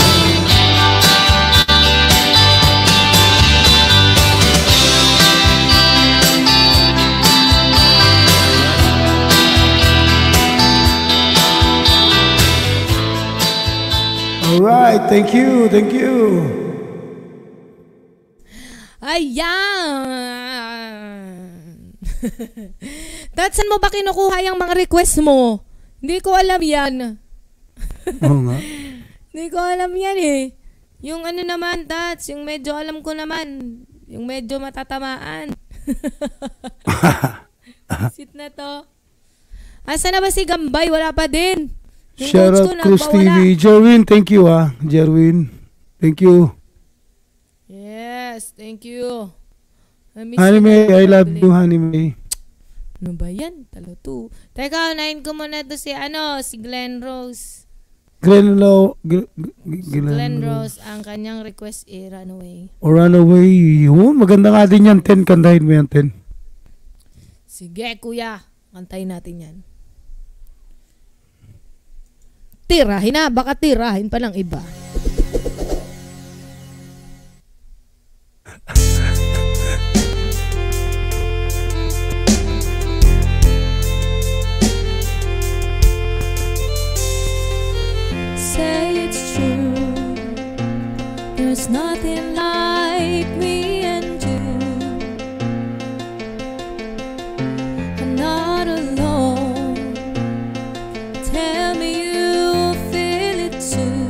Alright, thank you, thank you. Ayan. Tat, saan mo ba kinukuha yung mga request mo? Hindi ko alam yan. Oo nga. Hindi ko alam yan eh. Yung ano naman, Tats, yung medyo alam ko naman. Yung medyo matatamaan. Sit na to. Asa na ba si Gambay? Wala pa din. Yung Shout coach ko out Cruz nagpawala. TV. Jerwin, thank you Jerwin. Thank you. Yes, thank you. I miss Honey you May, na, I love Pabli. you, Honey May. Ano ba yan? Talo to. Teka, unahin ko muna to si Glenn Rose. Glenn Rose, ang kanyang request Runaway. Or Runaway. Yun, maganda nga din yan. 10, kantahin mo yan, 10. Sige, kuya. Kantayin natin yan. Tirahin na. Baka tirahin pa ng iba. Say it's true. There's nothing like me and you. I'm not alone. Tell me you feel it too.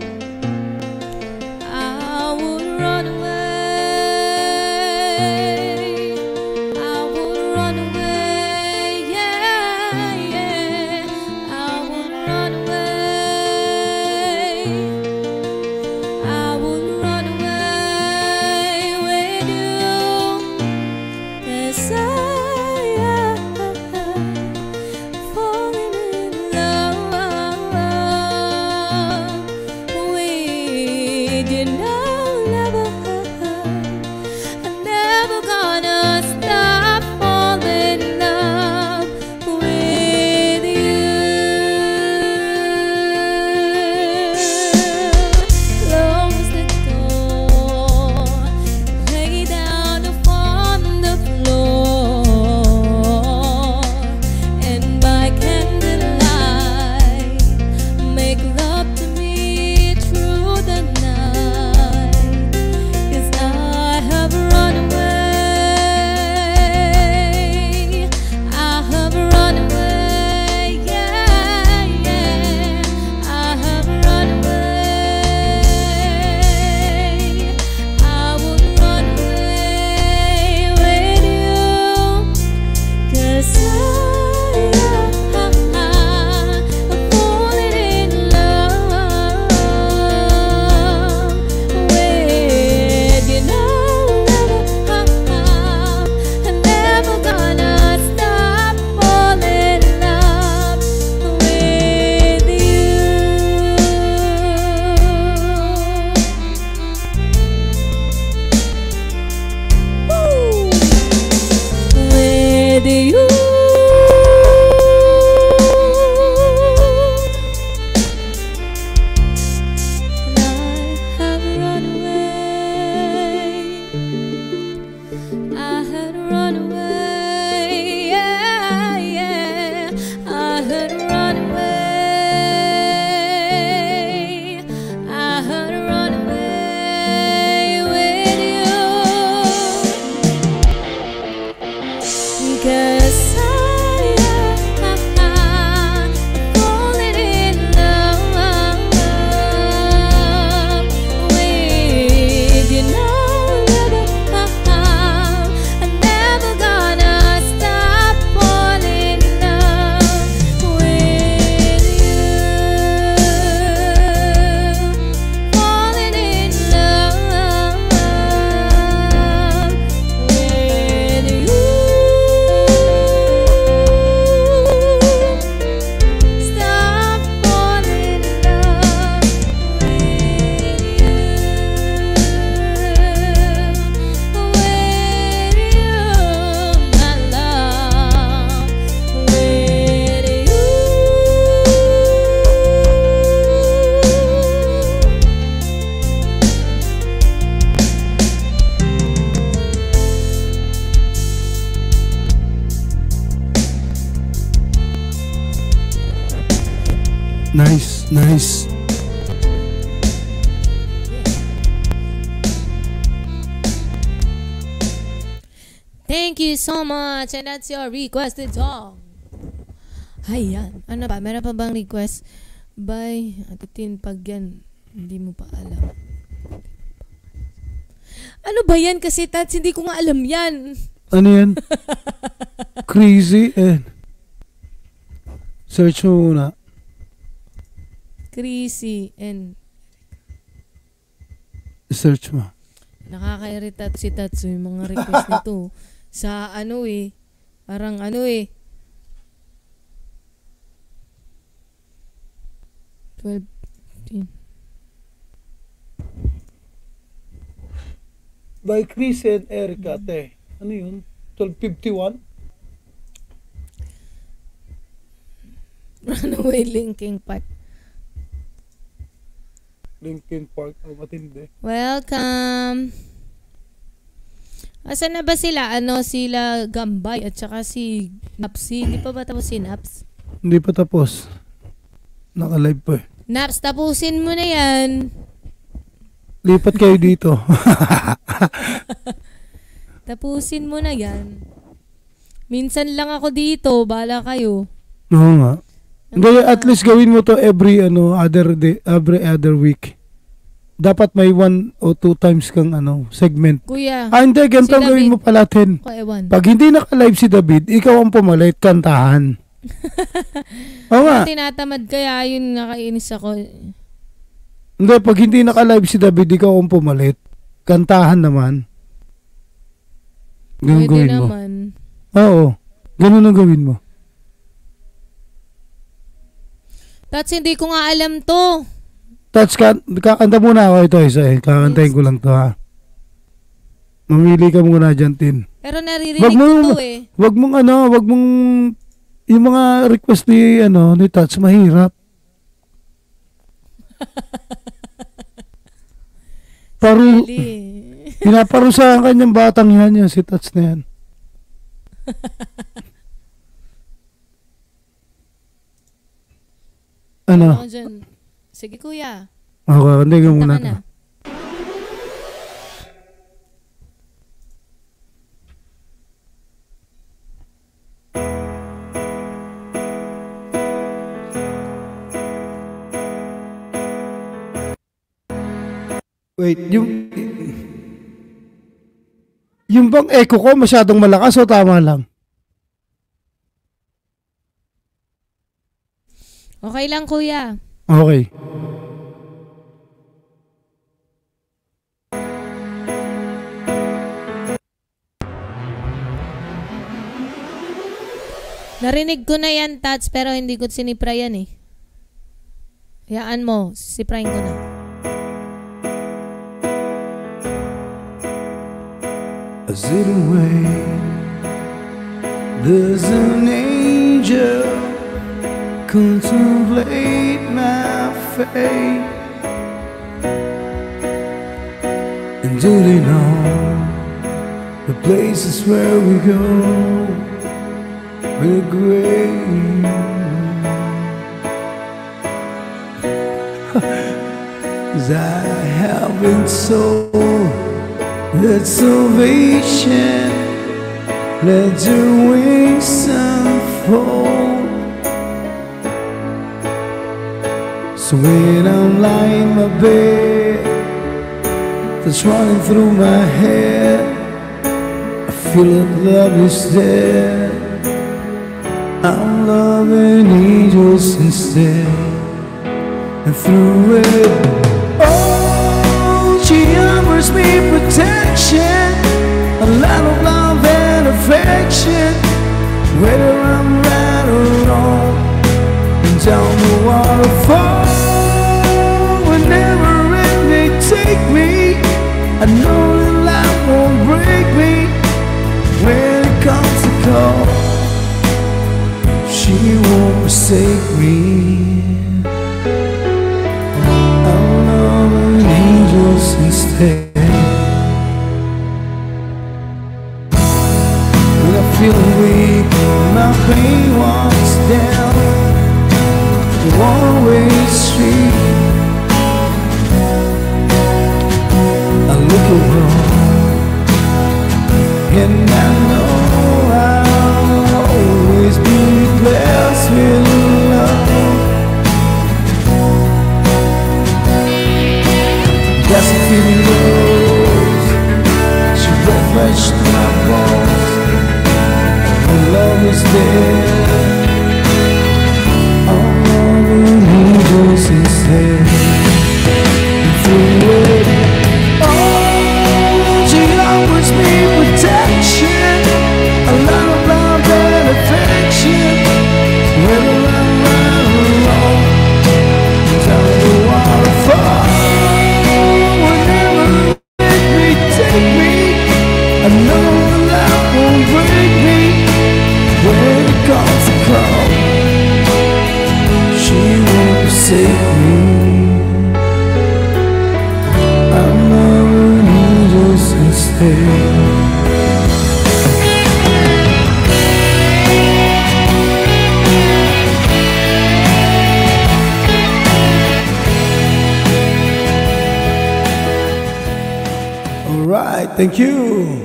I would run away. I would run away. Yeah, yeah. I would run away. I would run away with you. Yes, I am falling in love with you. I'm never gonna stop falling in love with you. Close the door, lay down upon the floor, and by candlelight, make love to me through the night. Nice. Thank you so much. And that's your requested song. Ayan. Ano pa? Meron pa bang request? By Atutin pag yan. Hindi mo pa alam. Ano ba yan kasi, Tats? Hindi ko nga alam yan. Ano yan? Crazy and search mo muna. Crazy and Search mo. nakaka-irritate si Tats yung mga request nito. Sa ano eh. Parang ano eh. 12, 15. By Chris and Erica, te. Ano yun? 1251? Runaway Linkin Park. Linkin Park. Oh, matindi. Welcome. Asan na ba sila? Ano, sila Gambay at saka si Napsi. Hindi pa ba tapos si Naps? Hindi pa tapos. Naka-live pa eh. Naps, tapusin mo na yan. Lipat kayo dito. Tapusin mo na yan. Minsan lang ako dito. Bala kayo. Oo nga. Hindi, at least gawin mo to every other day, every other week. Dapat may 1 o 2 times kang segment. Kuya. Hindi, ganito si gawin mo palatin. Ewan. Pag hindi naka-live si David, ikaw ang pumalit, kantahan. Oo nga. Tinatamad kaya yun, nakainis ako. Hindi, pag hindi naka-live si David, ikaw ang pumalit. Kantahan naman. Ganun Pwede gawin mo. naman. Oo. Ganun ang gawin mo. Tats, hindi ko nga alam to. Tats, kakanta muna ako ito isa eh. Kakantahin ko lang to ha. Mamili ka muna dyan, Tin. Pero naririnig ko to eh. Wag mong yung mga request ni Tats, mahirap. Pinaparusahan kanyang batang yan si Tats na yan. Ano? Ako dyan. Sige kuya. Okay, hindi ka Kanta muna. ka na. Wait, yung bang echo ko masyadong malakas o tama lang? Okay lang kuya. Okay. Narinig ko na yan, Tats, pero hindi ko sinipra yan eh. Hayaan mo, siprahin ko na. As it away, there's an angel contemplate my fate. And do they know the places where we go with a grave? 'Cause I have been told that salvation let your wings unfold. So when I'm lying in my bed, that's running through my head, I feel that love is dead. I'm loving angels instead. And through it, oh, she offers me protection, a lot of love and affection, whether I'm right or wrong. And down the waterfall, whenever it may take me, I know that life won't break me. When it comes to call, she won't forsake me. I'm loving angels instead. When I feel weak, my pain walks down the one-way street. windows. She refreshed my bones. My love is dead. All the angels instead. Through it all, she offers me protection, a lot of love and affection. Whether I'm right or wrong, down the waterfall, whenever let me take me, I know that won't break me. When it comes to call, she won't forsake me. I'm loving you just instead. Alright, thank you.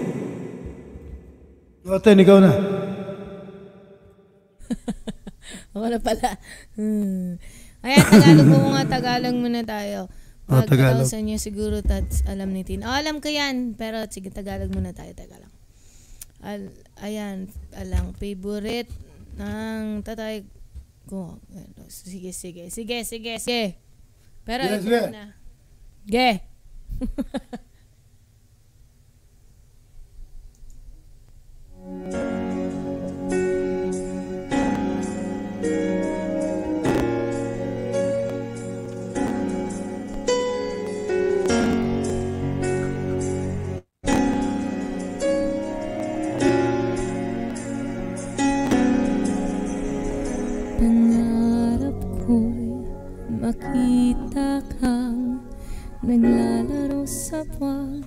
Roten, ikaw na. Ako na pala. Ayan, Tagalog mo nga. Tagalog muna tayo. Pag Tagalog. sa inyo siguro tats alam ni Tin. Alam ko yan. Pero sige, Tagalog muna tayo. Teka lang. Ayan, alang favorite ng tatay ko. Sige. Pero Yes, ito yeah. na. Ge. Pangarap ko'y makita kang naglalaro sa buwan.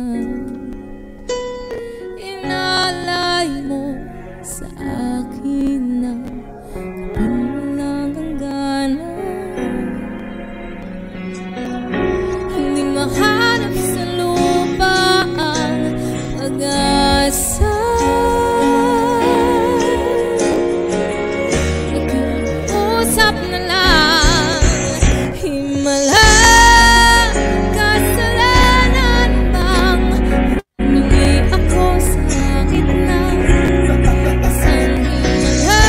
Inalay mo sa akin na walang hangganan. Hindi mahanap sa lupa ang pag-asa. Usap na lang, himala, kasalanan bang humingi ako sa gitna? Isang himala,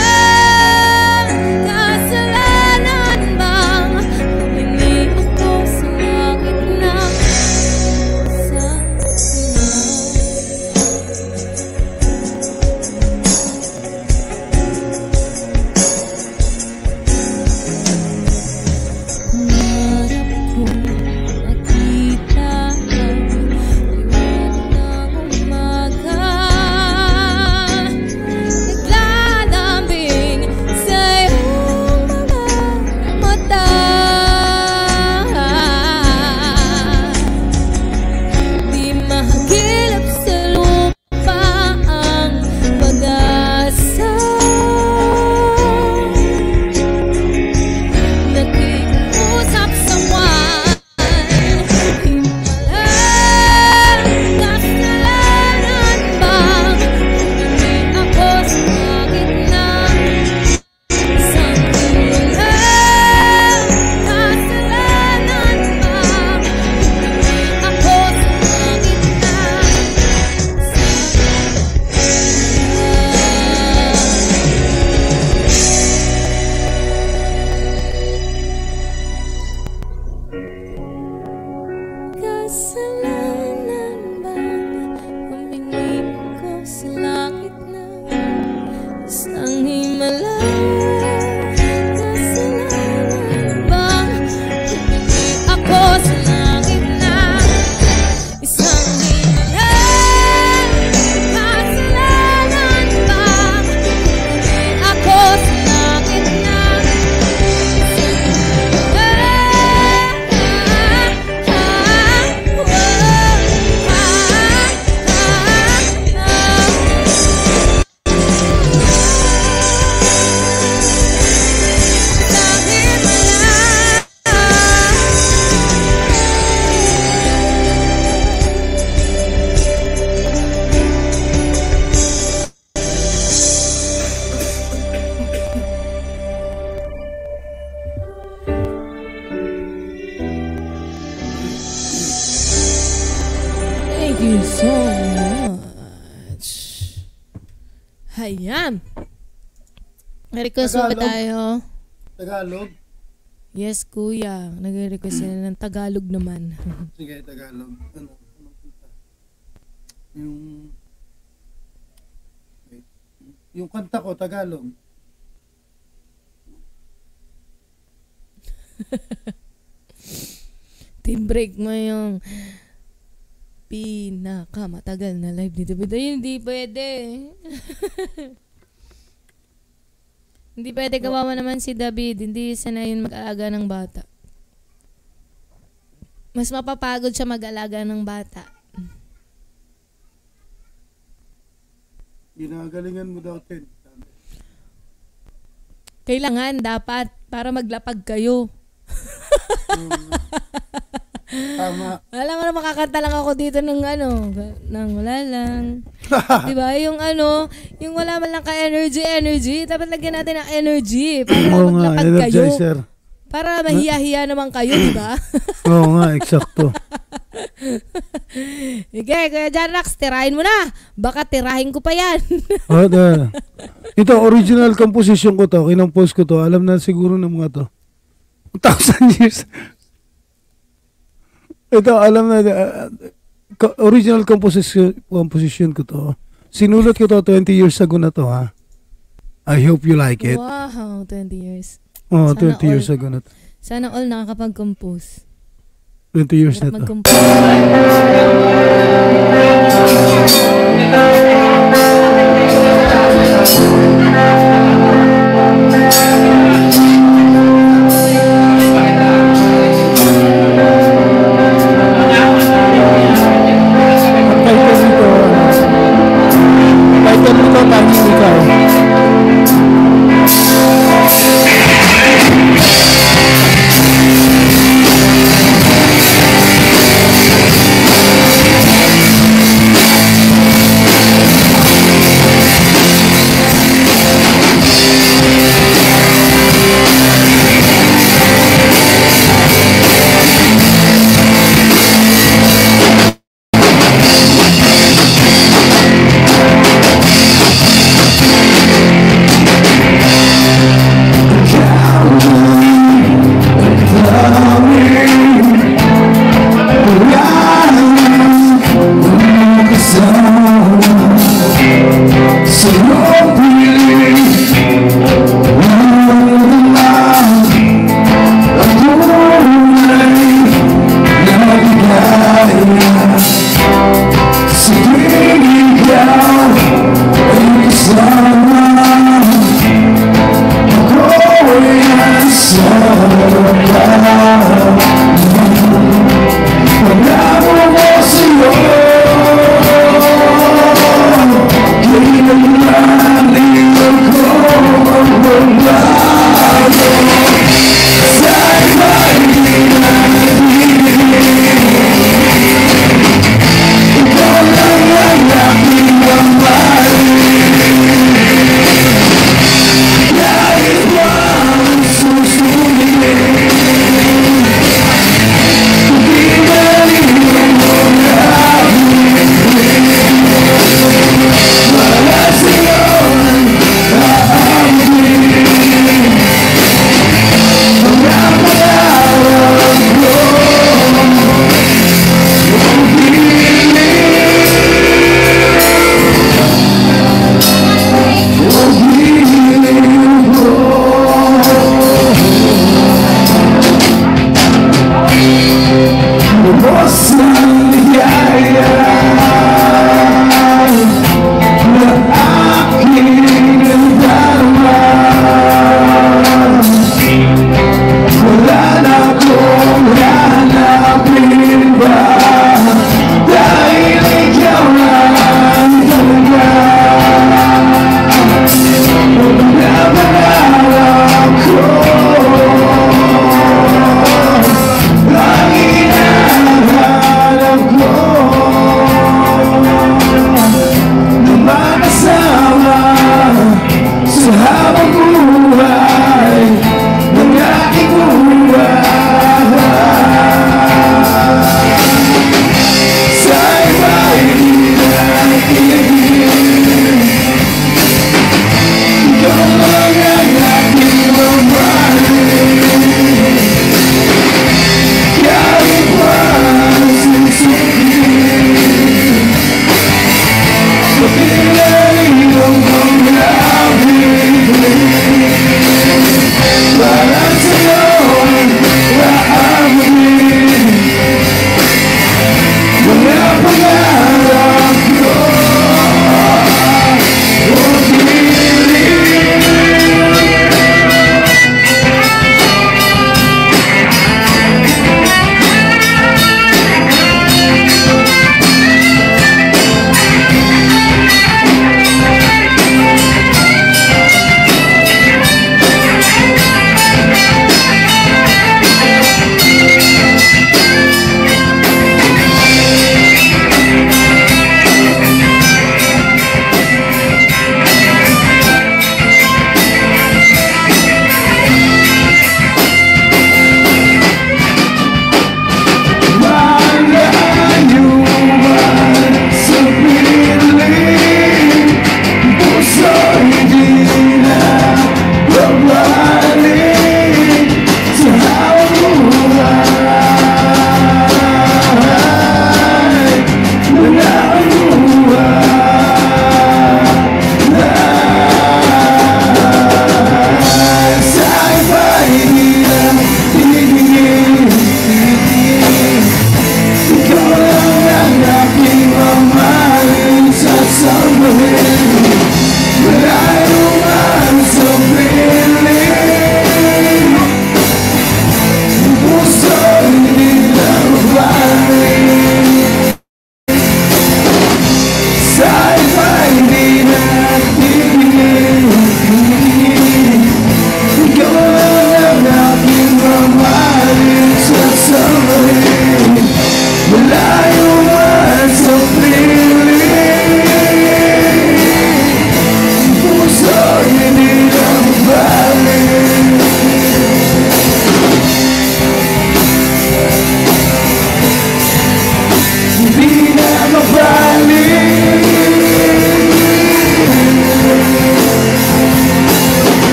kasalanan bang humingi ako sa gitna? Sa pangarap ko makita ang liwanag ng umaga, naglalambing sa iyong mga mata. Di mahagilap sa lupa ang pag-asa. Nakiusap sa buwan, himala, kasalanan bang humingi ako sa gitna? Isang himala, kasalanan bang humingi ako sa gitna? Kasalanan bang humingi ako sa langit na isang himala? Kasalanan bang humingi ako sa langit na isang himala? Kasalanan bang humingi ako sa langit na isang himala? you so much. Hayam. Request mo ba Tagalog? tayo? Tagalog? Yes, kuya. Nag-request sila ng Tagalog naman. Sige, Tagalog. Ano kanta? Yung kanta ko, Tagalog. Team break mo yung pinakamatagal na live dito. Pero hindi pwede. Hindi pwede, kawawa naman si David. Hindi sanayin mag-alaga ng bata. Mas mapapagod siya mag-alaga ng bata. Ginagalingan mo daw, Tin. Kailangan, dapat, para maglapag kayo. Tama. Alam mo na, makakanta lang ako dito ng nang wala lang. Diba? Yung yung wala man lang ka-energy. Dapat lagyan natin ng energy para Oo nga, maglapag kayo. energizer. Para mahiya-hiya naman kayo, diba? Oo nga, eksakto. Okay, Kuya Janax, tirahin mo na. Baka tirahin ko pa yan. Ito, original composition ko to. Kinompose ko to. Alam na siguro ng mga to. 1,000 years. Ito, alam na. Original composition ko to. Sinulat ko to 20 years ago na to, ha. I hope you like it. Wow, 20 years. Oh, Sana 20 years ago na to. Sana all nakakapag-compose. 20 years na to. Title nito, Tanging Ikaw.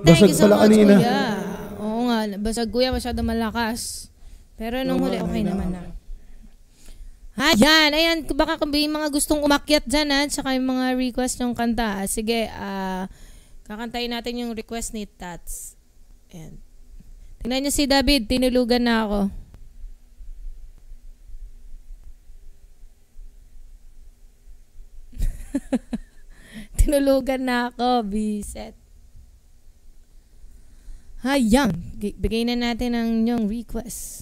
thank you so pala much, kanina. kuya. Oo nga, basag kuya, masyado malakas. Pero nung huli, okay naman na. Ayan, baka kung may mga gustong umakyat dyan, tsaka yung mga request yung kanta. Sige, kakantayin natin yung request ni Tats. Ayan. Tingnan nyo si David, tinulugan na ako. Tinulugan na ako, biset. Ayan, bigay na natin ang inyong request.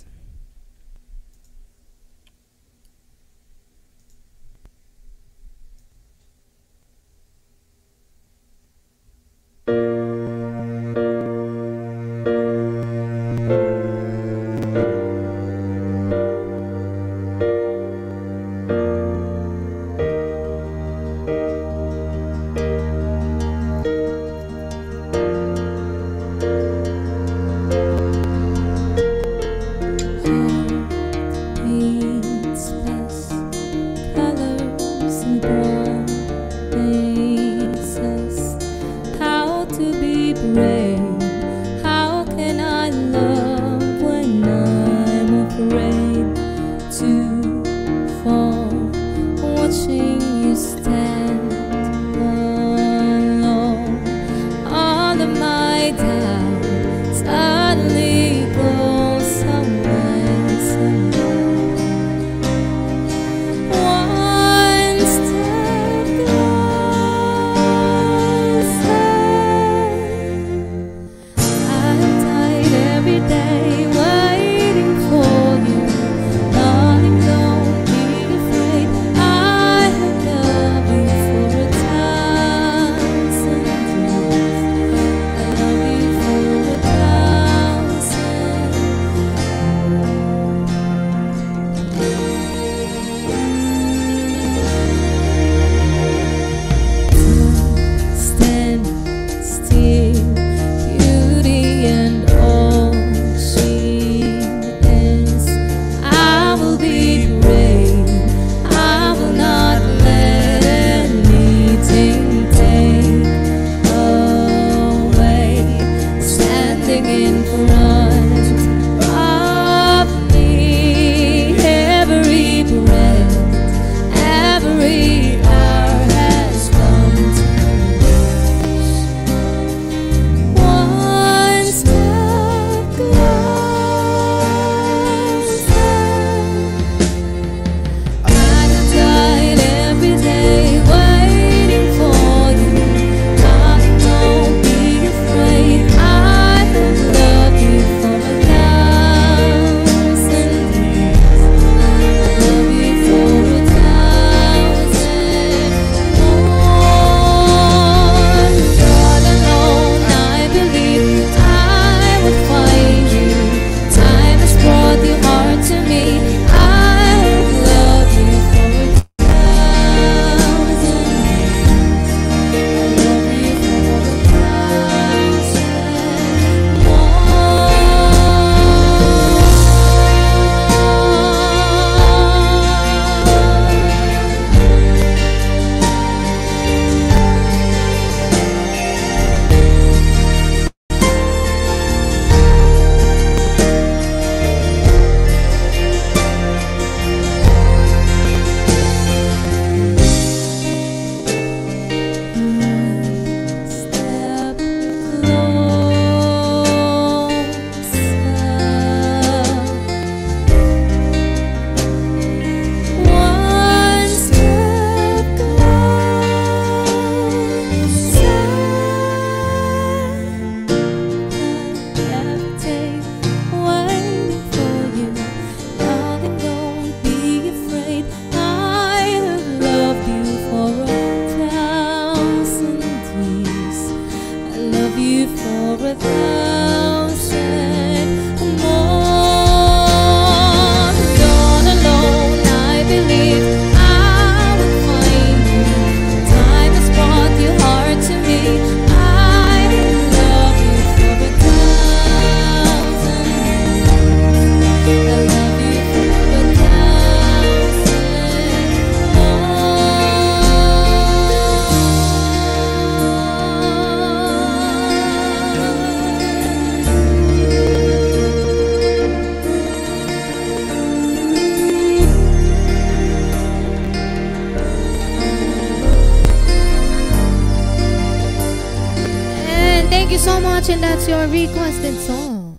much, and that's your requested song.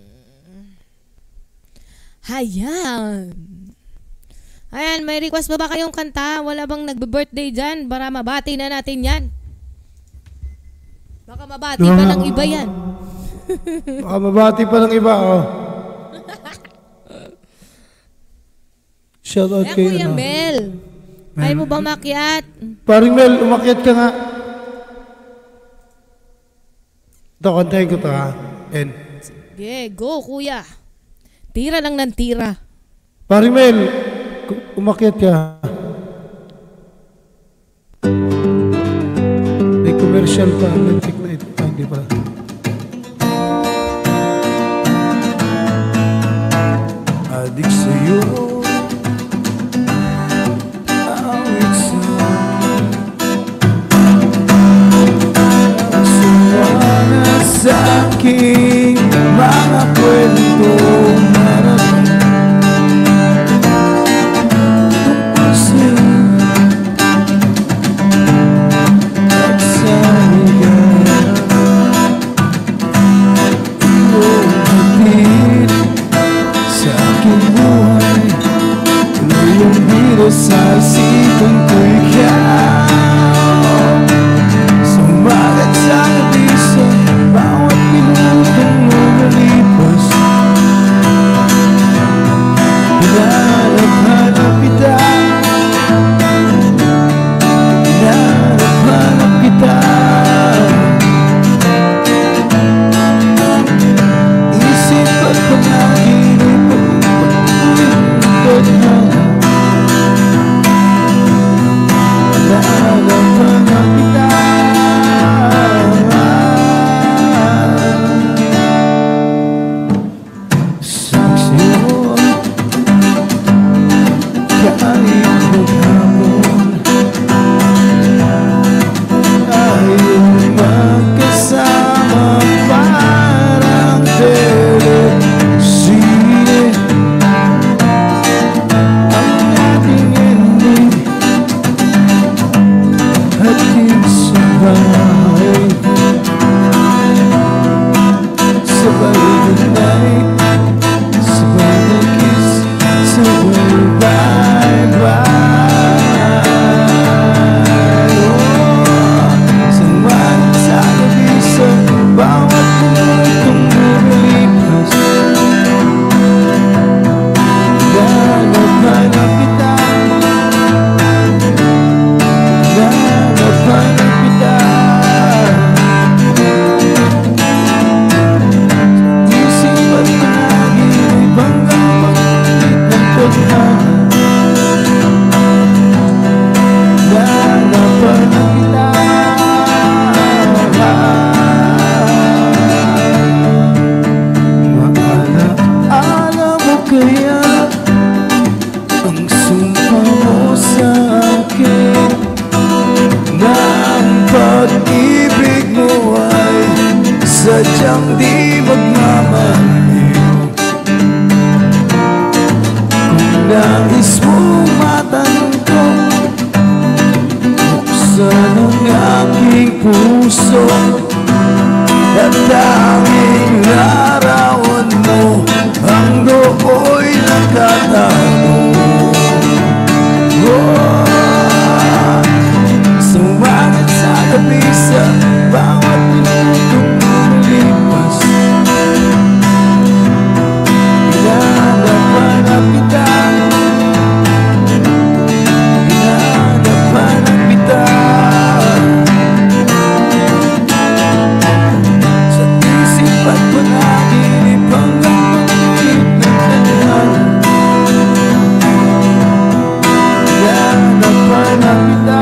Hayan. Ayan, may request pa ba kayong kanta? Wala bang nagbe-birthday dyan? Para mabati na natin yan. Baka mabati pa ng iba yan. Baka mabati pa ng iba, oh. Shout out Ayan, kay Kuya Mel. Ay mo ba makiat? Paring Mel, umakyat ka nga. Ito, kantahin ko to, ha. And, Sige, go, Kuya. Tira lang ng tira. Paring Mel, umakyat ka. May commercial pa. Nag-check na ito. Ah, hindi pala. Adik sa'yo, awit sa'kin, sumana sa'king mga kwentong narating tungkol sa'yo at sa higa. Iyong hatid sa aking buhay, tuloy ang biro sa isipan ko ikaw. Sumagat sa gabi sa bawat minutong lumalipas. Hinahanap-hanap kita, hinahanap-hanap kita. Isip at panaginip ang pagkakita. Hinahanap-hanap kita. Saksiyo, kahit maghapon, tayong magkasama parang telesine. Ang ating ending, hatid sa bahay, sabay goodnight, sabay na kiss, sabay bye-bye. Sumalit sa gabi sa bawat minutong lumilipas. Hinahanap-hanap kita, hinahanap-hanap kita. Isip at panaginip hanggang pag-ibig ng tadhana. Hinahanap-hanap kita. Maalaala mo kaya ang sumpa mo sa akin, na ang pag-ibig mo ay sadyang di magmamaliw. Kung nais mong matanong ko, buksan ang aking puso at tanging larawan mo ang dooy nakatago. Sumagat sa gabi sa bawat minutong lumilipas. Hinahanap-hanap kita, hinahanap-hanap kita. Sa isip at panaginip hanggang pag-ibig ng tadhana. Hinahanap-hanap kita.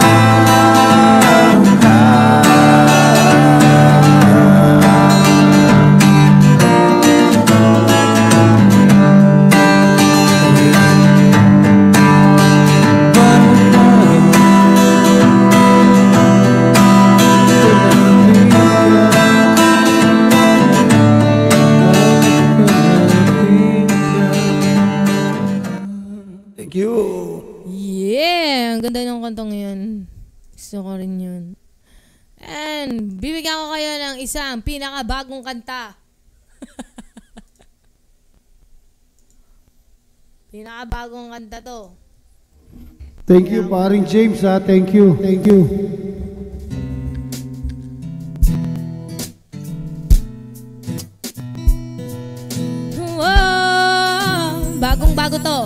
Thank you. Yeah! Ang ganda ng kantong yun. Gusto ko rin yun. And bibigyan ko kayo ng isang pinakabagong kanta. Pinakabagong kanta to. Thank you, paring James, ha. Thank you. Thank you. Bagong-bago to.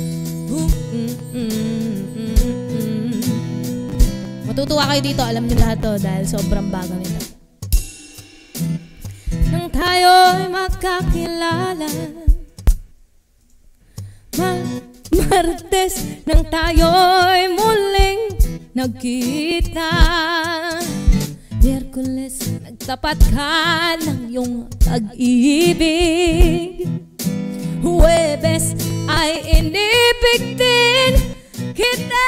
Matutuwa kayo dito. Alam niyo lahat to dahil sobrang bago nito. Nang tayo'y magkakilala, Martes nang tayo'y muling nagkita, Miyerkules nagtapat ka ng iyong pag-ibig, Huwebes ay inibig din kita,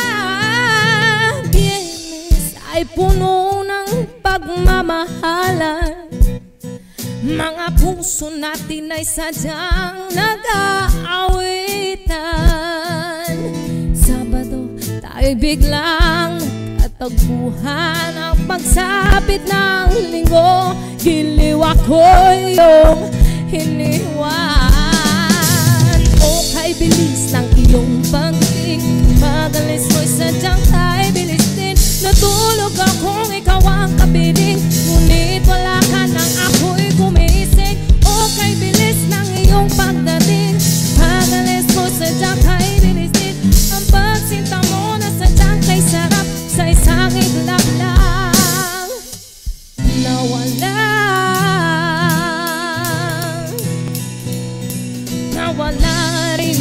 Biyernes ay puno ng pagmamahalan, mga puso natin ay sadyang nag-aawitan, Sabado tayo'y biglang katagpuhan, ang pagsapit ng linggo, giliw ako'y iyong hiniwan. O kay bilis ng iyong pagdating, magalis mo'y sadyang kay bilis din, natulog akong ikaw ang kapiling, ngunit wala ka nang ako'y gumising. O kay bilis ng iyong pagdating, magalis mo sadyang kay bilis din, ang pagsinta mo na sadyang kay sarap, sa isang iglap lang nawala rin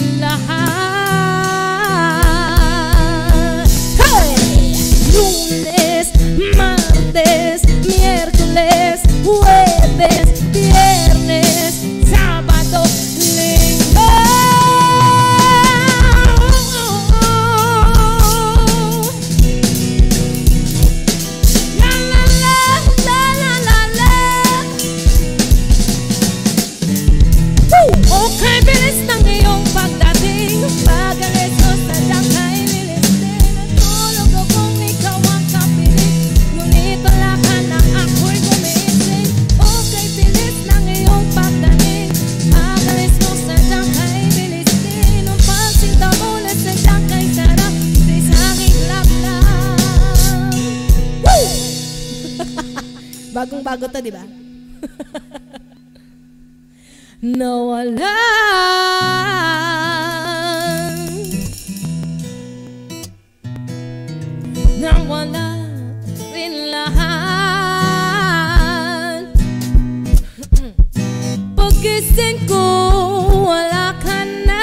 lahat. Hey! Lunes, Martes, Miyerkules, Huwebes, Biyernes, Sabado, Linggo. La la la, la la la la. Okay, bilis ng iyong pagdating, pagalit mo sadyang kay bilis din, natulog akong ikaw ang kapiling, ngunit wala ka nang ako'y gumising. Okay, bilis ng iyong pagdating, pagalit mo sadyang kay bilis din, ang pagsinta mo na sadyang kay sarap, sa isang iglap lang. Woo! Bagong-bago to, di ba? Nawala rin lahat. Pagkising ko, wala ka na.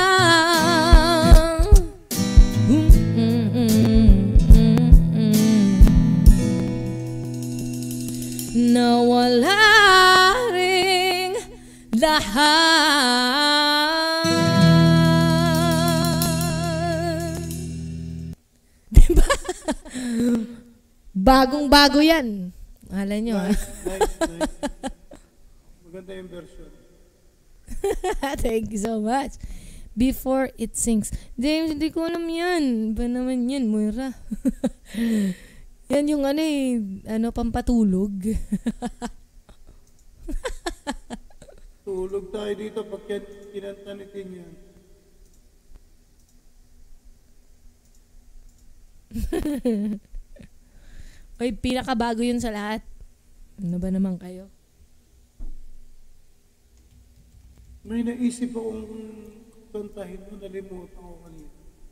Nawala rin lahat. Diba? Bagong-bago yan. Alam nyo, Nice. Maganda yung version. Thank you so much. Before it sings. James, hindi ko alam yan. Ba naman yan, Moira? Yan yung pampatulog. Tulog tayo dito pag kinanta ni King yan. Oy, pinakabago yun sa lahat. Ano ba naman kayo? May naisip akong kantahin mo, nalimutan ko kanina.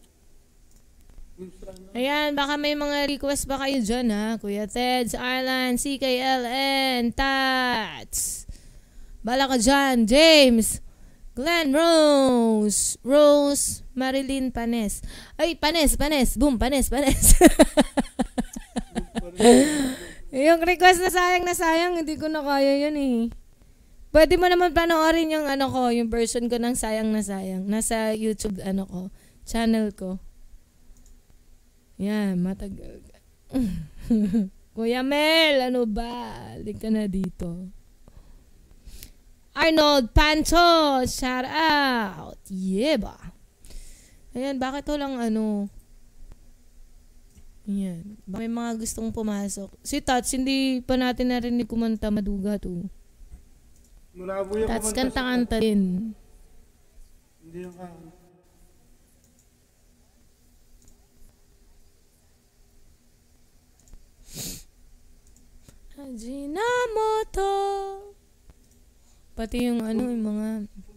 Ayan, baka may mga request ba kayo dyan, ha? Kuya Teds, Arlan, CKLN, Tats. Bala ka dyan, James, Glenn Rose, Marilyn Panes. Ay, Panes, boom, Panes. Yung request na sayang, hindi ko na kaya yan eh. Pwede mo naman panoorin yung yung version ko ng sayang na sayang. Nasa YouTube, channel ko. Yan, matagal. Kuya Mel, ano ba? Halik ka na dito. Arnold Pancho, shout out. Yeah ba? Ayan, bakit walang Yan. Baka may mga gustong pumasok. Si Tats, hindi pa natin narinig kumanta Maduga to. Malabo yung Tats, kumanta kanta-kanta din. Hindi yung kanta. Ajinomoto. Pati yung ano, yung mga...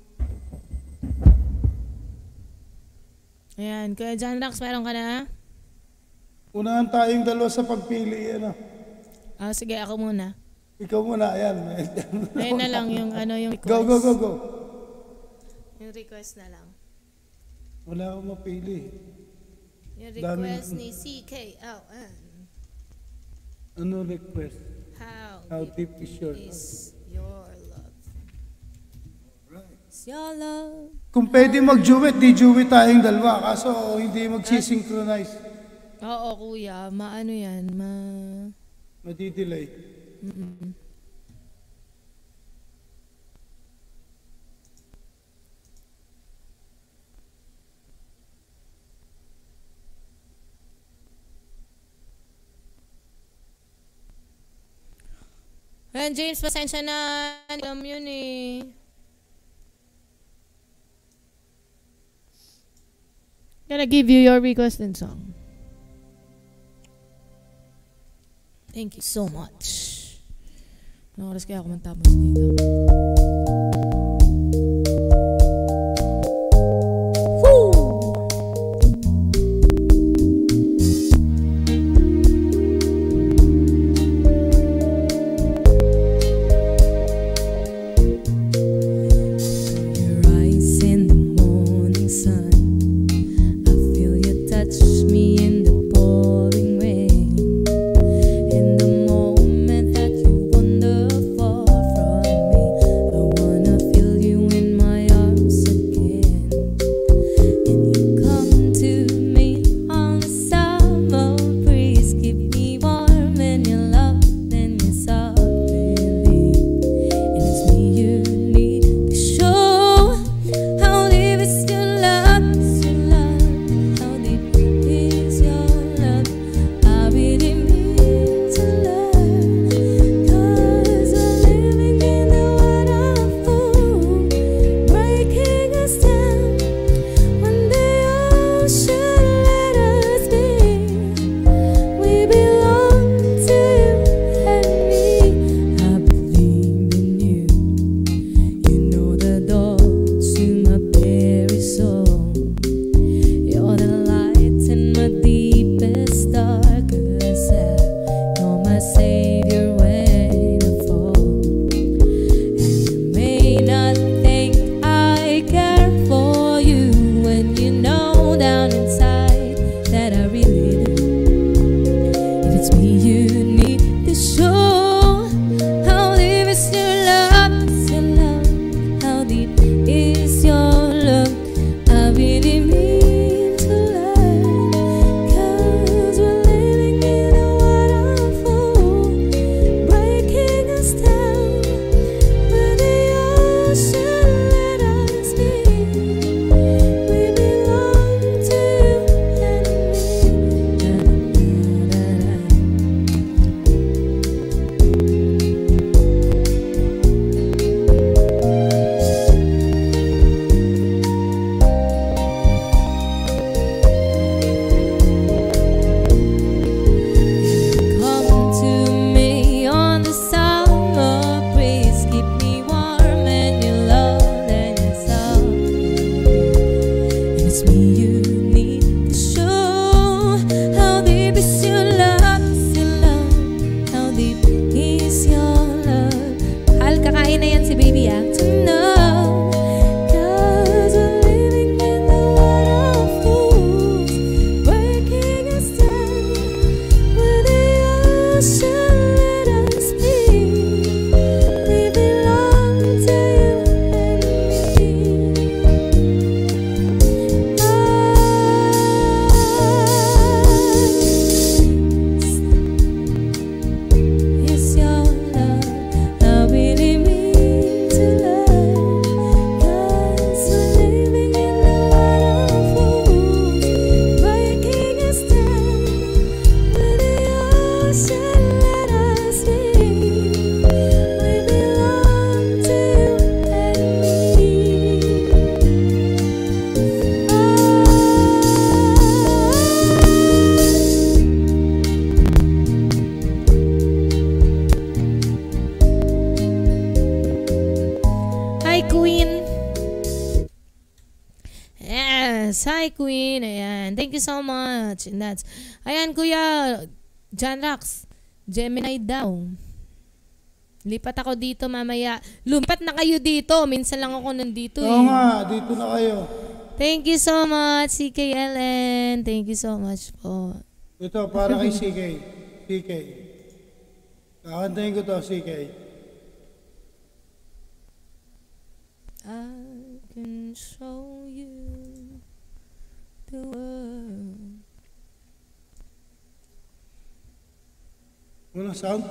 Ayan, Kuya John Rax, meron ka na? Unahan tayong dalawa sa pagpili, ano. Sige, ako muna. Ikaw muna, ayan. Ayun na lang yung ano, yung request. Go. Yung request na lang. Wala akong mapili. Yung request ni CKLN. Ano request? How deep is your love? Is your love? Kung pwede mag-duet, di duet tayong dalawa. Kaso hindi mag-synchronize. Oo, kuya. Maano yan? Madidelay. Ayan, James, pasensya na. Alam yun eh. Gonna give you your requested song. Thank you so much. Anong oras kaya ako matapos dito? Hi, Queen. Ayan. Thank you so much. And that's, ayan, Kuya John Rax. Gemini daw. Lipat ako dito mamaya. Lumipat na kayo dito. Minsan lang ako nandito Oo nga, dito na kayo. Thank you so much, CKLN. Thank you so much po. Ito, para kay CK. CK. Kakantayin ko to, CK. I can show you the world. Walang sound?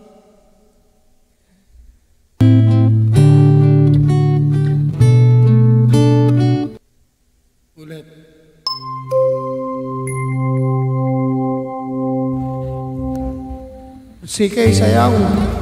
Ulit. CK, sayaw.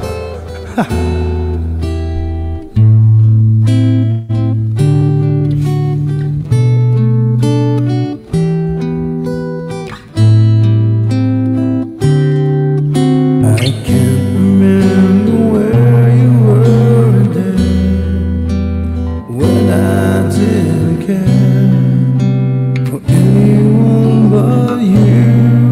I can't remember where you were then, when I didn't care for anyone but you.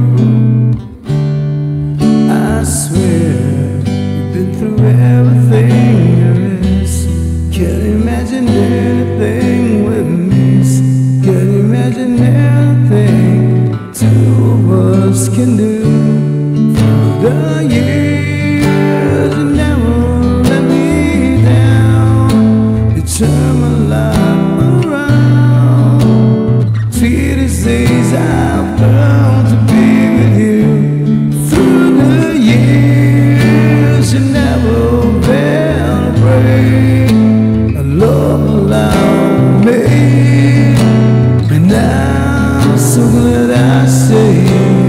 I swear you've been through everything there is. Can't imagine anything we miss. Can't imagine anything two of us can do. The years you never let me down. You turn my life around. Sweetest days I've found to be with you. Through the years you never felt afraid. I love allowed me, and I'm so glad I stayed.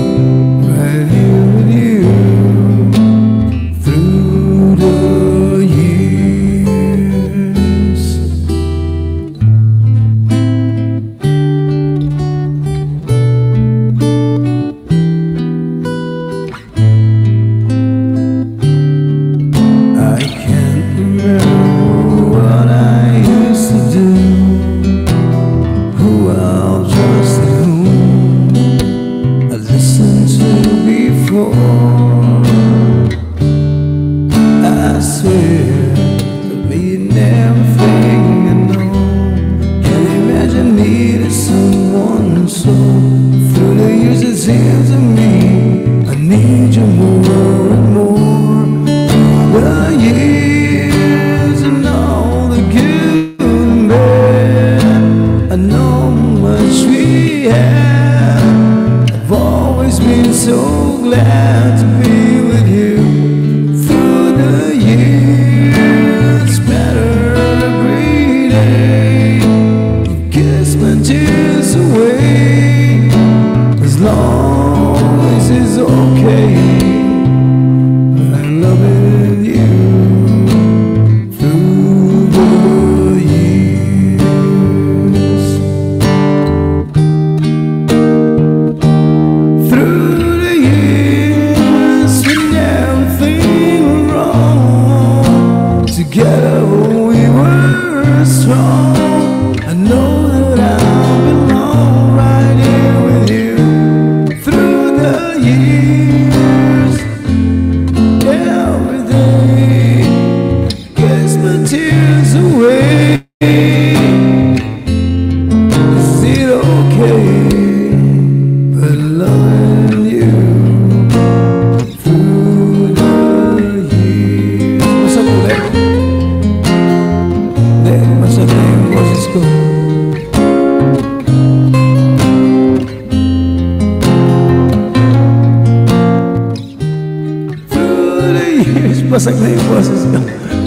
Basag na yung boses ko.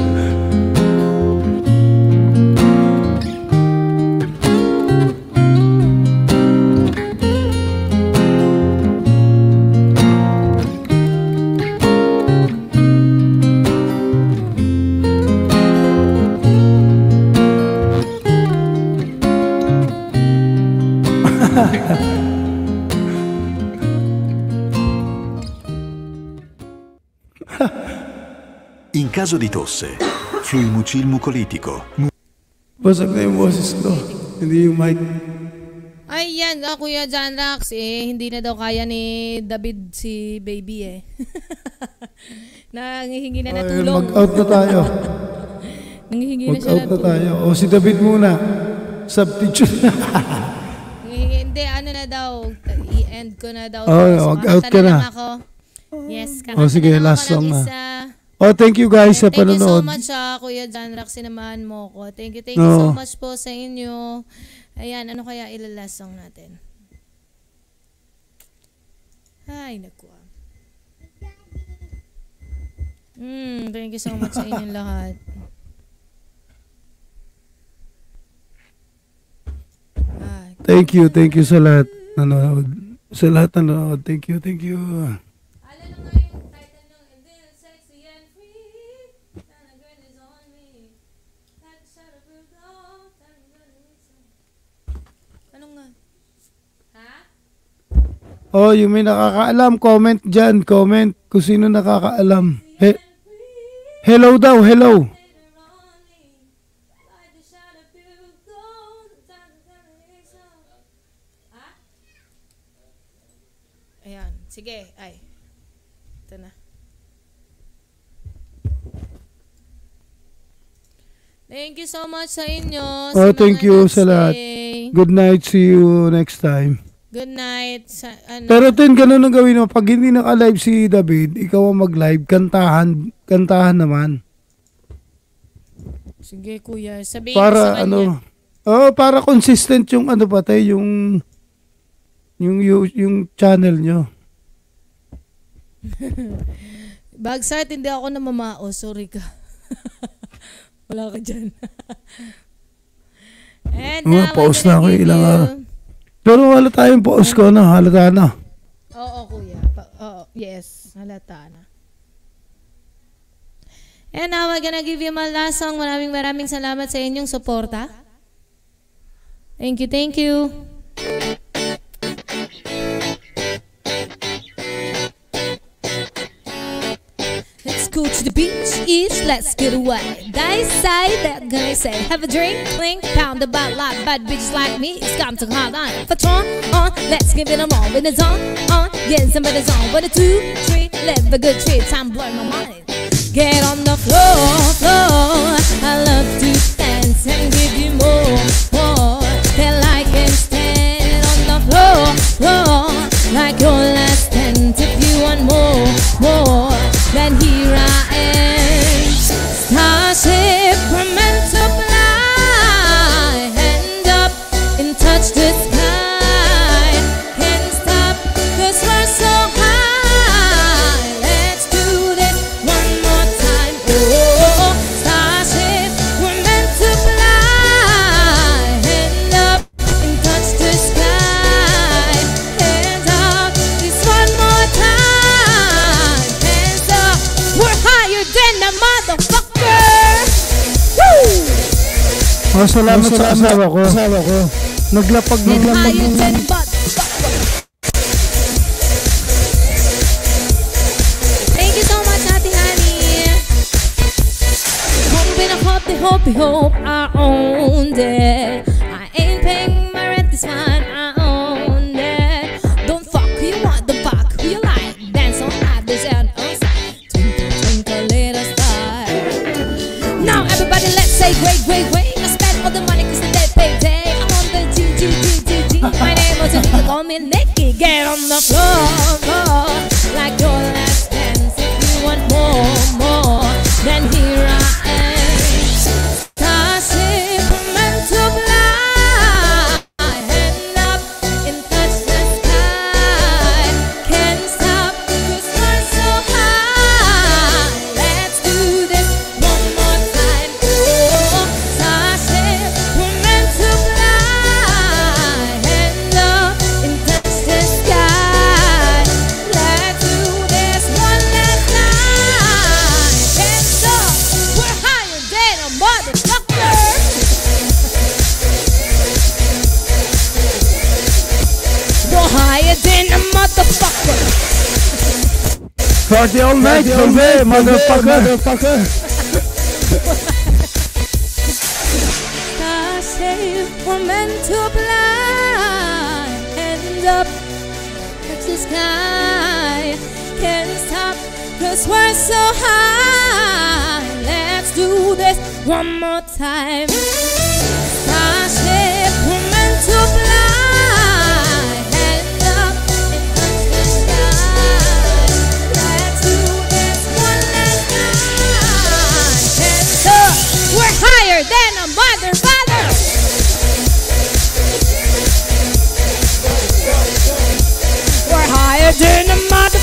In caso di tosse, Fluimucil mucolitico. Basag na yung boses ko. Hindi yung mic. Ay, yan. Kuya John Rax, hindi na daw kaya ni David si baby Nangihingi na tulong. Mag-out na tayo. Nangihingi na siya Mag-out na tayo. O, si David muna. Substitute na. Hindi, ano na daw. I-end ko na daw. Mag-out ka na. Ako. Yes, sige, last song na. Thank you guys sa panonood. Thank you so much, Kuya John Rax, sinamahan mo ko. Thank you so much po sa inyo. Ayan, ano kaya ilalas song natin? Ay, naku. Thank you so much sa inyong lahat. Thank you sa lahat nanonood. Sa lahat nanonood. Thank you. Yung may nakakaalam, comment dyan. Comment kung sino nakakaalam. Hello daw, hello. Ayan, sige, ay. Ito na. Thank you so much sa inyo. Thank you sa lahat. Good night, see you next time. Good night. Pero ganun ang gawin mo. Pag hindi naka-live si David, ikaw ang mag-live, kantahan naman. Sige, kuya. Sabihin para sa kanya. Para consistent yung yung channel nyo. Bagsat, hindi ako namamao. Sorry ka. Wala ka dyan. And now, pause na ako ilang araw. Pero wala tayong pause ko na. Halata na. Oo, kuya. Yes. Halata na. And now, I'm gonna give you my last song. Maraming salamat sa inyong suporta. Thank you. Let's go to the beach, east, let's get away. They say, they're gonna say, have a drink, clink, pound about like bad bitches like me. It's come to hard on. Patron, on, let's give it a more. When it's on, yeah, somebody's on. 1, 2, 3, live a good trip, time blow my mind. Get on the floor, I love to dance and give you more till I can stand on the floor, like your last dance. If you want more, then here I am. Starship, we're meant to fly, hand up and touch the sky. Can't stop 'cause we're so high. Let's do this one more time. Oh, starship, we're meant to fly, hand up and touch the sky. Hands up, this one more time. Hands up, we're higher than a motherfucker. Woo! Salamat sa asawa ko. Naglapag. Higher than a motherfucker. Thank you so much, Ate Honey. Hope I owned it. I ain't paying my rent this month, I owned it. Don't fuck who you want, don't fuck who you like. Dance on others and outside. Twinkle, little star. Now everybody let's say great. I spend all the money 'cause the day payday. I'm on the G. My name was Nikki, call me Nikki. Get on the floor, like your last dance. If you want more, then here I am. Starship, meant to fly, hand up and touch the sky. Can't stop 'cause we're so high. Let's do this one more time. Oh, starship, we're meant to fly, hand up and touch the sky. Let's do this one last time. Can't stop, we're higher than a motherfucker. We're higher than a motherfucker. Party all night, baby, motherfucker. Starship, we're meant to fly. sky. Can't stop, 'cause we're so high. Let's do this one more time. Starship, we're meant to fly. Hands up and touch the sky. Let's do this one last time. Hands up, we're higher than a mother, father. We're higher than a mother.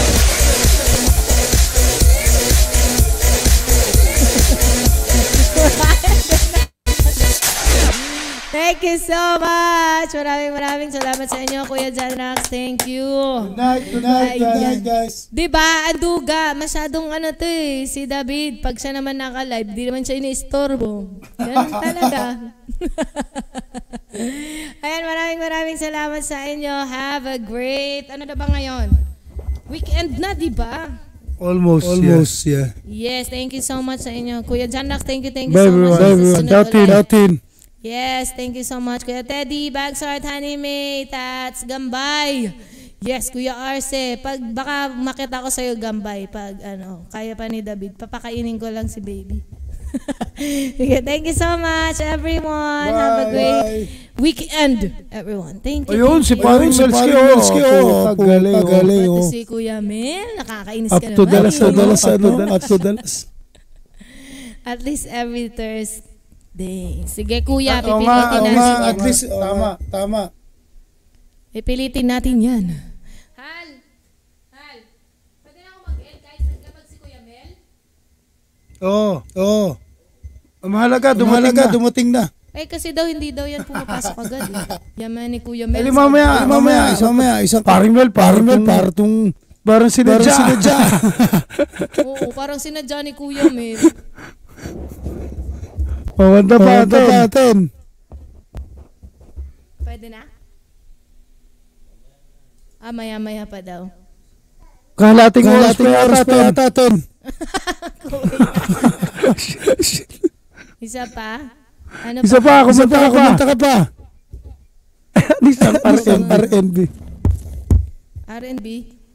Thank you so much. Maraming salamat sa inyo, Kuya Janrax. Thank you. Good night, guys. Diba, anduga, masyadong ano to eh, si David, pag siya naman naka-live, di naman siya ini-istorbo. Ganun talaga. Ayan, maraming salamat sa inyo. Have a great, ano na ba ngayon? Weekend na, diba? Almost, yeah. Yes, thank you so much sa inyo. Kuya Janrax, thank you so much. Bye, everyone. Dautin. Yes, thank you so much. Kuya Teddy, Bagsart, Honey May, Tats, Gambay. Yes, Kuya Arce, pag baka makita ko sa'yo Gambay, pag ano, kaya pa ni David, papakainin ko lang si baby. Okay, thank you so much, everyone. Bye, have a great weekend, everyone. Thank you. Ayun, si Paring Melski. Pagaling. Pati si Kuya Mel, nakakainis ka naman. Up to dalas. At least every Thursday. Sige Kuya, Oo pipilitin natin. nga, at least, tama. Pipilitin natin yan. Hal, pwede na ako mag-end kahit naglabag si Kuya Mel? Oo. Mahalaga, dumating na. Eh kasi daw hindi daw yan pumapasok agad. Yaman ni Kuya Mel. Mamaya, isang Paring Mel, parang sinadya. Oo, parang sinadya ni Kuya Mel. Pawanda pa atin. Pwede na? Maya pa daw. Kalating oras pa atin. Isa pa? Ano Isa pa, kumanta ka pa. Isang RNB. R&B?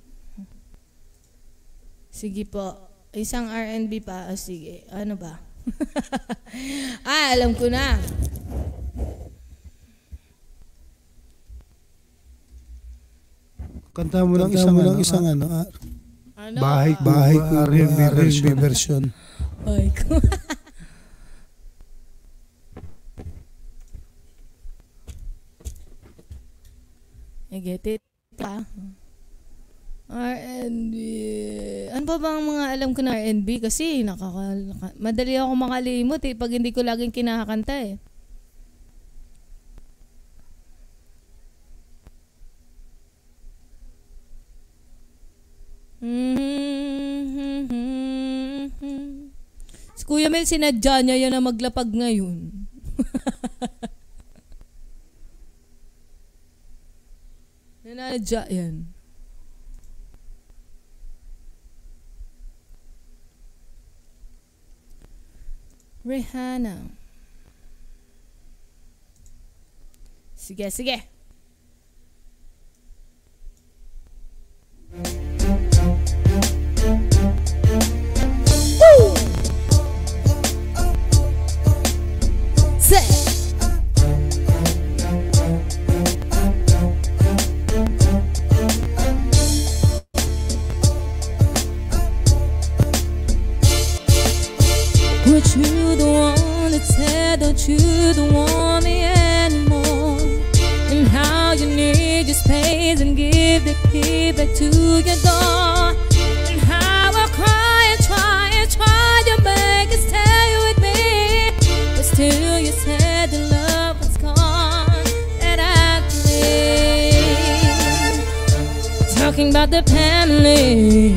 Sige po. Isang R&B pa. Sige. Ano ba? Alam ko na. Kanta mo lang isang ano. Bahay R&B version. Ay ko. I get it. R&B. Ano pa bang mga alam ko na R&B? Kasi madali ako makalimot pag hindi ko laging kinakanta eh. Si Kuya Mel, sinadya niya yan na maglapag ngayon. Nanadya yan. Rihanna. Sige. Woo! Say. But you the one that said that you don't want me anymore, and how you need your space and give the key back to your door, and how I cry and try to make it stay with me, but still you said the love was gone and I believe. Talking about the family,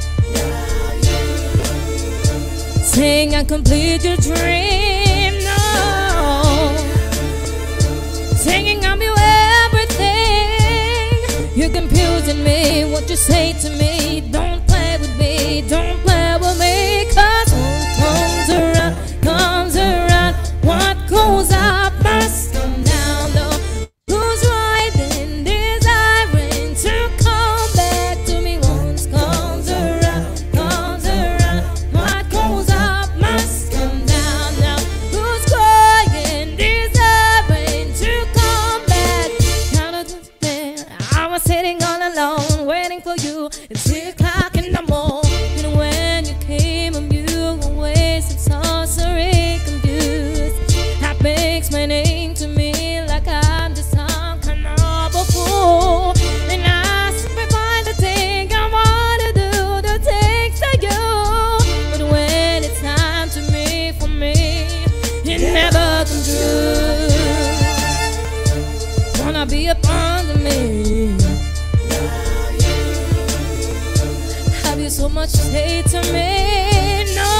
saying I complete your dream, no. Saying I'm your everything. You're confusing me, what you say to me. Don't play with me, don't play with me. 'Cause what comes around, what goes up must come down. Though who's right in desiring to come for you at 3 o'clock in the morning. And when you came home, you were wasted, sorcery, confused. That makes my name to me like I'm just some kind of a fool. And I simplify the thing I wanna do, the things to you. But when it's time to me, for me, it never comes true. Wanna be a part of me. Have you so much to say to me? No.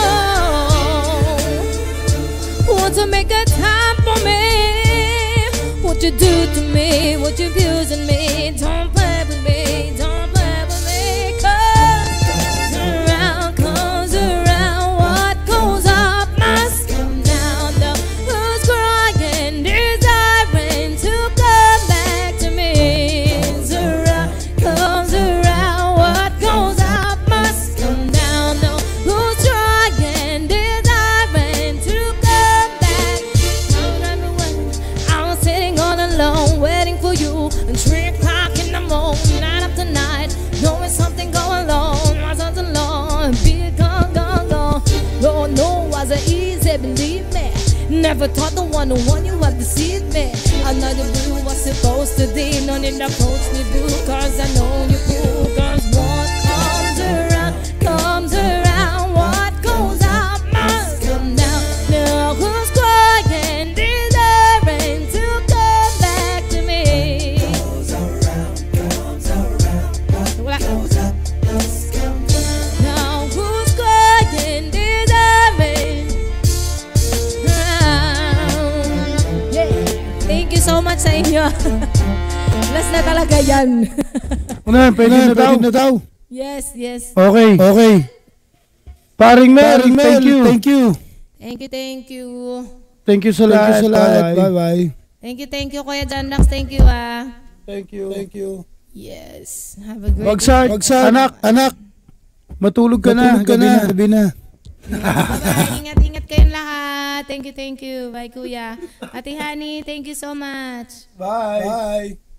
Want to make a time for me? What you do to me? What you abusing me? Don't play with me. Don't play with me. Comes around. What goes up must come down. The who's crying, desiring to come back to me. Comes around. What goes up must come down. The who's trying, desiring to come back. I was sitting all alone, waiting for you. And 3 o'clock in the morning, night after night, knowing something going on. My son's alone, be gone, gone, gone. Lord, no, was it easy, believe me. Never thought the one you have deceived me. I know the blue was supposed to be. No need to approach me, boo, cause I know you boo. Cause what comes around, what goes up must come down. Now who's crying, desiring to come back to me? Goes around, now who's crying, desiring? Yeah. Thank you so much sa inyo. Last na talaga yan. Ano, pwede na daw. Yes, yes. Okay. Paring Mel, thank you. Thank you. Thank you sa lahat. Bye-bye. Thank you, Kuya Jandax. Thank you, Thank you. Yes. Have a great Wagsag. Anak. Matulog ka na. Gabi na. Bye-bye. Ingat kayong lahat. Thank you. Bye, Kuya. Ate Honey, thank you so much. Bye.